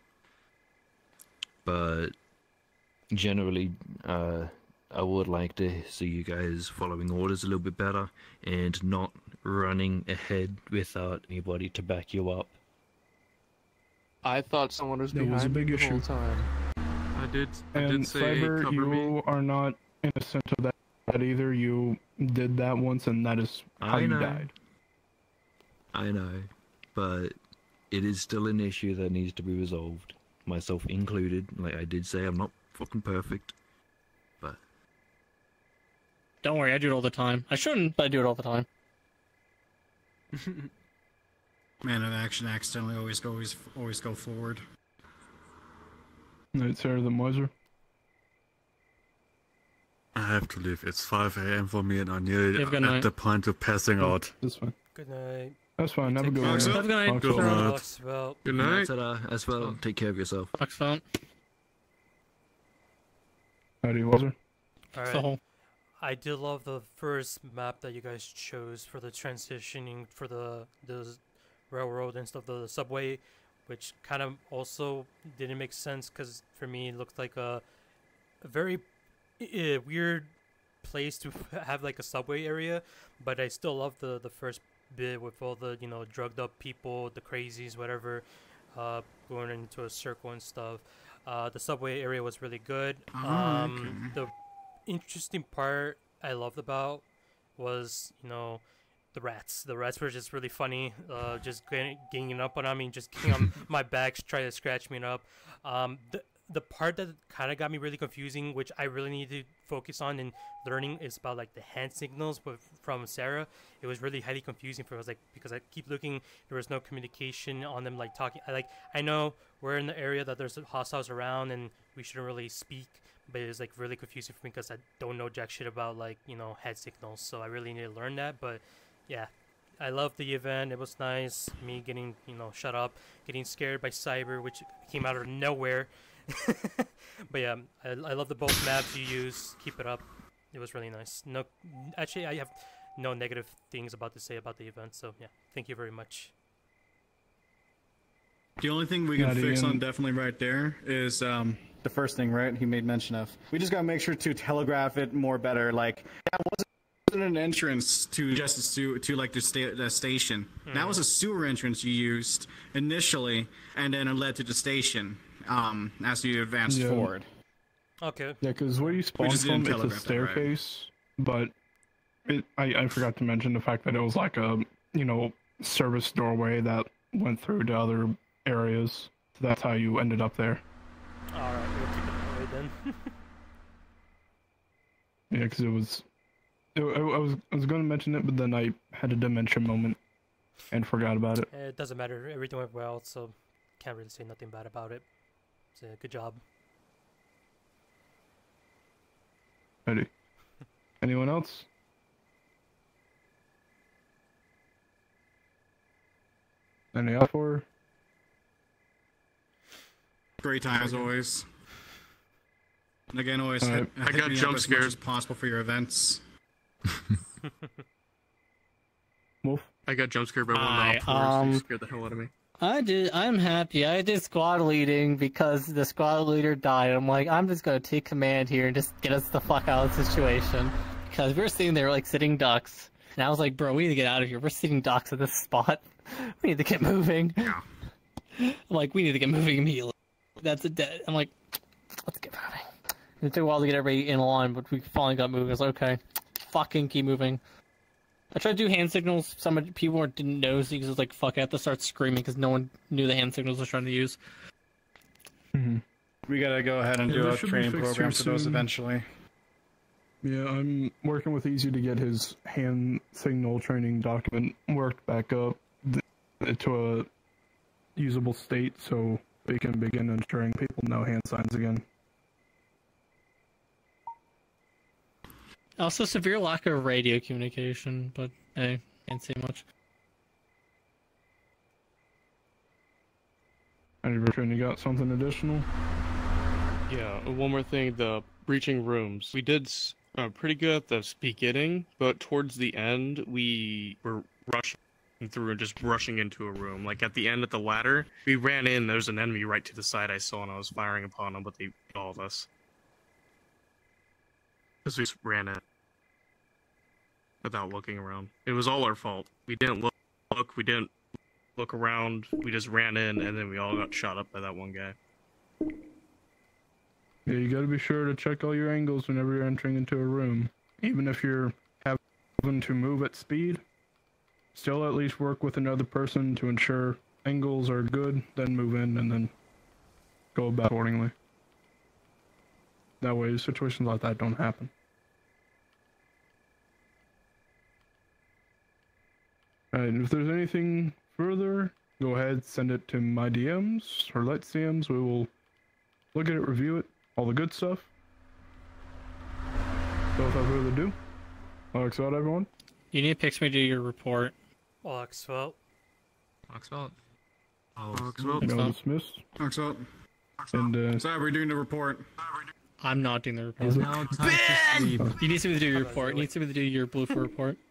But generally, uh, I would like to see you guys following orders a little bit better and not running ahead without anybody to back you up. I thought someone was That behind was a big me the issue. whole time. I did. I And did say cyber, cover you me. are not innocent of that, that either. You did that once, and that is how I you know. died. I know, but it is still an issue that needs to be resolved, myself included. Like I did say, I'm not fucking perfect, but Don't worry, I do it all the time. I shouldn't, but I do it all the time. Man of action accidentally always go always, always go forward. Night Sarah the Miser. I have to leave. It's five A M for me and I'm nearly Have a good at night. the point of passing out. That's fine. Good night. That's fine. Have a Take good care. one. Have a good night. Talk Good soon. night. Talks well. Good night. Ta-da, as well. Take care of yourself. Excellent. Howdy, Walter. Alright. So, I did love the first map that you guys chose for the transitioning for the the railroad and stuff, the subway, which kind of also didn't make sense because for me it looked like a, a very uh, weird place to have like a subway area, but I still love the the first bit with all the, you know, drugged up people, the crazies, whatever, uh, going into a circle and stuff. Uh, the subway area was really good. Ah, Um, the interesting part I loved about was, you know, the rats. The rats were just really funny, uh, just gang- ganging up on me, just getting on my back, trying to scratch me up. Um, the the part that kind of got me really confusing, which I really need to focus on and learning, is about like the hand signals with, from Sarah. It was really highly confusing for us, like, because I keep looking, there was no communication on them, like talking. I like I know we're in the area that there's hostiles around and we shouldn't really speak, but it's like really confusing for me because I don't know jack shit about, like, you know, head signals. So I really need to learn that. But yeah, I loved the event. It was nice. Me getting, you know, shut up, getting scared by Cyber, which came out of nowhere. But yeah, I, I love the both maps you use. Keep it up. It was really nice. No, actually, I have no negative things about to say about the event. So yeah, thank you very much. The only thing we can Not fix even- on definitely right there is um, the first thing, right? He made mention of. We just gotta make sure to telegraph it more better. Like, that wasn't an entrance to just a su- to like the, sta- the station. That was a sewer entrance you used initially, and then it led to the station um, as you advanced Yeah. forward. Okay. Yeah, because where you spawn just from, didn't it's a telegraph that right. staircase, but it, I, I forgot to mention the fact that it was like a, you know, service doorway that went through to other areas. So that's how you ended up there. Alright, we'll keep it that way then. Yeah, because it was, it, I, I was I was going to mention it, but then I had a dementia moment and forgot about it. It doesn't matter. Everything went well, so can't really say nothing bad about it. So good job. Ready? Anyone else? Any up for? Great time as always. And again, always All hit, right. I hit got me up jump as scared. much as possible for your events. Wolf? I got jump scared by one Hi, of the op fours. um, He scared the hell out of me. I did. I'm happy. I did squad leading because the squad leader died. I'm like, I'm just gonna take command here and just get us the fuck out of the situation because we were sitting there like sitting ducks, and I was like, bro, we need to get out of here. We're sitting ducks at this spot. We need to get moving. Yeah. I'm like, we need to get moving immediately. That's a dead. I'm like, let's get moving. It took a while to get everybody in line, but we finally got moving. I was like, okay, fucking keep moving. I tried to do hand signals. Some people didn't know because it was like, fuck, I have to start screaming because no one knew the hand signals I was trying to use. Mm-hmm. We gotta go ahead and Yeah, do that a should be training fixed program here for those soon. eventually. Yeah, I'm working with Easy to get his hand signal training document worked back up th- to a usable state so we can begin ensuring people know hand signs again. Also, severe lack of radio communication, but hey, can't say much. And Bertrand, you got something additional? Yeah, one more thing, the breaching rooms. We did uh, pretty good at the beginning, but towards the end, we were rushing through and just rushing into a room. Like, at the end at the ladder, we ran in, there's an enemy right to the side I saw, and I was firing upon them, but they beat all of us. Because we just ran in. Without looking around. It was all our fault. We didn't look, look, we didn't look around, we just ran in, and then we all got shot up by that one guy. Yeah, you gotta be sure to check all your angles whenever you're entering into a room. Even if you're having to move at speed, still at least work with another person to ensure angles are good, then move in and then go about accordingly. That way situations like that don't happen. Alright, and if there's anything further, go ahead, send it to my D Ms or Let's D Ms. We will look at it, review it, all the good stuff. So without further ado, Alex out, everyone. You need to pix me to do your report. Oxford. Oxford. Oxford. You know, dismissed. Oxford. And, uh... Sorry, we're doing the report. I'm not doing the report. Is it? You need somebody to do your report. You need somebody to do your Blue for report.